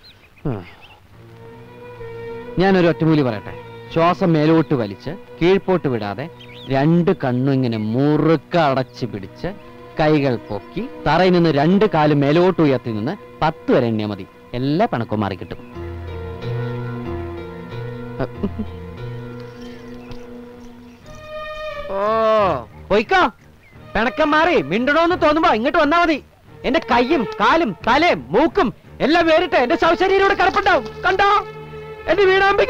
ഞാനൊരു ഒറ്റമൂലി പറയട്ടെ. ശ്വാസം മേലോട്ട് വലിച്ച് കീഴ്പോട്ട് വിടാതെ രണ്ട് കണ്ണും ഇങ്ങനെ മുറുക്ക അടച്ചു പിടിച്ച് കൈകൾ പൊക്കി തറയിൽ നിന്ന് രണ്ട് കാലും മേലോട്ട് ഉയർത്തി നിന്ന് 10 വരെ എണ്ണിയാൽ മതി. എല്ലാ പണക്കവും മാറി കിട്ടും. ഓ പോയിക്കോ. പിണക്കം മാറി മിണ്ടണോന്ന് തോന്നുമ്പോ ഇങ്ങോട്ട് വന്നാ മതി. എന്റെ കൈയും കാലും തലയും മൂക്കും എല്ലാം വേറിട്ട് എന്റെ ശവശരീരോട് കിടപ്പുണ്ടാവും. കണ്ടോ എന്റെ വീണാമ്പിക?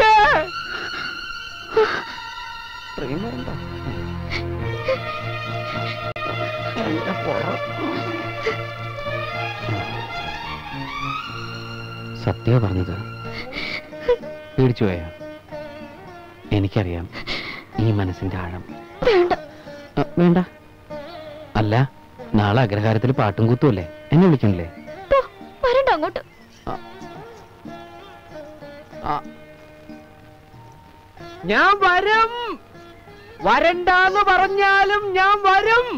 സത്യ പറഞ്ഞത് പേടിച്ചു പോയാ? എനിക്കറിയാം ഈ മനസ്സിന്റെ ആഴം. വേണ്ട. അല്ല, നാളെ അഗ്രഹാരത്തിൽ പാട്ടും കൂത്തുമല്ലേ? എന്നെ വിളിക്കണില്ലേ? വരണ്ട അങ്ങോട്ട്. ഞാൻ വരും. വരണ്ടാന്ന് പറഞ്ഞാലും ഞാൻ വരും.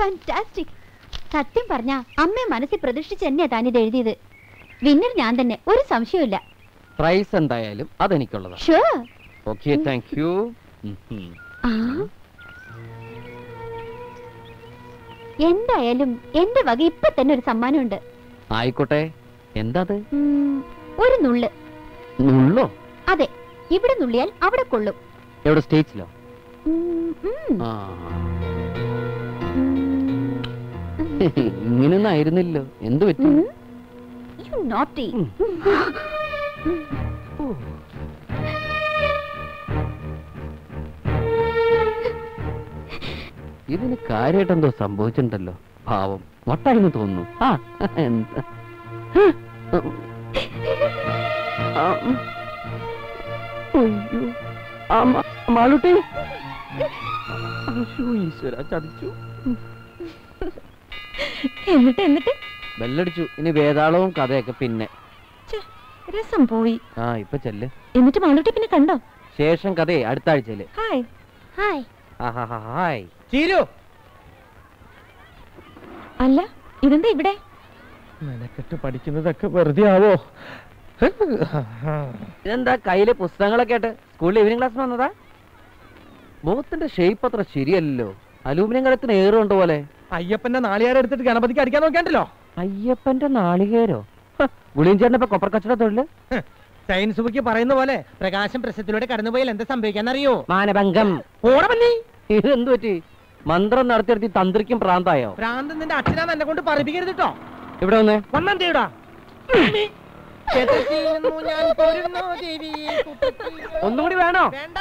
ഫാന്റാസ്റ്റിക്. സത്യം പറഞ്ഞ അമ്മയെ മനസ്സിൽ പ്രതിഷ്ഠിച്ച് തന്നെയാ താനിത് എഴുതിയത്. വിന്നർ ഞാൻ തന്നെ, ഒരു സംശയമില്ല. പ്രൈസ് എന്തായാലും അതെനിക്കുള്ളതാണ്. ഷുവർ. Okay, thank you. എന്തായാലും എന്റെ വക ഇപ്പൊ തന്നെ ഒരു സമ്മാനമുണ്ട്. ആയിക്കോട്ടെ. എന്താ അത്? ഒരു നുള്ള്. നുള്ളോ? അതെ, ഇവിടെ നുള്ളിയാൽ അവിടെ കൊള്ളും. എവിടെ, സ്റ്റേജിലോ? ഇങ്ങനൊന്നും ആയിരുന്നില്ലോ. എന്ത് പറ്റി? You naughty. ഇതിന് കാര്യമായിട്ട് എന്തോ സംഭവിച്ചിട്ടുണ്ടല്ലോ. പാവം വട്ടായിരുന്നു തോന്നുന്നു. എന്താ മാളൂട്ടി, ഈശ്വര ചതിച്ചു. എന്നിട്ട് ബെല്ലടിച്ചു. ഇനി വേതാളവും കഥയൊക്കെ പിന്നെ. രസം പോയി. ഇപ്പൊ ചെല്ല്. എന്നിട്ട് മാളൂട്ടി പിന്നെ കണ്ടോ? ശേഷം കഥയെ അടുത്ത ആഴ്ചയില്. Hi hi. ഹായ്. ചീരു, അല്ല ഇതെന്താ ഇവിടെ? മെനക്കെട്ട് പഠിക്കുന്നതൊക്കെ വെറുതെ ആവോ? ഇതെന്താ കയ്യില് പുസ്തകങ്ങളൊക്കെ ആയിട്ട് സ്കൂളിൽ ഈവനിങ് ക്ലാസ്സിന് വന്നതാ? മുഖത്തിന്റെ ഷേപ്പ് അത്ര ശരിയല്ലോ. അലൂമിനിയം കലത്തിന് ഏറുകൊണ്ട് പോലെ. അയ്യപ്പന്റെ നാളികേരം എടുത്തിട്ട് ഗണപതിക്ക് അടിക്കാൻ നോക്കിയാണ്ടല്ലോ. അയ്യപ്പന്റെ നാളികേരോ? ഗുളിയും ചേട്ടനിപ്പോ കൊപ്പർ കച്ചട തൊഴില്. സയൻസ് ബുക്ക് പറയുന്ന പോലെ പ്രകാശം പ്രശ്നത്തിലൂടെ കടന്നുപോയാൽ എന്താ സംഭവിക്കാന്നറിയോ? മാനഭംഗം. ഓടമല്ലി, ഇതെന്തു പറ്റി? മന്ത്രം നടത്തി തന്ത്രിക്കും പ്രാന്തായോ? പ്രാന്ത് നിന്റെ അച്ഛനാന്ന് എന്നെ കൊണ്ട് പറയിപ്പിക്കരുത് കേട്ടോ. ഇവിടെ വന്നേ. വന്നെന്താ? ഒന്നുകൂടി വേണോ?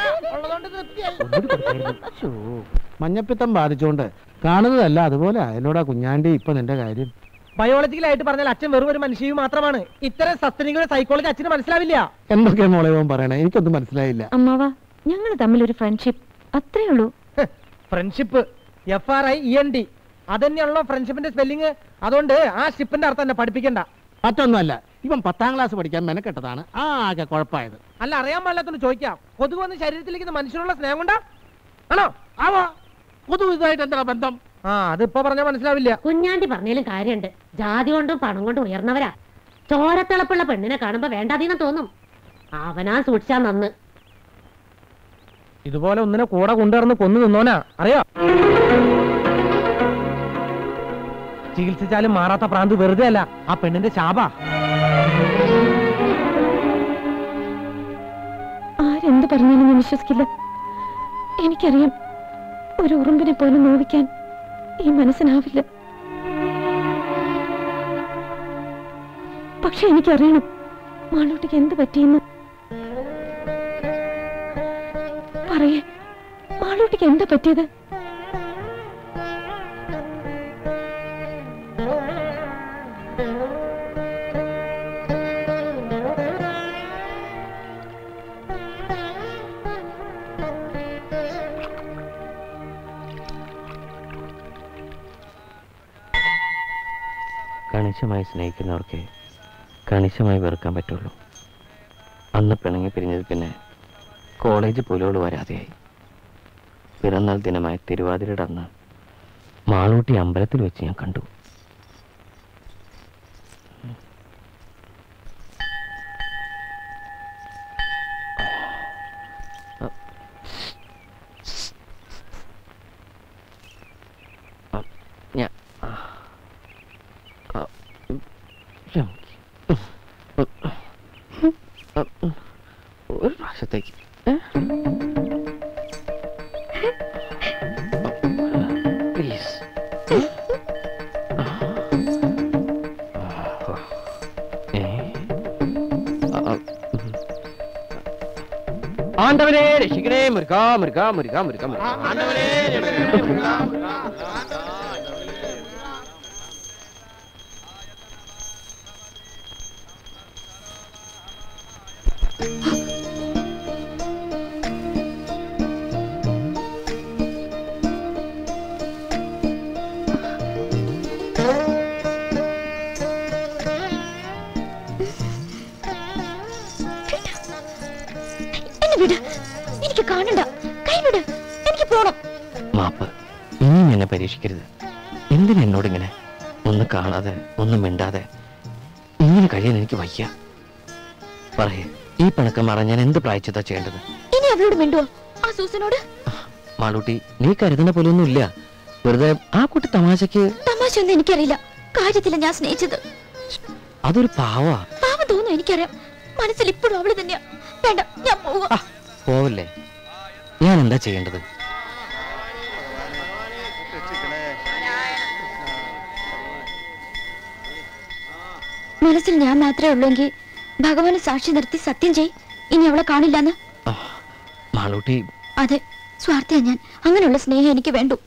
മഞ്ഞപ്പിത്തം ബാധിച്ചുകൊണ്ട് കാണുന്നതല്ല അതുപോലെ അയലോടാ കുഞ്ഞാണ്ടി. ഇപ്പൊ നിന്റെ കാര്യം ബയോളജിക്കലായിട്ട് പറഞ്ഞാൽ അച്ഛൻ വെറും ഒരു മനുഷ്യയും മാത്രമാണ്. ഇത്തരം സസ്തനികളുടെ സൈക്കോളജി അച്ഛന് മനസ്സിലാവില്ല. എന്തൊക്കെയാ മോളെ പറയണേ? എനിക്കൊന്നും മനസ്സിലായില്ല. അമ്മാവാ, ഞങ്ങൾ തമ്മിൽ ഒരു ഫ്രണ്ട്ഷിപ്പ്, അത്രേ ഉള്ളൂ. ഫ്രണ്ട്ഷിപ്പ് FRIEND അതന്നെയാണല്ലോ ഫ്രണ്ട്ഷിപ്പിന്റെ സ്പെല്ലിങ്. അതുകൊണ്ട് ആ ഷിപ്പിന്റെ അർത്ഥം തന്നെ പഠിപ്പിക്കണ്ട. മറ്റൊന്നുമല്ല, ഇവൻ 10ാം ക്ലാസ് പഠിക്കാൻ മെനക്കെട്ടതാണ് ആകെ കുഴപ്പമായത്. അല്ല, അറിയാൻ പാടില്ലാത്തോണ്ട് ചോദിക്കാം. കൊതുക് വന്ന് ശരീരത്തിലേക്ക് മനുഷ്യനുള്ള സ്നേഹം കൊണ്ടാ ആണോ? ആവാ. കൊതുക് ഇതായിട്ട് എന്താ ബന്ധം? അതിപ്പോ പറഞ്ഞാൽ മനസ്സിലാവില്ല. കുഞ്ഞാണ്ടി പറഞ്ഞാലും കാര്യമുണ്ട്. ജാതി കൊണ്ടും പണം കൊണ്ടും ഉയർന്നവരാ. ചോരത്തിളപ്പുള്ള പെണ്ണിനെ കാണുമ്പോ വേണ്ടാതീന്ന് തോന്നും. അവനാ സൂക്ഷിച്ചാ നന്ന്. ഇതുപോലെ ഒന്നിനെ കൂടെ കൊണ്ടുവന്ന് കൊന്നു നിന്നോനാ അറിയോ? ചികിത്സിച്ചാലും മാറാത്ത പ്രാന്ത് വെറുതെ അല്ല, ആ പെണ്ണിന്റെ ശാപാ. ആരെന്ത് പറഞ്ഞാലും ഞാൻ വിശ്വസിക്കില്ല. എനിക്കറിയാം, ഒരു ഉറുമ്പിനെ പോലും നോവിക്കാൻ ഈ മനസ്സിനാവില്ല. പക്ഷെ എനിക്കറിയണം മാളൂട്ടിക്ക് എന്ത് പറ്റിയെന്ന്. പറയേ, മാളൂട്ടിക്ക് എന്താ പറ്റിയത്? കണിശമായി സ്നേഹിക്കുന്നവർക്ക് കണിശമായി വെറുക്കാൻ പറ്റുള്ളൂ. അന്ന് പിണങ്ങി പിരിഞ്ഞത് പിന്നെ കോളേജ് പോലോട് വരാതെയായി. പിറന്നാൾ ദിനമായ തിരുവാതിരയുടെ അന്ന് മാളൂട്ടി അമ്പലത്തിൽ വെച്ച് ഞാൻ കണ്ടു. ഒരു പ്രാവശ്യത്തേക്ക് പ്ലീസ്. ആണ്ടവനെ രക്ഷിക്കണേ മുരുകാ മുരുകാ മുരുകാ മുരുകാ മുരുകാ. എനിക്ക് കാണണ്ട, കൈവിട്, എനിക്ക് പോണം. മാപ്പ്, ഇനിയും എന്നെ പരീക്ഷിക്കരുത്. എന്തിനാ എന്നോടിങ്ങനെ ഒന്ന് കാണാതെ ഒന്നും മിണ്ടാതെ ഇങ്ങനെ കഴിയാൻ എനിക്ക് വയ്യ. പറയേ, ഈ പിണക്കം മാറാൻ ഞാൻ എന്ത് പ്രായച്ചിത്താ ചെയ്യേണ്ടത്? ഇനി അവളോട് മിണ്ടുവോ ആ സൂസനോട്? മാളൂട്ടി, നീ കരുതുന്ന പോലൊന്നും ഇല്ല. വെറുതെ ആ കുട്ടി തമാശക്ക്. തമാശയൊന്നും എനിക്കറിയില്ല. കാര്യത്തില്ല ഞാൻ സ്നേഹിച്ചത്. അതൊരു പാവാ. പാവം തോന്നുന്നു, എനിക്കറിയാം. മനസ്സിൽ ഇപ്പോഴും അവള് തന്നെയാ. വേണ്ട, ഞാൻ പോവാ. പോവല്ലേ? ഞാൻ എന്താ ചെയ്യേണ്ടത്? മനസ്സിൽ ഞാൻ മാത്രമേ ഉള്ളൂവെങ്കിൽ ഭഗവാനെ സാക്ഷി നിർത്തി സത്യം ചെയ്, ഇനി അവളെ കാണില്ലെന്ന്. മാളൂട്ടി, അതെ, സ്വാർത്ഥയാ ഞാൻ. അങ്ങനെയുള്ള സ്നേഹം എനിക്ക് വേണ്ടു.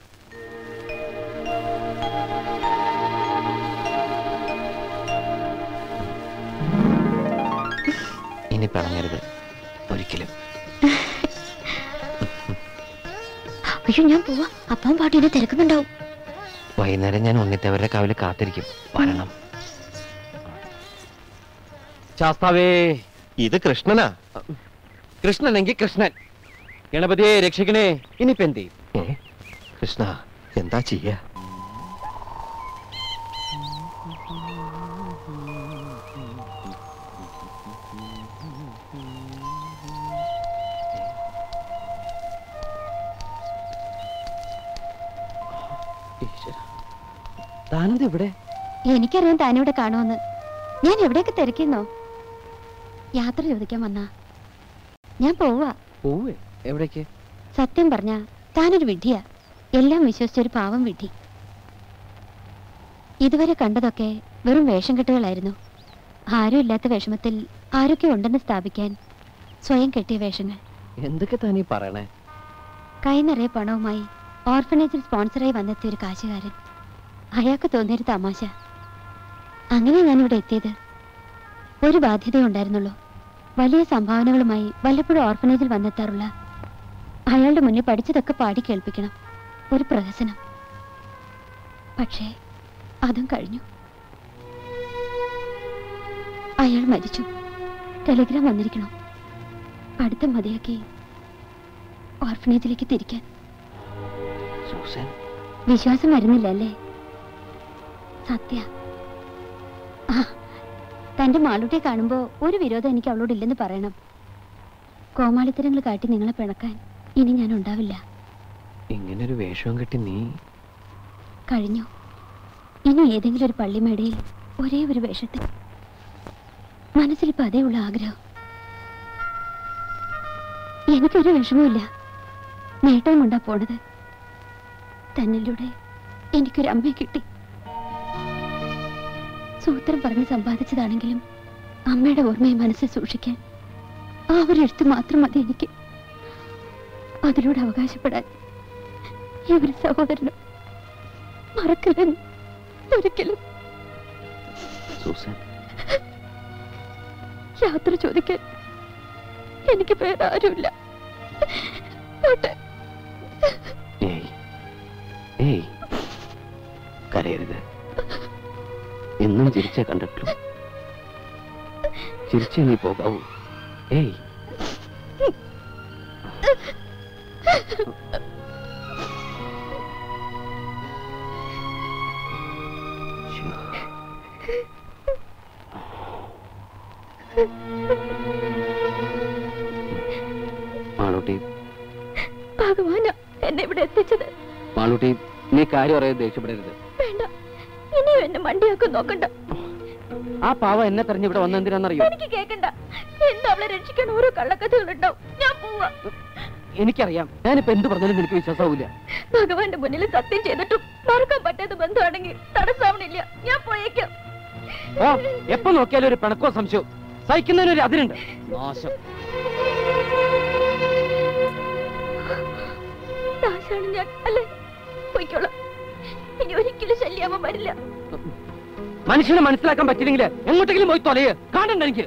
ഇനി പറഞ്ഞരുത് ഒരിക്കലും. അയ്യോ, ഞാൻ പോവാ. അപ്പം പാട്ടിനെ തിരക്കുന്നുണ്ടാവും. വൈകുന്നേരം ഞാൻ ഉണ്ണിത്തവരുടെ കാവില് കാത്തിരിക്കും. വരണം. ശാസ്താവേ, ഇത് കൃഷ്ണനാ. കൃഷ്ണനെങ്കിൽ കൃഷ്ണൻ. ഗണപതിയെ രക്ഷിക്കണേ. ഇനിയിപ്പോ എന്ത് ചെയ്യും? കൃഷ്ണ, എന്താ ചെയ്യാ? താനെന്ത് ഇവിടെ? എനിക്കറിയാം താനിവിടെ കാണുമെന്ന്. ഞാൻ എവിടെയൊക്കെ തിരക്കുന്നോ? യാത്ര ചോദിക്കാൻ വന്നാ. ഞാൻ പോവാ. പോവേ? എവിടേക്ക്? സത്യം പറഞ്ഞ താനൊരു വിഡ്ഢിയാ. എല്ലാം വിശ്വസിച്ചൊരു പാവം വിഡ്ഢി. ഇതുവരെ കണ്ടതൊക്കെ വെറും വേഷം കെട്ടുകളായിരുന്നു. ആരും ഇല്ലാത്ത വിഷമത്തിൽ ആരൊക്കെ ഉണ്ടെന്ന് സ്ഥാപിക്കാൻ സ്വയം കെട്ടിയ വേഷങ്ങൾ. എന്തൊക്കെ താനീ പറയണേ? കൈ നിറയെ പണവുമായി ഓർഫനേജിൽ സ്പോൺസറായി വന്നെത്തിയ ഒരു കാശുകാരൻ. അയാൾക്ക് തോന്നിയൊരു തമാശ. അങ്ങനെ ഞാനിവിടെ എത്തിയത്. ഒരു ബാധ്യതയേ ഉണ്ടായിരുന്നുള്ളൂ. വലിയ സംഭാവനകളുമായി വല്ലപ്പോഴും ഓർഫനേജിൽ വന്നെത്താറുള്ള അയാളുടെ മുന്നിൽ പഠിച്ചതൊക്കെ പാടി കേൾപ്പിക്കണം. ഒരു പ്രഹസനം. പക്ഷേ അതും കഴിഞ്ഞു. അയാൾ മരിച്ചു. ടെലിഗ്രാം വന്നിരിക്കണം. പഠിത്തം മതിയാക്കി ഓർഫനേജിലേക്ക് തിരിക്കാൻ. വിശ്വാസം വരുന്നില്ല അല്ലേ? സത്യ. തന്റെ മാളൂട്ടിയെ കാണുമ്പോ ഒരു വിരോധം എനിക്ക് അവളോട് ഇല്ലെന്ന് പറയണം. കോമാളിത്തരങ്ങൾ കാട്ടി നിങ്ങളെ പിണക്കാൻ ഇനി ഞാൻ ഉണ്ടാവില്ല. ഇങ്ങനൊരു വേഷവും കെട്ടി നീ കഴിഞ്ഞു. ഇനി ഏതെങ്കിലും ഒരു പള്ളിമേടയിൽ ഒരേ ഒരു വേഷത്തിൽ. മനസ്സിലിപ്പോ അതേ ഉള്ള ആഗ്രഹം. എനിക്കൊരു വിഷമമില്ല. നേട്ടവും കൊണ്ടാ പോണത്. തന്നിലൂടെ എനിക്കൊരു അമ്മയെ കിട്ടി. സൂത്രം പറഞ്ഞ് സമ്പാദിച്ചതാണെങ്കിലും അമ്മയുടെ ഓർമ്മയെ മനസ്സിൽ സൂക്ഷിക്കാൻ ആ ഒരു എഴുത്ത് മാത്രം മതി എനിക്ക്. അതിലൂടെ അവകാശപ്പെടാൻ ഈ ഒരു സഹോദരനും മറക്കില്ലെന്ന് ഒരിക്കലും. യാത്ര ചോദിക്കാൻ എനിക്ക് വേറെ ആരുമില്ല. കരയരുത്. എന്നും ചിരിച്ചേ കണ്ടിട്ടുള്ളൂ. ചിരിച്ചേ നീ പോകാവൂ. ഏയ്, മാളൂട്ടി, ഭഗവാനാ എന്നെ ഇവിടെ എത്തിച്ചത്. മാളൂട്ടി, നീ കാര്യം അറിയാതെ ദേഷ്യപ്പെടരുത്. വേണ്ട, ഇനിയും എന്നെ മണ്ടിയാക്കാൻ നോക്കണ്ട. ആ പാവ എന്നെ തെരഞ്ഞ് ഇവിടെ വന്നെന്തിനാന്നറിയോ? എനിക്ക് കേൾക്കണ്ട. എന്താ അവളെ രക്ഷിക്കാൻ ഓരോ കള്ളക്കഥകളുണ്ടാവും. ഞാൻ പോവാ. എനിക്കറിയാം. ഞാനിപ്പോ എന്ത് പറഞ്ഞാലും നിനക്ക് വിശ്വാസമാവില്ല. ഭഗവാന്റെ മുന്നിൽ സത്യം ചെയ്തിട്ടും മറക്കാൻ പറ്റാത്ത ബന്ധമാണെങ്കിൽ തടസ്സാവണില്ല. ഞാൻ പോയേക്കാം. ഓ, എപ്പോ നോക്കിയാലും ഒരു പിണക്കോ സംശയവും. സഹിക്കുന്നതിനൊരു അതിരുണ്ട്. നാശം. നാശാണ് ഞാൻ അല്ലേ? പോയിക്കോളാം. ഇനി ഒരിക്കലും ശല്യാവാൻ വരില്ല. മനുഷ്യനെ മനസ്സിലാക്കാൻ പറ്റില്ലെങ്കിൽ എങ്ങോട്ടെങ്കിലും പോയി തൊലയെ കാണണ്ട എനിക്ക്.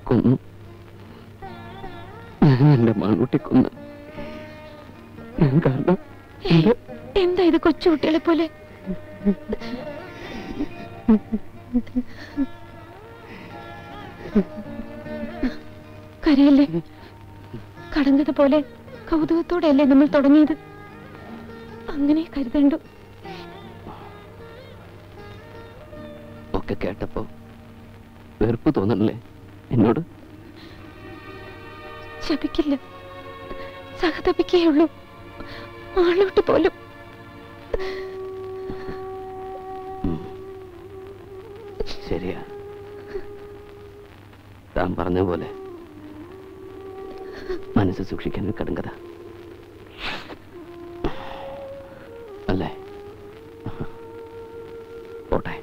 കൊന്നു. ഞാൻ എന്റെ മണ്ണുട്ടി കൊന്നു. ഞാൻ കാരണം എന്താ ഇത് കൊച്ചുകുട്ടികളെ പോലെ? കരയല്ലേ? കടന്നത് പോലെ കൗതുകത്തോടെയല്ലേ നമ്മൾ തുടങ്ങിയത്? അങ്ങനെ കരുതണ്ടു. ഒക്കെ കേട്ടപ്പോ വെറുപ്പ് തോന്നണല്ലേ എന്നോട്? ശപിക്കില്ല, സഹതപിക്കുകയുള്ളൂ. ആളോട്ട് പോലും. ശരിയാ, താൻ പറഞ്ഞ പോലെ മനസ്സ് സൂക്ഷിക്കാൻ ഒരു കടുങ്കഥ അല്ലേ? പോട്ടെ.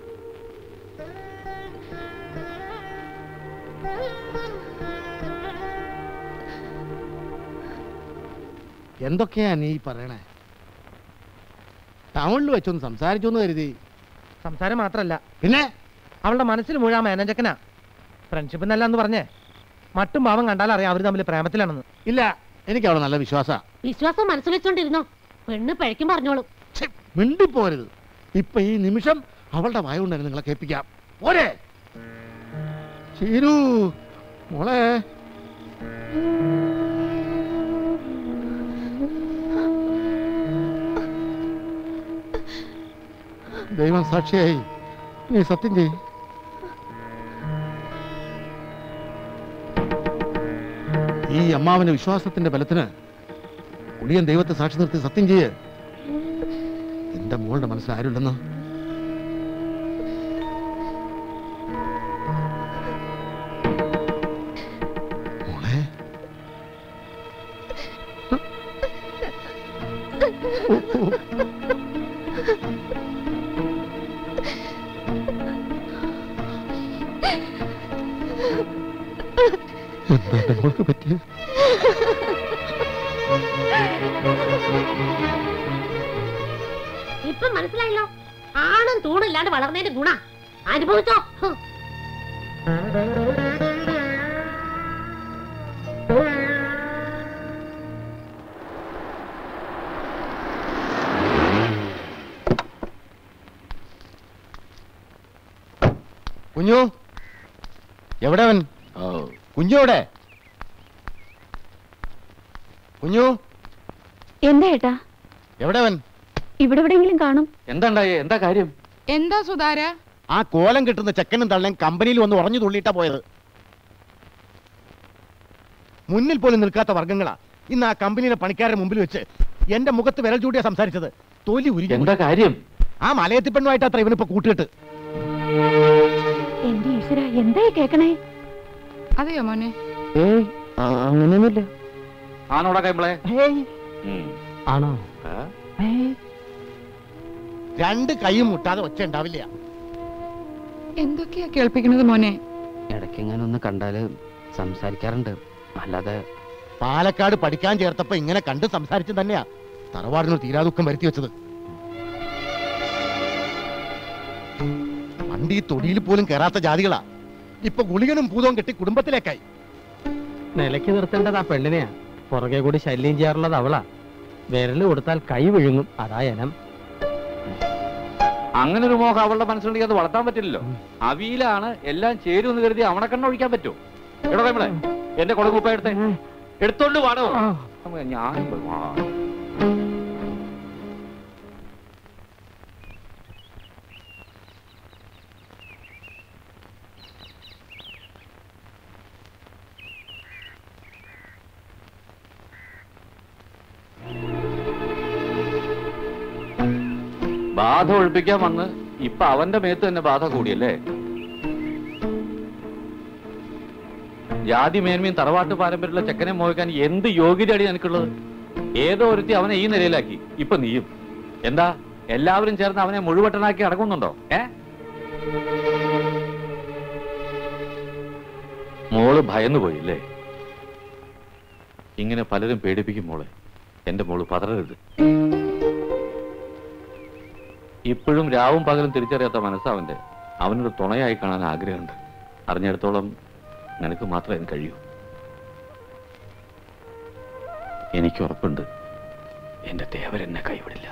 എന്തൊക്കെയാ നീ പറയണേ? ടൗണിൽ വെച്ചൊന്ന് സംസാരിച്ചോന്ന് കരുതി. സംസാരം മാത്രല്ല, പിന്നെ അവളുടെ മനസ്സിൽ മുഴുവൻ മേനഞ്ചക്കനാ. ഫ്രണ്ട്ഷിപ്പ് എന്നല്ല എന്ന് പറഞ്ഞേ, മട്ടും ഭാവം കണ്ടാലറിയാം അവർ തമ്മിൽ പ്രേമത്തിലാണെന്ന്. ഇല്ല, എനിക്ക് അവളെ നല്ല വിശ്വാസാ. വിശ്വാസം മനസ്സിൽ വെച്ചോണ്ടിരുന്നോ? പെണ്ണ് പഴക്കും പറഞ്ഞോളും. മിണ്ടിപ്പോരുത്. ഇപ്പൊ ഈ നിമിഷം അവളുടെ വായ കൊണ്ട് നിങ്ങളെ കേൾപ്പിക്കാം. പോരെ ശീരു മോളെ. ദൈവം സാക്ഷിയായി, നീ സത്യം ചെയ്. ഈ അമ്മാവന്റെ വിശ്വാസത്തിന്റെ ബലത്തിന് കുടിയൻ ദൈവത്തെ സാക്ഷി നിർത്തി സത്യം ചെയ്യ്. എന്റെ മോളുടെ മനസ്സിൽ ആരുണ്ടെന്ന്. മോളെ എന്താ എന്റെ മോൾക്ക് പറ്റിയത്? ഇപ്പൊ മനസ്സിലായല്ലോ, ആണും തൂണില്ലാണ്ട് വളർന്നതിന്റെ ഗുണ അനുഭവിച്ചോ. കുഞ്ഞു എവിടെ? അവൻ കുഞ്ഞു എവിടെ? കുഞ്ഞു എന്താ ഏട്ടാ? എവിടെ? അവൻ ഇവിടെ എവിടെയെങ്കിലും കാണും. എന്താ കാര്യം? എന്താ സുധാര? ആ കോലം കിട്ടുന്ന ചെക്കനും തള്ളൻ കമ്പനിയിൽ വന്ന് ഉറഞ്ഞു തുള്ളിയിട്ടാ പോയത്. മുന്നിൽ പോലും നിൽക്കാത്ത വർഗങ്ങളാ ഇന്ന് ആ കമ്പനിയിലെ പണിക്കാരുടെ മുമ്പിൽ വെച്ച് എന്റെ മുഖത്ത് വിരൽ ചൂടിയാ സംസാരിച്ചത്. തൊലി ഉരുകി. എന്താ കാര്യം? ആ മലയത്തി പെണ്ണുമായിട്ടാ ഇവനിപ്പോ കൂട്ടുകെട്ട്. എന്റെ ഈശ്വര, എന്താ കേക്കണേ? അതെയോ മോനെ? അങ്ങനെയൊന്നുമില്ല. ആണോടാ കൈമ്പളെ? ആണോ? രണ്ട് കൈയും മുട്ടാതെ ഒച്ച ഉണ്ടാവില്ല. എന്തൊക്കെയാ കേൾപ്പിക്കണത് മോനെ? ഇടയ്ക്കെങ്ങനെ ഒന്ന് കണ്ടാല് സംസാരിക്കാറുണ്ട്, അല്ലാതെ. പാലക്കാട് പഠിക്കാൻ ചേർത്തപ്പോ ഇങ്ങനെ കണ്ട് സംസാരിച്ചു തന്നെയാ തറവാടിനൊരു തീരാദുഃഖം വരുത്തി വെച്ചത്. വണ്ടി തൊടിയിൽ പോലും കയറാത്ത ജാതികളാ. ഇപ്പൊ ഗുളികനും ഭൂതവും കെട്ടി കുടുംബത്തിലേക്കായി. നിലയ്ക്ക് നിർത്തേണ്ടത് ആ പെണ്ണിനെയാ. പുറകെ കൂടി ശല്യം ചെയ്യാറുള്ളത് അവളാ. വിരല് കൊടുത്താൽ കൈ വിഴുങ്ങും, അതാ എനം. അങ്ങനെ ഒരു മോഹം അവളുടെ മനസ്സിലുണ്ടെങ്കിൽ അത് വളർത്താൻ പറ്റില്ലല്ലോ. അവിയിലാണ് എല്ലാം ചേരുമെന്ന് കരുതി അവനെ കണ്ണൊഴിക്കാൻ പറ്റുമോ? എടോ കൈമളെ, എന്റെ കുടങ്ങുപ്പ എടുത്തോണ്ട് വാടോ. ഞാൻ ബാധ ഒഴിപ്പിക്കാൻ വന്ന് ഇപ്പൊ അവന്റെ മേത്ത് തന്നെ ബാധ കൂടിയല്ലേ? ജാതി മേന്മയും തറവാട്ട് പാരമ്പര്യമുള്ള ചെക്കനെ മോഹിക്കാൻ എന്ത് യോഗ്യതയാണ് എനിക്കുള്ളത്? ഏതോ ഒരുത്തി അവനെ ഈ നിലയിലാക്കി. ഇപ്പൊ നീയും. എന്താ എല്ലാവരും ചേർന്ന് അവനെ മുഴുവട്ടനാക്കി അടങ്ങുന്നുണ്ടോ? മോള് ഭയന്നു പോയില്ലേ? ഇങ്ങനെ പലരും പേടിപ്പിക്കും മോളെ. എന്റെ മോള് പതറരുത്. ഇപ്പോഴും രാവും പകലും തിരിച്ചറിയാത്ത മനസ്സവന്റെ. അവനൊരു തുണയായി കാണാൻ ആഗ്രഹമുണ്ട്. അറിഞ്ഞിടത്തോളം നിനക്ക് മാത്രമേ അതിന് കഴിയൂ. എനിക്ക് ഉറപ്പുണ്ട് എന്റെ തേവരെന്നെ കൈവിടില്ല.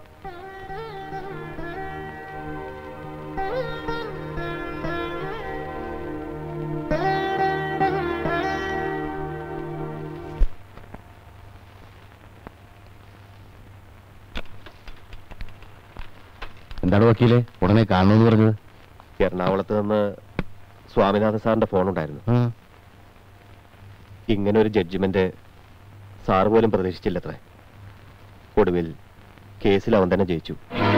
എന്താണ് വക്കീലെ ഉടനെ കാണണമെന്ന് പറഞ്ഞത്? എറണാകുളത്ത് നിന്ന് സ്വാമിനാഥൻ സാറിന്റെ ഫോണുണ്ടായിരുന്നു. ഇങ്ങനെ ഒരു ജഡ്ജ്മെന്റ് സാറ് പോലും പ്രതീക്ഷിച്ചില്ലത്രേ. ഒടുവിൽ കേസിൽ അവൻ തന്നെ ജയിച്ചു.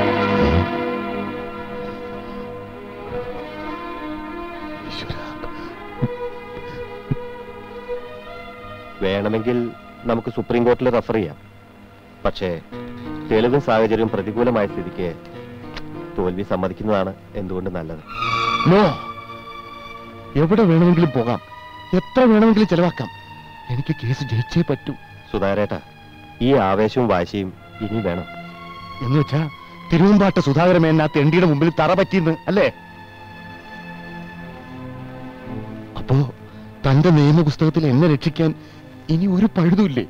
വേണമെങ്കിൽ നമുക്ക് സുപ്രീം കോടതിയിൽ റഫർ ചെയ്യാം. പക്ഷേ തെളിവും സാഹചര്യവും പ്രതികൂലമായ സ്ഥിതിക്ക് തോൽവി സമ്മതിക്കുന്നതാണ് എന്തുകൊണ്ട് നല്ലത്. നോ, എവിടെ വേണമെങ്കിലും പോകാം, എത്ര വേണമെങ്കിലും ചെലവാക്കാം. എനിക്ക് കേസ് ജയിച്ചേ പറ്റൂ. സുധാകരേട്ടാ, ഈ ആവേശവും വാശിയും ഇനി വേണം. എന്ന് വെച്ചാ തിരുവമ്പാട്ട സുധാകരമേന തെണ്ടിയുടെ മുമ്പിൽ തറ പറ്റിയെന്ന് അല്ലേ? അപ്പോ തന്റെ നിയമപുസ്തകത്തിൽ എന്നെ രക്ഷിക്കാൻ ഇനി ഒരു പഴുതുമില്ലേ?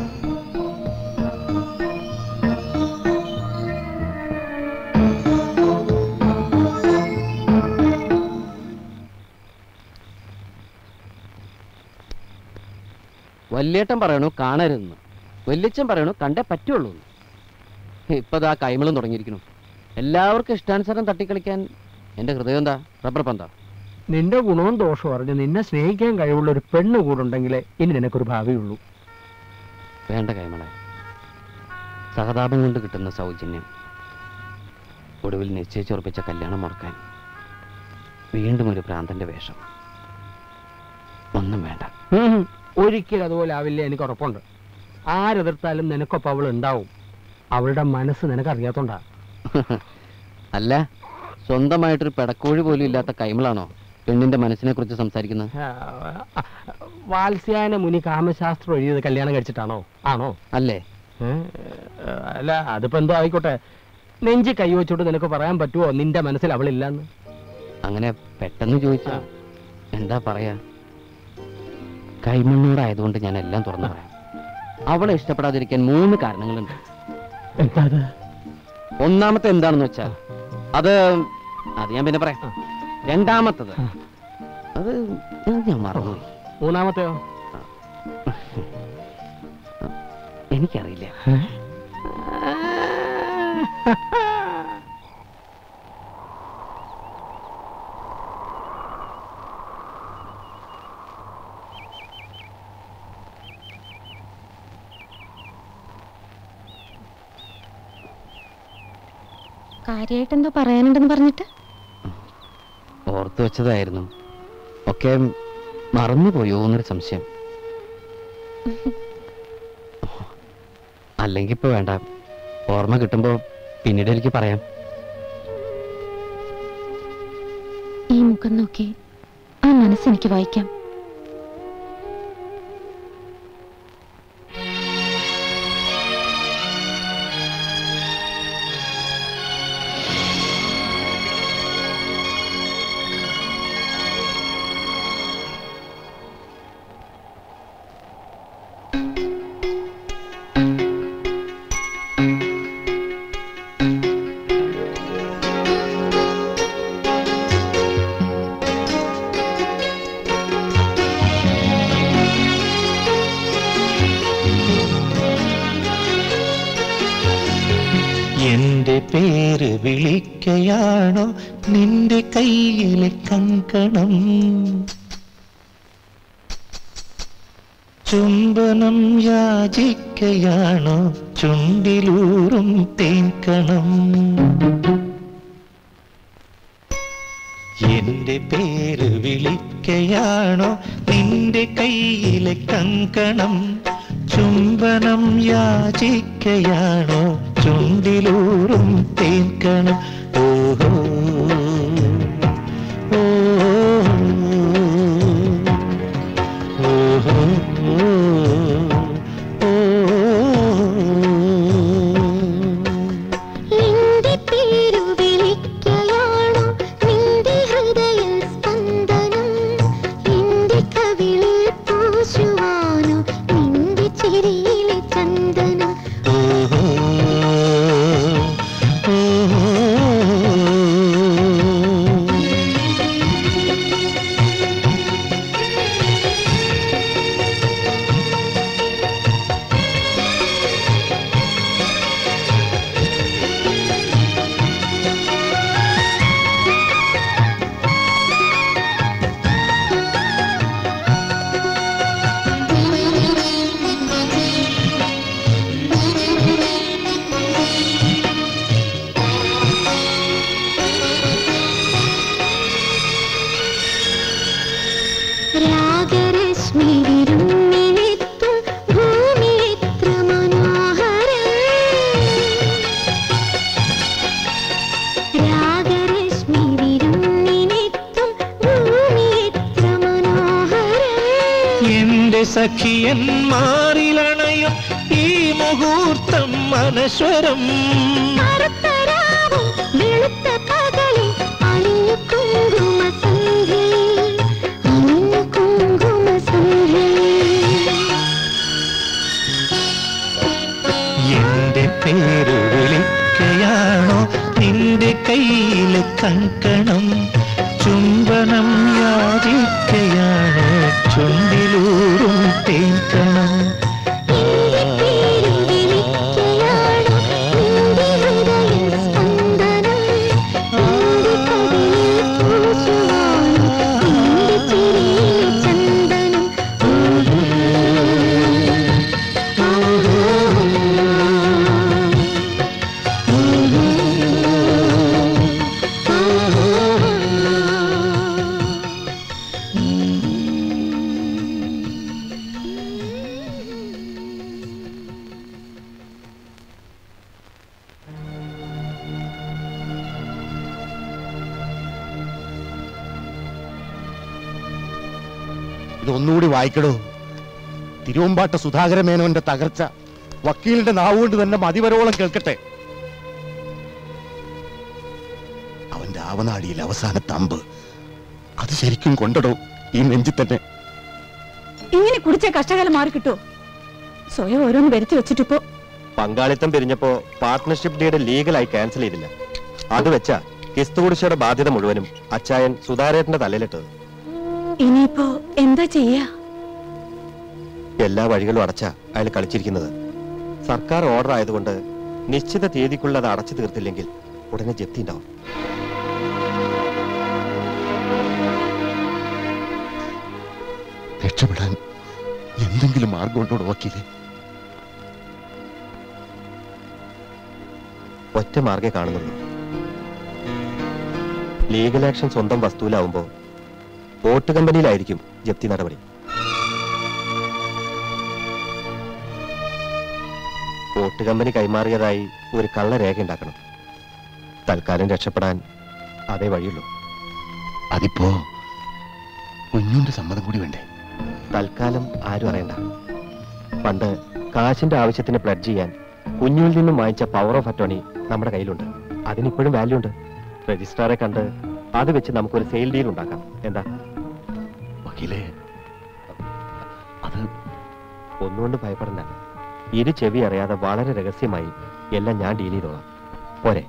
വല്യേട്ടൻ പറയണു കാണരുതെന്ന്, വല്യച്ഛൻ പറയണു കണ്ടേ പറ്റുള്ളൂ. ഇപ്പതാ കൈമളും തുടങ്ങിയിരിക്കുന്നു. എല്ലാവർക്കും ഇഷ്ടാനുസരണം തട്ടിക്കളിക്കാൻ എന്റെ ഹൃദയം എന്താ റബ്ബർ പന്താ? നിന്റെ ഗുണവും ദോഷവും അറിഞ്ഞ് നിന്നെ സ്നേഹിക്കാൻ കഴിവുള്ള ഒരു പെണ്ണ് കൂടുണ്ടെങ്കിലേ ഇനി നിനക്കൊരു ഭാവിയുള്ളൂ. വേണ്ട കൈമളെ, സഹതാപം കൊണ്ട് കിട്ടുന്ന സൗജന്യം ഒടുവിൽ നിശ്ചയിച്ചുറപ്പിച്ച കല്യാണം മുടക്കാൻ വീണ്ടും ഒരു ഭ്രാന്തന്റെ വേഷം ഒന്നും വേണ്ട. ഒരിക്കലും അതുപോലെ ആവില്ല, എനിക്ക് ഉറപ്പുണ്ട്. ആരെതിർത്താലും നിനക്കൊപ്പം അവൾ ഉണ്ടാവും. അവളുടെ മനസ്സ് നിനക്കറിയാത്തോണ്ടാ. അല്ല, സ്വന്തമായിട്ടൊരു പെടക്കോഴി പോലും ഇല്ലാത്ത കൈമളാണോ പെണ്ണിന്റെ മനസ്സിനെ കുറിച്ച് സംസാരിക്കുന്നത്? വാത്സ്യായന മുനി കാമശാസ്ത്രം എഴുതിയത് കല്യാണം കഴിച്ചിട്ടാണോ? ആണോ? അല്ലേ? അല്ല, അതിപ്പോ എന്തോ ആയിക്കോട്ടെ. നെഞ്ചി കൈവച്ചോട്ട് നിനക്ക് പറയാൻ പറ്റുമോ നിന്റെ മനസ്സിൽ അവളില്ലാന്ന്? അങ്ങനെ പെട്ടെന്ന് ചോദിച്ചാ എന്താ പറയാ? കൈമണ്ണോടായതുകൊണ്ട് ഞാൻ എല്ലാം തുറന്നു പറയാം. അവളെ ഇഷ്ടപ്പെടാതിരിക്കാൻ 3 കാരണങ്ങളുണ്ട്. എന്താ? ഒന്നാമത്തെ എന്താണെന്ന് വെച്ചാ അത് ഞാൻ പിന്നെ പറയാം. രണ്ടാമത്തത് അത് ഞാൻ മറന്നുപോയി. മൂന്നാമത്തെയോ? എനിക്കറിയില്ല. കാര്യമായിട്ടെന്തോ പറയാനുണ്ടെന്ന് പറഞ്ഞിട്ട് ഓർത്തു വെച്ചതായിരുന്നു. ഒക്കെ മറന്നുപോയോ എന്നൊരു സംശയം. അല്ലെങ്കിൽ ഇപ്പൊ വേണ്ട, ഓർമ്മ കിട്ടുമ്പോ പിന്നീട് എനിക്ക് പറയാം. ഈ മുഖം നോക്കി ആ മനസ്സെനിക്ക് വായിക്കാം. എന്റെ പേര് വിളിക്കയാണോ നിന്റെ കയ്യിലെ കങ്കണം? ചുംബനം യാചിക്കയാണോ ചുണ്ടിലൂറും തേൻകണം? എന്റെ പേര് വിളിക്കയാണോ നിന്റെ കയ്യിലെ കങ്കണം? ചുംബനം യാചിക്കയാണോ ചുണ്ടിലൂറും തേൻകണം? ഓഹോ ഓഹോ നിന്റെ പേരു വിളിക്കയാണോ നിന്റെ ഹൃദയ സ്പന്ദനം? നിന്റെ എന്റെ സഖിയന്മാരിലണയും ഈ മുഹൂർത്തം അനശ്വരം. എന്റെ പേര് വിളിക്കയാണോ നിന്റെ കയ്യിലെ കങ്കണം? ചുംബനം യാചിക്കയാണോ ചുണ്ടിലൂറും തേക്കണം? ഇതൊന്നുകൂടി വായിക്കടോ. തിരുവമ്പാട്ട സുധാകര മേനോന്റെ തകർച്ച വക്കീലിന്റെ നാവുകൊണ്ട് തന്നെ മതിവരോളം കേൾക്കട്ടെ. അവന്റെ ആവനാടിയിൽ അവസാനത്തെ അമ്പ് അത് ശരിക്കും കൊണ്ടടോ ഈ നെഞ്ചി തന്നെ. ഇങ്ങനെ കുടിച്ച കഷ്ടകാലം മാറി കിട്ടോ? സ്വയം ഓരോന്ന് വരുത്തി വെച്ചിട്ടിപ്പോ പങ്കാളിത്തം പിരിഞ്ഞപ്പോ പാർട്ട്ണർഷിപ്പ് ഡീഡ് ലീഗലായി ക്യാൻസൽ ചെയ്തില്ല. അത് വെച്ചാ കിസ്തുകുടിശ്ശയുടെ ബാധ്യത മുഴുവനും അച്ചായൻ സുധാരേട്ടന്റെ തലയിലിട്ടത്. ഇനിയിപ്പോ എന്താ ചെയ്യാ? എല്ലാ വഴികളും അടച്ച അയാൾ കളിച്ചിരിക്കുന്നത്. സർക്കാർ ഓർഡർ ആയതുകൊണ്ട് നിശ്ചിത തീയതിക്കുള്ളത് അടച്ചു തീർത്തില്ലെങ്കിൽ ഉടനെ ജപ്തി ഉണ്ടാവും. രക്ഷപ്പെടാൻ എന്തെങ്കിലും മാർഗമുണ്ടോ വക്കീലെ? ഒറ്റ മാർഗേ കാണുന്നുള്ളൂ. ലീഗൽ ആക്ഷൻ സ്വന്തം വസ്തുവിലാവുമ്പോ പോർട്ട് കമ്പനിയിലായിരിക്കും ജപ്തി നടപടി. പോർട്ട് കമ്പനി കൈമാറിയതായി ഒരു കള്ളരേഖ ഉണ്ടാക്കണം. തൽക്കാലം രക്ഷപ്പെടാൻ അതേ വഴിയുള്ളൂ. അതിപ്പോ കുഞ്ഞുന്റെ സമ്മതം കൂടി വേണ്ടേ? തൽക്കാലം ആരും അറിയണ്ട. പണ്ട് കാശിന്റെ ആവശ്യത്തിന് പ്ലഡ്ജ് ചെയ്യാൻ കുഞ്ഞുവിൽ നിന്നും വാങ്ങിച്ച പവർ ഓഫ് അറ്റോർണി നമ്മുടെ കയ്യിലുണ്ട്. അതിനിപ്പോഴും വാല്യൂ ഉണ്ട്. രജിസ്ട്രാറെ കണ്ട് അത് വെച്ച് നമുക്കൊരു സെയിൽ ഡീൽ ഉണ്ടാക്കാം. എന്താ വക്കീലേ? അത് ഒന്നുകൊണ്ട് ഭയപ്പെടണ്ട. ഇരു ചെവി അറിയാതെ വളരെ രഹസ്യമായി എല്ലാം ഞാൻ ഡീൽ ചെയ്തോളാം. പോരെ?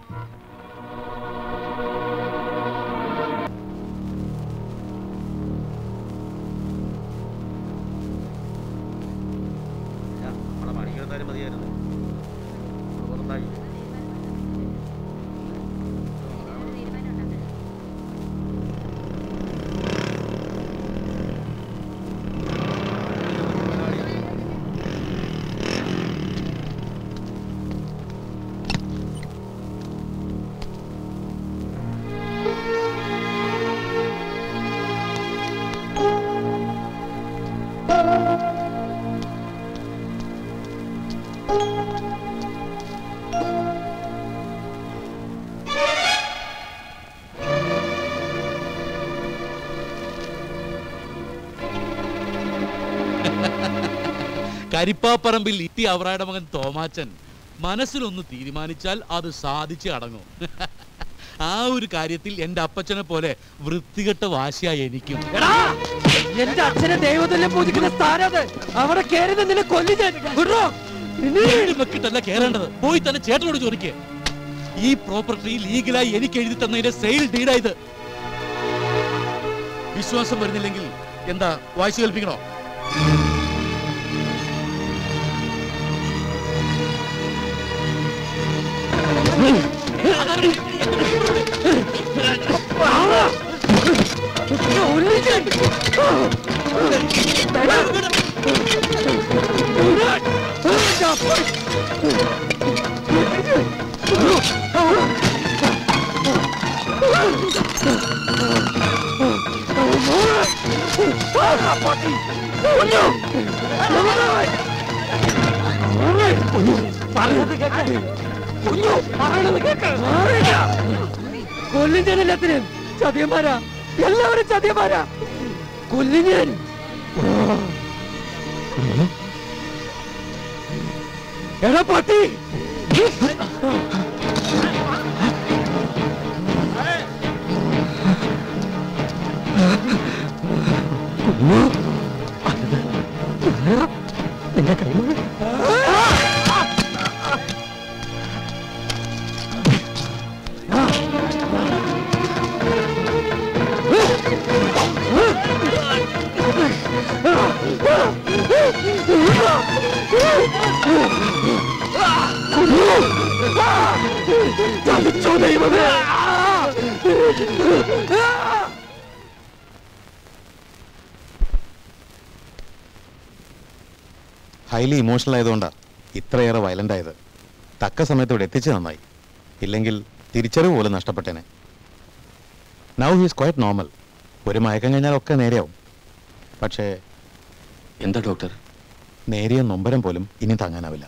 കരിപ്പാപ്പറമ്പിൽ ഇത്തി അവറായുടെ മകൻ തോമാച്ചൻ മനസ്സിലൊന്ന് തീരുമാനിച്ചാൽ അത് സാധിച്ച് അടങ്ങും. ആ ഒരു കാര്യത്തിൽ എന്റെ അപ്പച്ചനെ പോലെ വൃത്തികെട്ട വാശിയായി എനിക്കും. എന്റെ അച്ഛനെ ദൈവത്തിനെ പൂജിക്കുന്ന സ്ഥാനത്ത് അവിടെ കയറി നിന്നെ കൊല്ലിട്ടല്ല കേറേണ്ടത്. പോയി തന്നെ ചേട്ടനോട് ചോദിക്കേ. ഈ പ്രോപ്പർട്ടി ലീഗലായി എനിക്ക് എഴുതി തന്നതിന്റെ സെയിൽ ഡീഡായത്. വിശ്വാസം വരുന്നില്ലെങ്കിൽ എന്താ വായിച്ചു കേൾപ്പിക്കണോ? കൊല്ലിഞ്ഞാനെല്ലാത്തിനും ചതിയന്മാരാ, എല്ലാവരും ചതിയന്മാരാ. കൊല്ലിഞ്ഞാൻ എടാ പട്ടി നിന്റെ കൈ ഹൈലി ഇമോഷണൽ ആയതുകൊണ്ടാണ് ഇത്രയേറെ വയലന്റ് ആയത്. തക്ക സമയത്ത് ഇവിടെ എത്തിച്ച് നന്നായി, ഇല്ലെങ്കിൽ തിരിച്ചറിവ് പോലും നഷ്ടപ്പെട്ടേനെ. Now he's quite normal. ഒരു മയക്കം കഴിഞ്ഞാൽ ഒക്കെ നേരെയാവും. പക്ഷേ എന്താ ഡോക്ടർ? നേരിയ നൊമ്പരം പോലും ഇനി താങ്ങാനാവില്ല.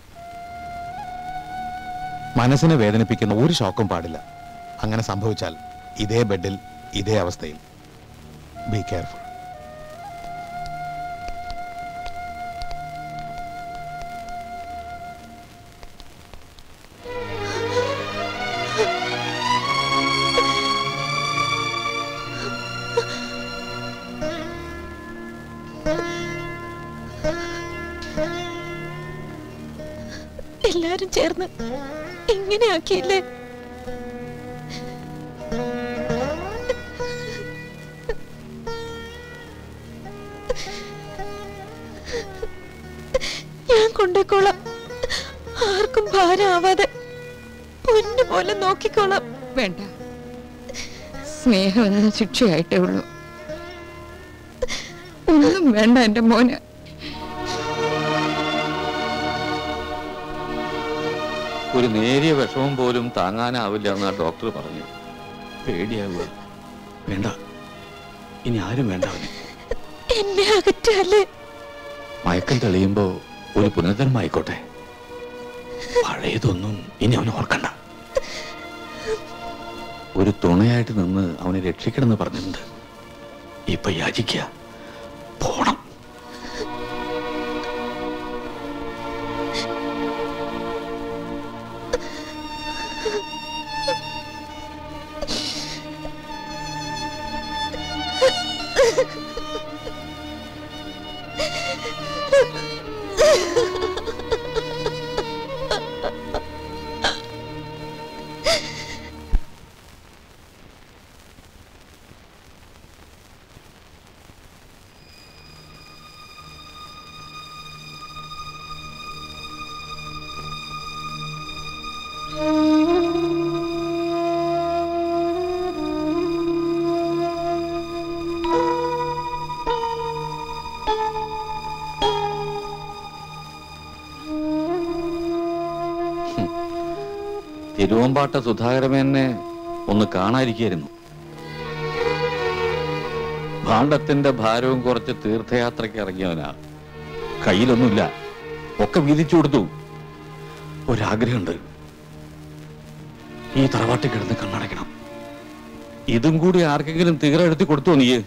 മനസ്സിനെ വേദനിപ്പിക്കുന്ന ഒരു ഷോക്കും പാടില്ല. അങ്ങനെ സംഭവിച്ചാൽ ഇതേ ബെഡിൽ ഇതേ അവസ്ഥയിൽ. Be careful. എല്ലാരും ചേർന്ന് ഇങ്ങനെയാക്കിയില്ലേ? ഞാൻ കൊണ്ടേക്കോളാം, ആർക്കും ഭാരമാവാതെ പൊന്നുപോലെ നോക്കിക്കോളാം. വേണ്ട, സ്നേഹം എന്ന ശിക്ഷയായിട്ടേ ഉള്ളൂ. ഒന്നും വേണ്ട എന്റെ മോന്. ഒരു നേരിയ വിഷമം പോലും താങ്ങാനാവില്ല എന്നാ ഡോക്ടർ പറഞ്ഞു. പേടിയാവുക. വേണ്ട, ഇനി ആരും വേണ്ട അവന്. എന്നെ അകറ്റല്ലേ? മയക്കം തെളിയുമ്പോ ഒരു പുനർജന്മമായിക്കോട്ടെ. പഴയതൊന്നും ഇനി അവന് ഓർക്കണ്ട. ഒരു തുണയായിട്ട് നിന്ന് അവനെ രക്ഷിക്കണമെന്ന് പറഞ്ഞിട്ടുണ്ട്. ഇപ്പൊ യാചിക്കുക, പോണം. തിരുവമ്പാട്ട സുധാകരമേനെ ഒന്ന് കാണാതിരിക്കായിരുന്നു. ഭാണ്ഡത്തിന്റെ ഭാരവും കുറച്ച് തീർത്ഥയാത്രയ്ക്ക് ഇറങ്ങിയവനാ. കയ്യിലൊന്നുമില്ല, ഒക്കെ വീതിച്ചു കൊടുത്തു. ഒരാഗ്രഹമുണ്ട്, ഈ തറവാട്ടിൽ കിടന്ന് കണ്ണടയ്ക്കണം. ഇതും കൂടി ആർക്കെങ്കിലും തീരെടുത്തി കൊടുത്തോ നീ?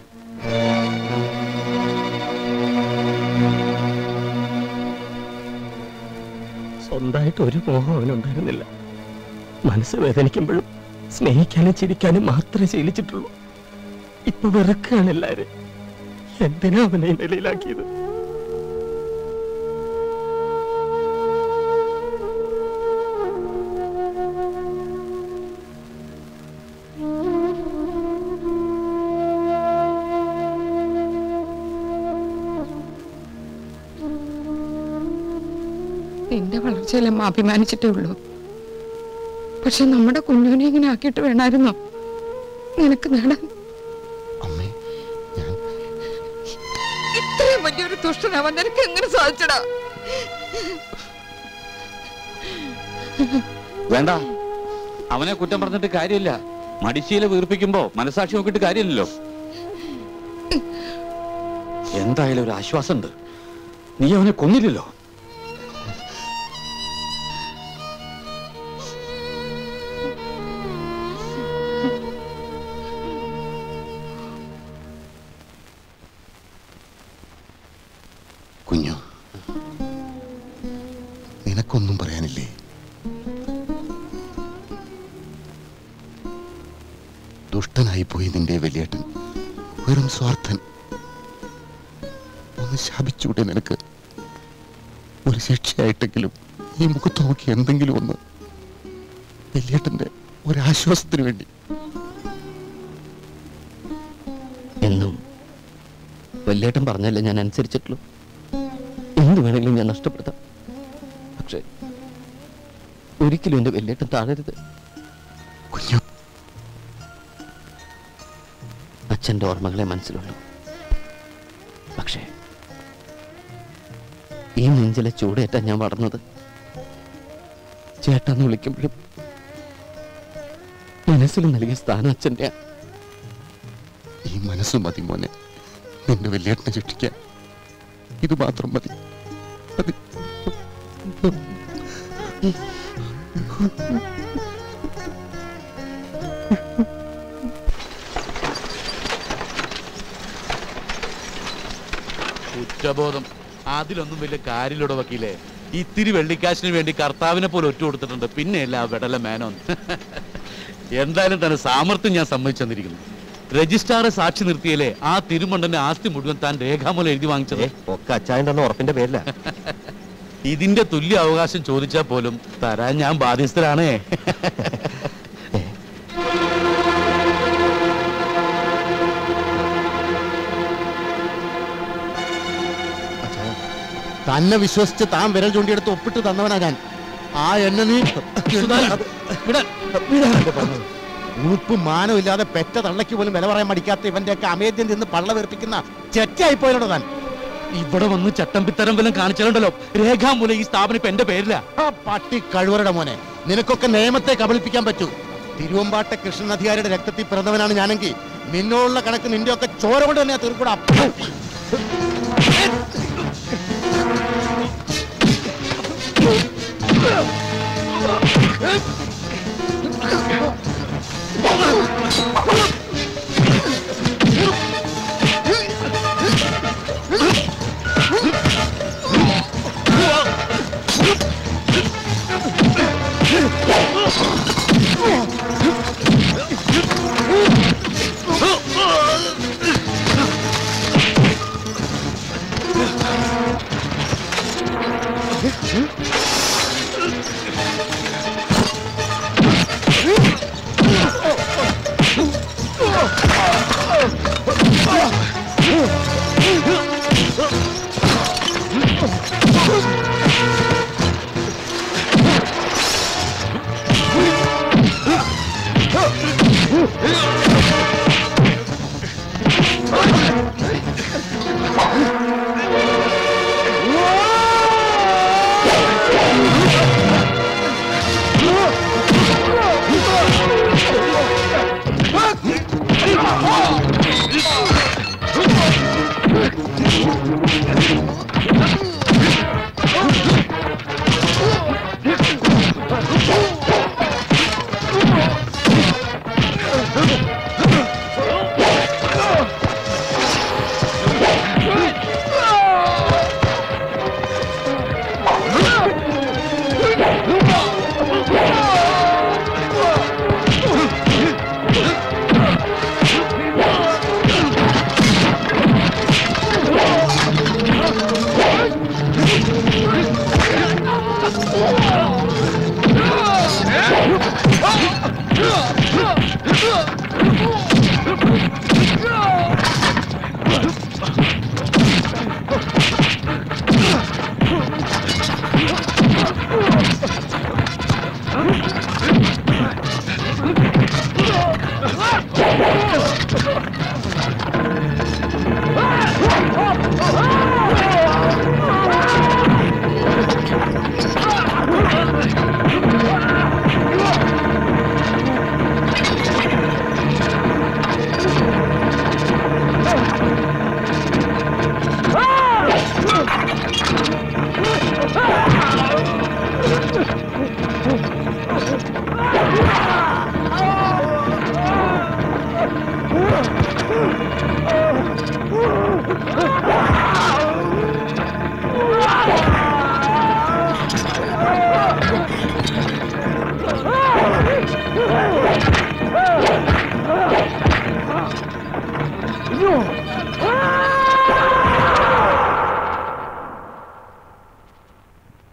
സ്വന്തമായിട്ട് ഒരു മോഹം അവനുണ്ടായിരുന്നില്ല. മനസ്സ് വേദനിക്കുമ്പോഴും സ്നേഹിക്കാനും ചിരിക്കാനും മാത്രമേ ശീലിച്ചിട്ടുള്ളൂ. ഇപ്പൊ വെറുക്കുകയാണ് എല്ലാരും. എന്തിനാ അവനെ നിലയിലാക്കിയത്? എന്റെ വളർച്ചയിലമ്മ അഭിമാനിച്ചിട്ടേ ഉള്ളൂ. പക്ഷെ നമ്മുടെ കുഞ്ഞുവിനെ ഇങ്ങനെ ആക്കിയിട്ട് വേണമായിരുന്നോ നിനക്ക് നേടാൻ? ഇത്രയും വലിയൊരു ദുഷ്ടനാവാൻ നിനക്ക് എങ്ങനെ സാധിച്ചടാ? വേണ്ട, അവനെ കുറ്റം പറഞ്ഞിട്ട് കാര്യമില്ല. മടിശീല വീർപ്പിക്കുമ്പോ മനസാക്ഷി നോക്കിയിട്ട് കാര്യമില്ലല്ലോ. എന്തായാലും ഒരു ആശ്വാസമുണ്ട്, നീ അവനെ കൊന്നില്ലല്ലോ. കുഞ്ഞു, നിനക്കൊന്നും പറയാനില്ലേ? ദുഷ്ടനായി പോയി നിന്റെ വലിയേട്ടൻ, വെറും സ്വാർത്ഥൻ. ഒന്ന് ശാപിച്ചൂടെ നിനക്ക്? ഒരു ശിക്ഷയായിട്ടെങ്കിലും ഈ മുഖത്ത് നോക്കി എന്തെങ്കിലും ഒന്ന്, വലിയേട്ടന്റെ ഒരാശ്വാസത്തിന് വേണ്ടി. എന്നും വലിയേട്ടൻ പറഞ്ഞല്ലേ ഞാൻ അനുസരിച്ചിട്ടുള്ളൂ. എന്ത് വേണമെങ്കിലും ഞാൻ നഷ്ടപ്പെടുത്താം. പക്ഷെ ഒരിക്കലും എന്റെ വലിയേട്ടൻ താഴരുത്. കുഞ്ഞു, അച്ഛന്റെ ഓർമ്മകളെ മനസ്സിലുള്ളൂ. പക്ഷേ ഈ നെഞ്ചിലെ ചൂടേറ്റാൻ ഞാൻ വളർന്നത്. ചേട്ടാന്ന് വിളിക്കുമ്പോഴും മനസ്സിൽ നൽകിയ സ്ഥാനം അച്ഛൻ്റെ. ഈ മനസ്സ് മതി മോനെ നിന്റെ വലിയേട്ടനെ ശിക്ഷിക്കാൻ. ഇത് മാത്രം മതി. മതി. കുറ്റബോധം അതിലൊന്നും വലിയ കാര്യമില്ലടോ വക്കീലേ. ഇത്തിരി വെള്ളിക്കാശിന് വേണ്ടി കർത്താവിനെ പോലെ ഒറ്റ കൊടുത്തിട്ടുണ്ട്. പിന്നെയല്ല ആ വെടല മേനോൻ. എന്തായാലും തന്നെ സാമർത്ഥ്യം ഞാൻ സമ്മതിച്ചു തന്നിരിക്കുന്നു. രജിസ്ട്രാറെ സാക്ഷി നിർത്തിയല്ലേ ആ തിരുമണ്ടന്റെ ആസ്തി മുഴുവൻ താൻ രേഖാമൂലം എഴുതി വാങ്ങിച്ചത്. ഒക്കെ അച്ചായന്റെ ഉറപ്പിന്റെ പേരില. ഇതിന്റെ തുല്യ അവകാശം ചോദിച്ചാൽ പോലും തരാൻ ഞാൻ ബാധ്യസ്ഥരാണേ. തന്നെ വിശ്വസിച്ച് താൻ വിരൽ ചൂണ്ടിയെടുത്ത് ഒപ്പിട്ട് തന്നവനാ ഞാൻ. ആ എന്നെ നീ ഉളുപ്പ് മാനമില്ലാതെ പെറ്റ തള്ളയ്ക്ക് പോലും വില പറയാൻ മടിക്കാത്ത ഇവന്റെയൊക്കെ അമേദ്യം നിന്ന് പള്ള വെറുപ്പിക്കുന്ന ചെറ്റായിപ്പോയല്ലോ താൻ. ഇവിടെ വന്ന് ചട്ടം പിത്തരം വല്ലതും കാണിച്ചാലുണ്ടല്ലോ രേഖാമൂലം ഈ സ്ഥാപനം ഇപ്പൊ എന്റെ പേരില. ആ പട്ടി കഴിവരുടെ മോനെ, നിനക്കൊക്കെ നിയമത്തെ കബളിപ്പിക്കാൻ പറ്റൂ. തിരുവമ്പാട്ടെ കൃഷ്ണൻ അധികാരിയുടെ രക്തത്തിൽ പിറന്നവനാണ് ഞാനെങ്കിൽ നിന്നോടുള്ള കണക്ക് നിന്റെ ഒക്കെ ചോര കൊണ്ട് തന്നെ തീർക്കൂടാ.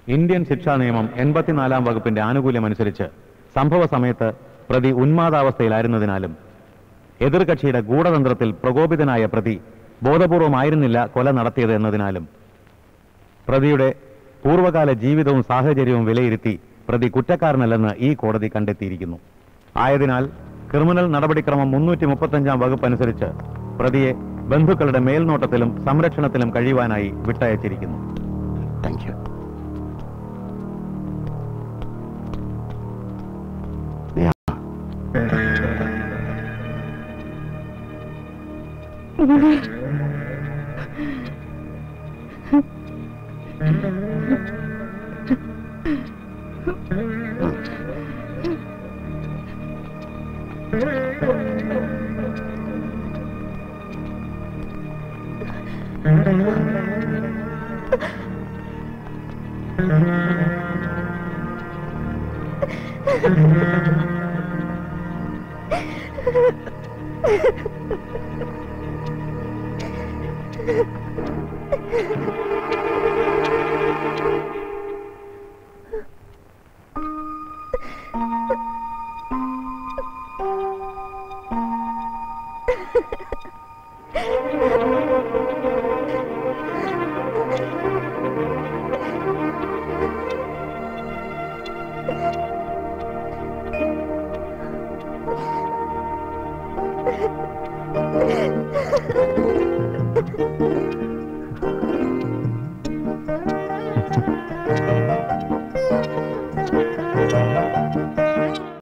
ഇന്ത്യൻ ശിക്ഷാ നിയമം 84 വകുപ്പിന്റെ ആനുകൂല്യമനുസരിച്ച് സംഭവ സമയത്ത് പ്രതി ഉന്മാദാവസ്ഥയിലായിരുന്നതിനാലും എതിർകക്ഷിയുടെ ഗൂഢതന്ത്രത്തിൽ പ്രകോപിതനായ പ്രതി ബോധപൂർവമായിരുന്നില്ല കൊല നടത്തിയത് എന്നതിനാലും പ്രതിയുടെ പൂർവ്വകാല ജീവിതവും സാഹചര്യവും വിലയിരുത്തി പ്രതി കുറ്റക്കാരനല്ലെന്ന് ഈ കോടതി കണ്ടെത്തിയിരിക്കുന്നു. ആയതിനാൽ ക്രിമിനൽ നടപടിക്രമം 335 വകുപ്പ് അനുസരിച്ച് പ്രതിയെ ബന്ധുക്കളുടെ മേൽനോട്ടത്തിലും സംരക്ഷണത്തിലും കഴിയുവാനായി വിട്ടയച്ചിരിക്കുന്നു. Thank you.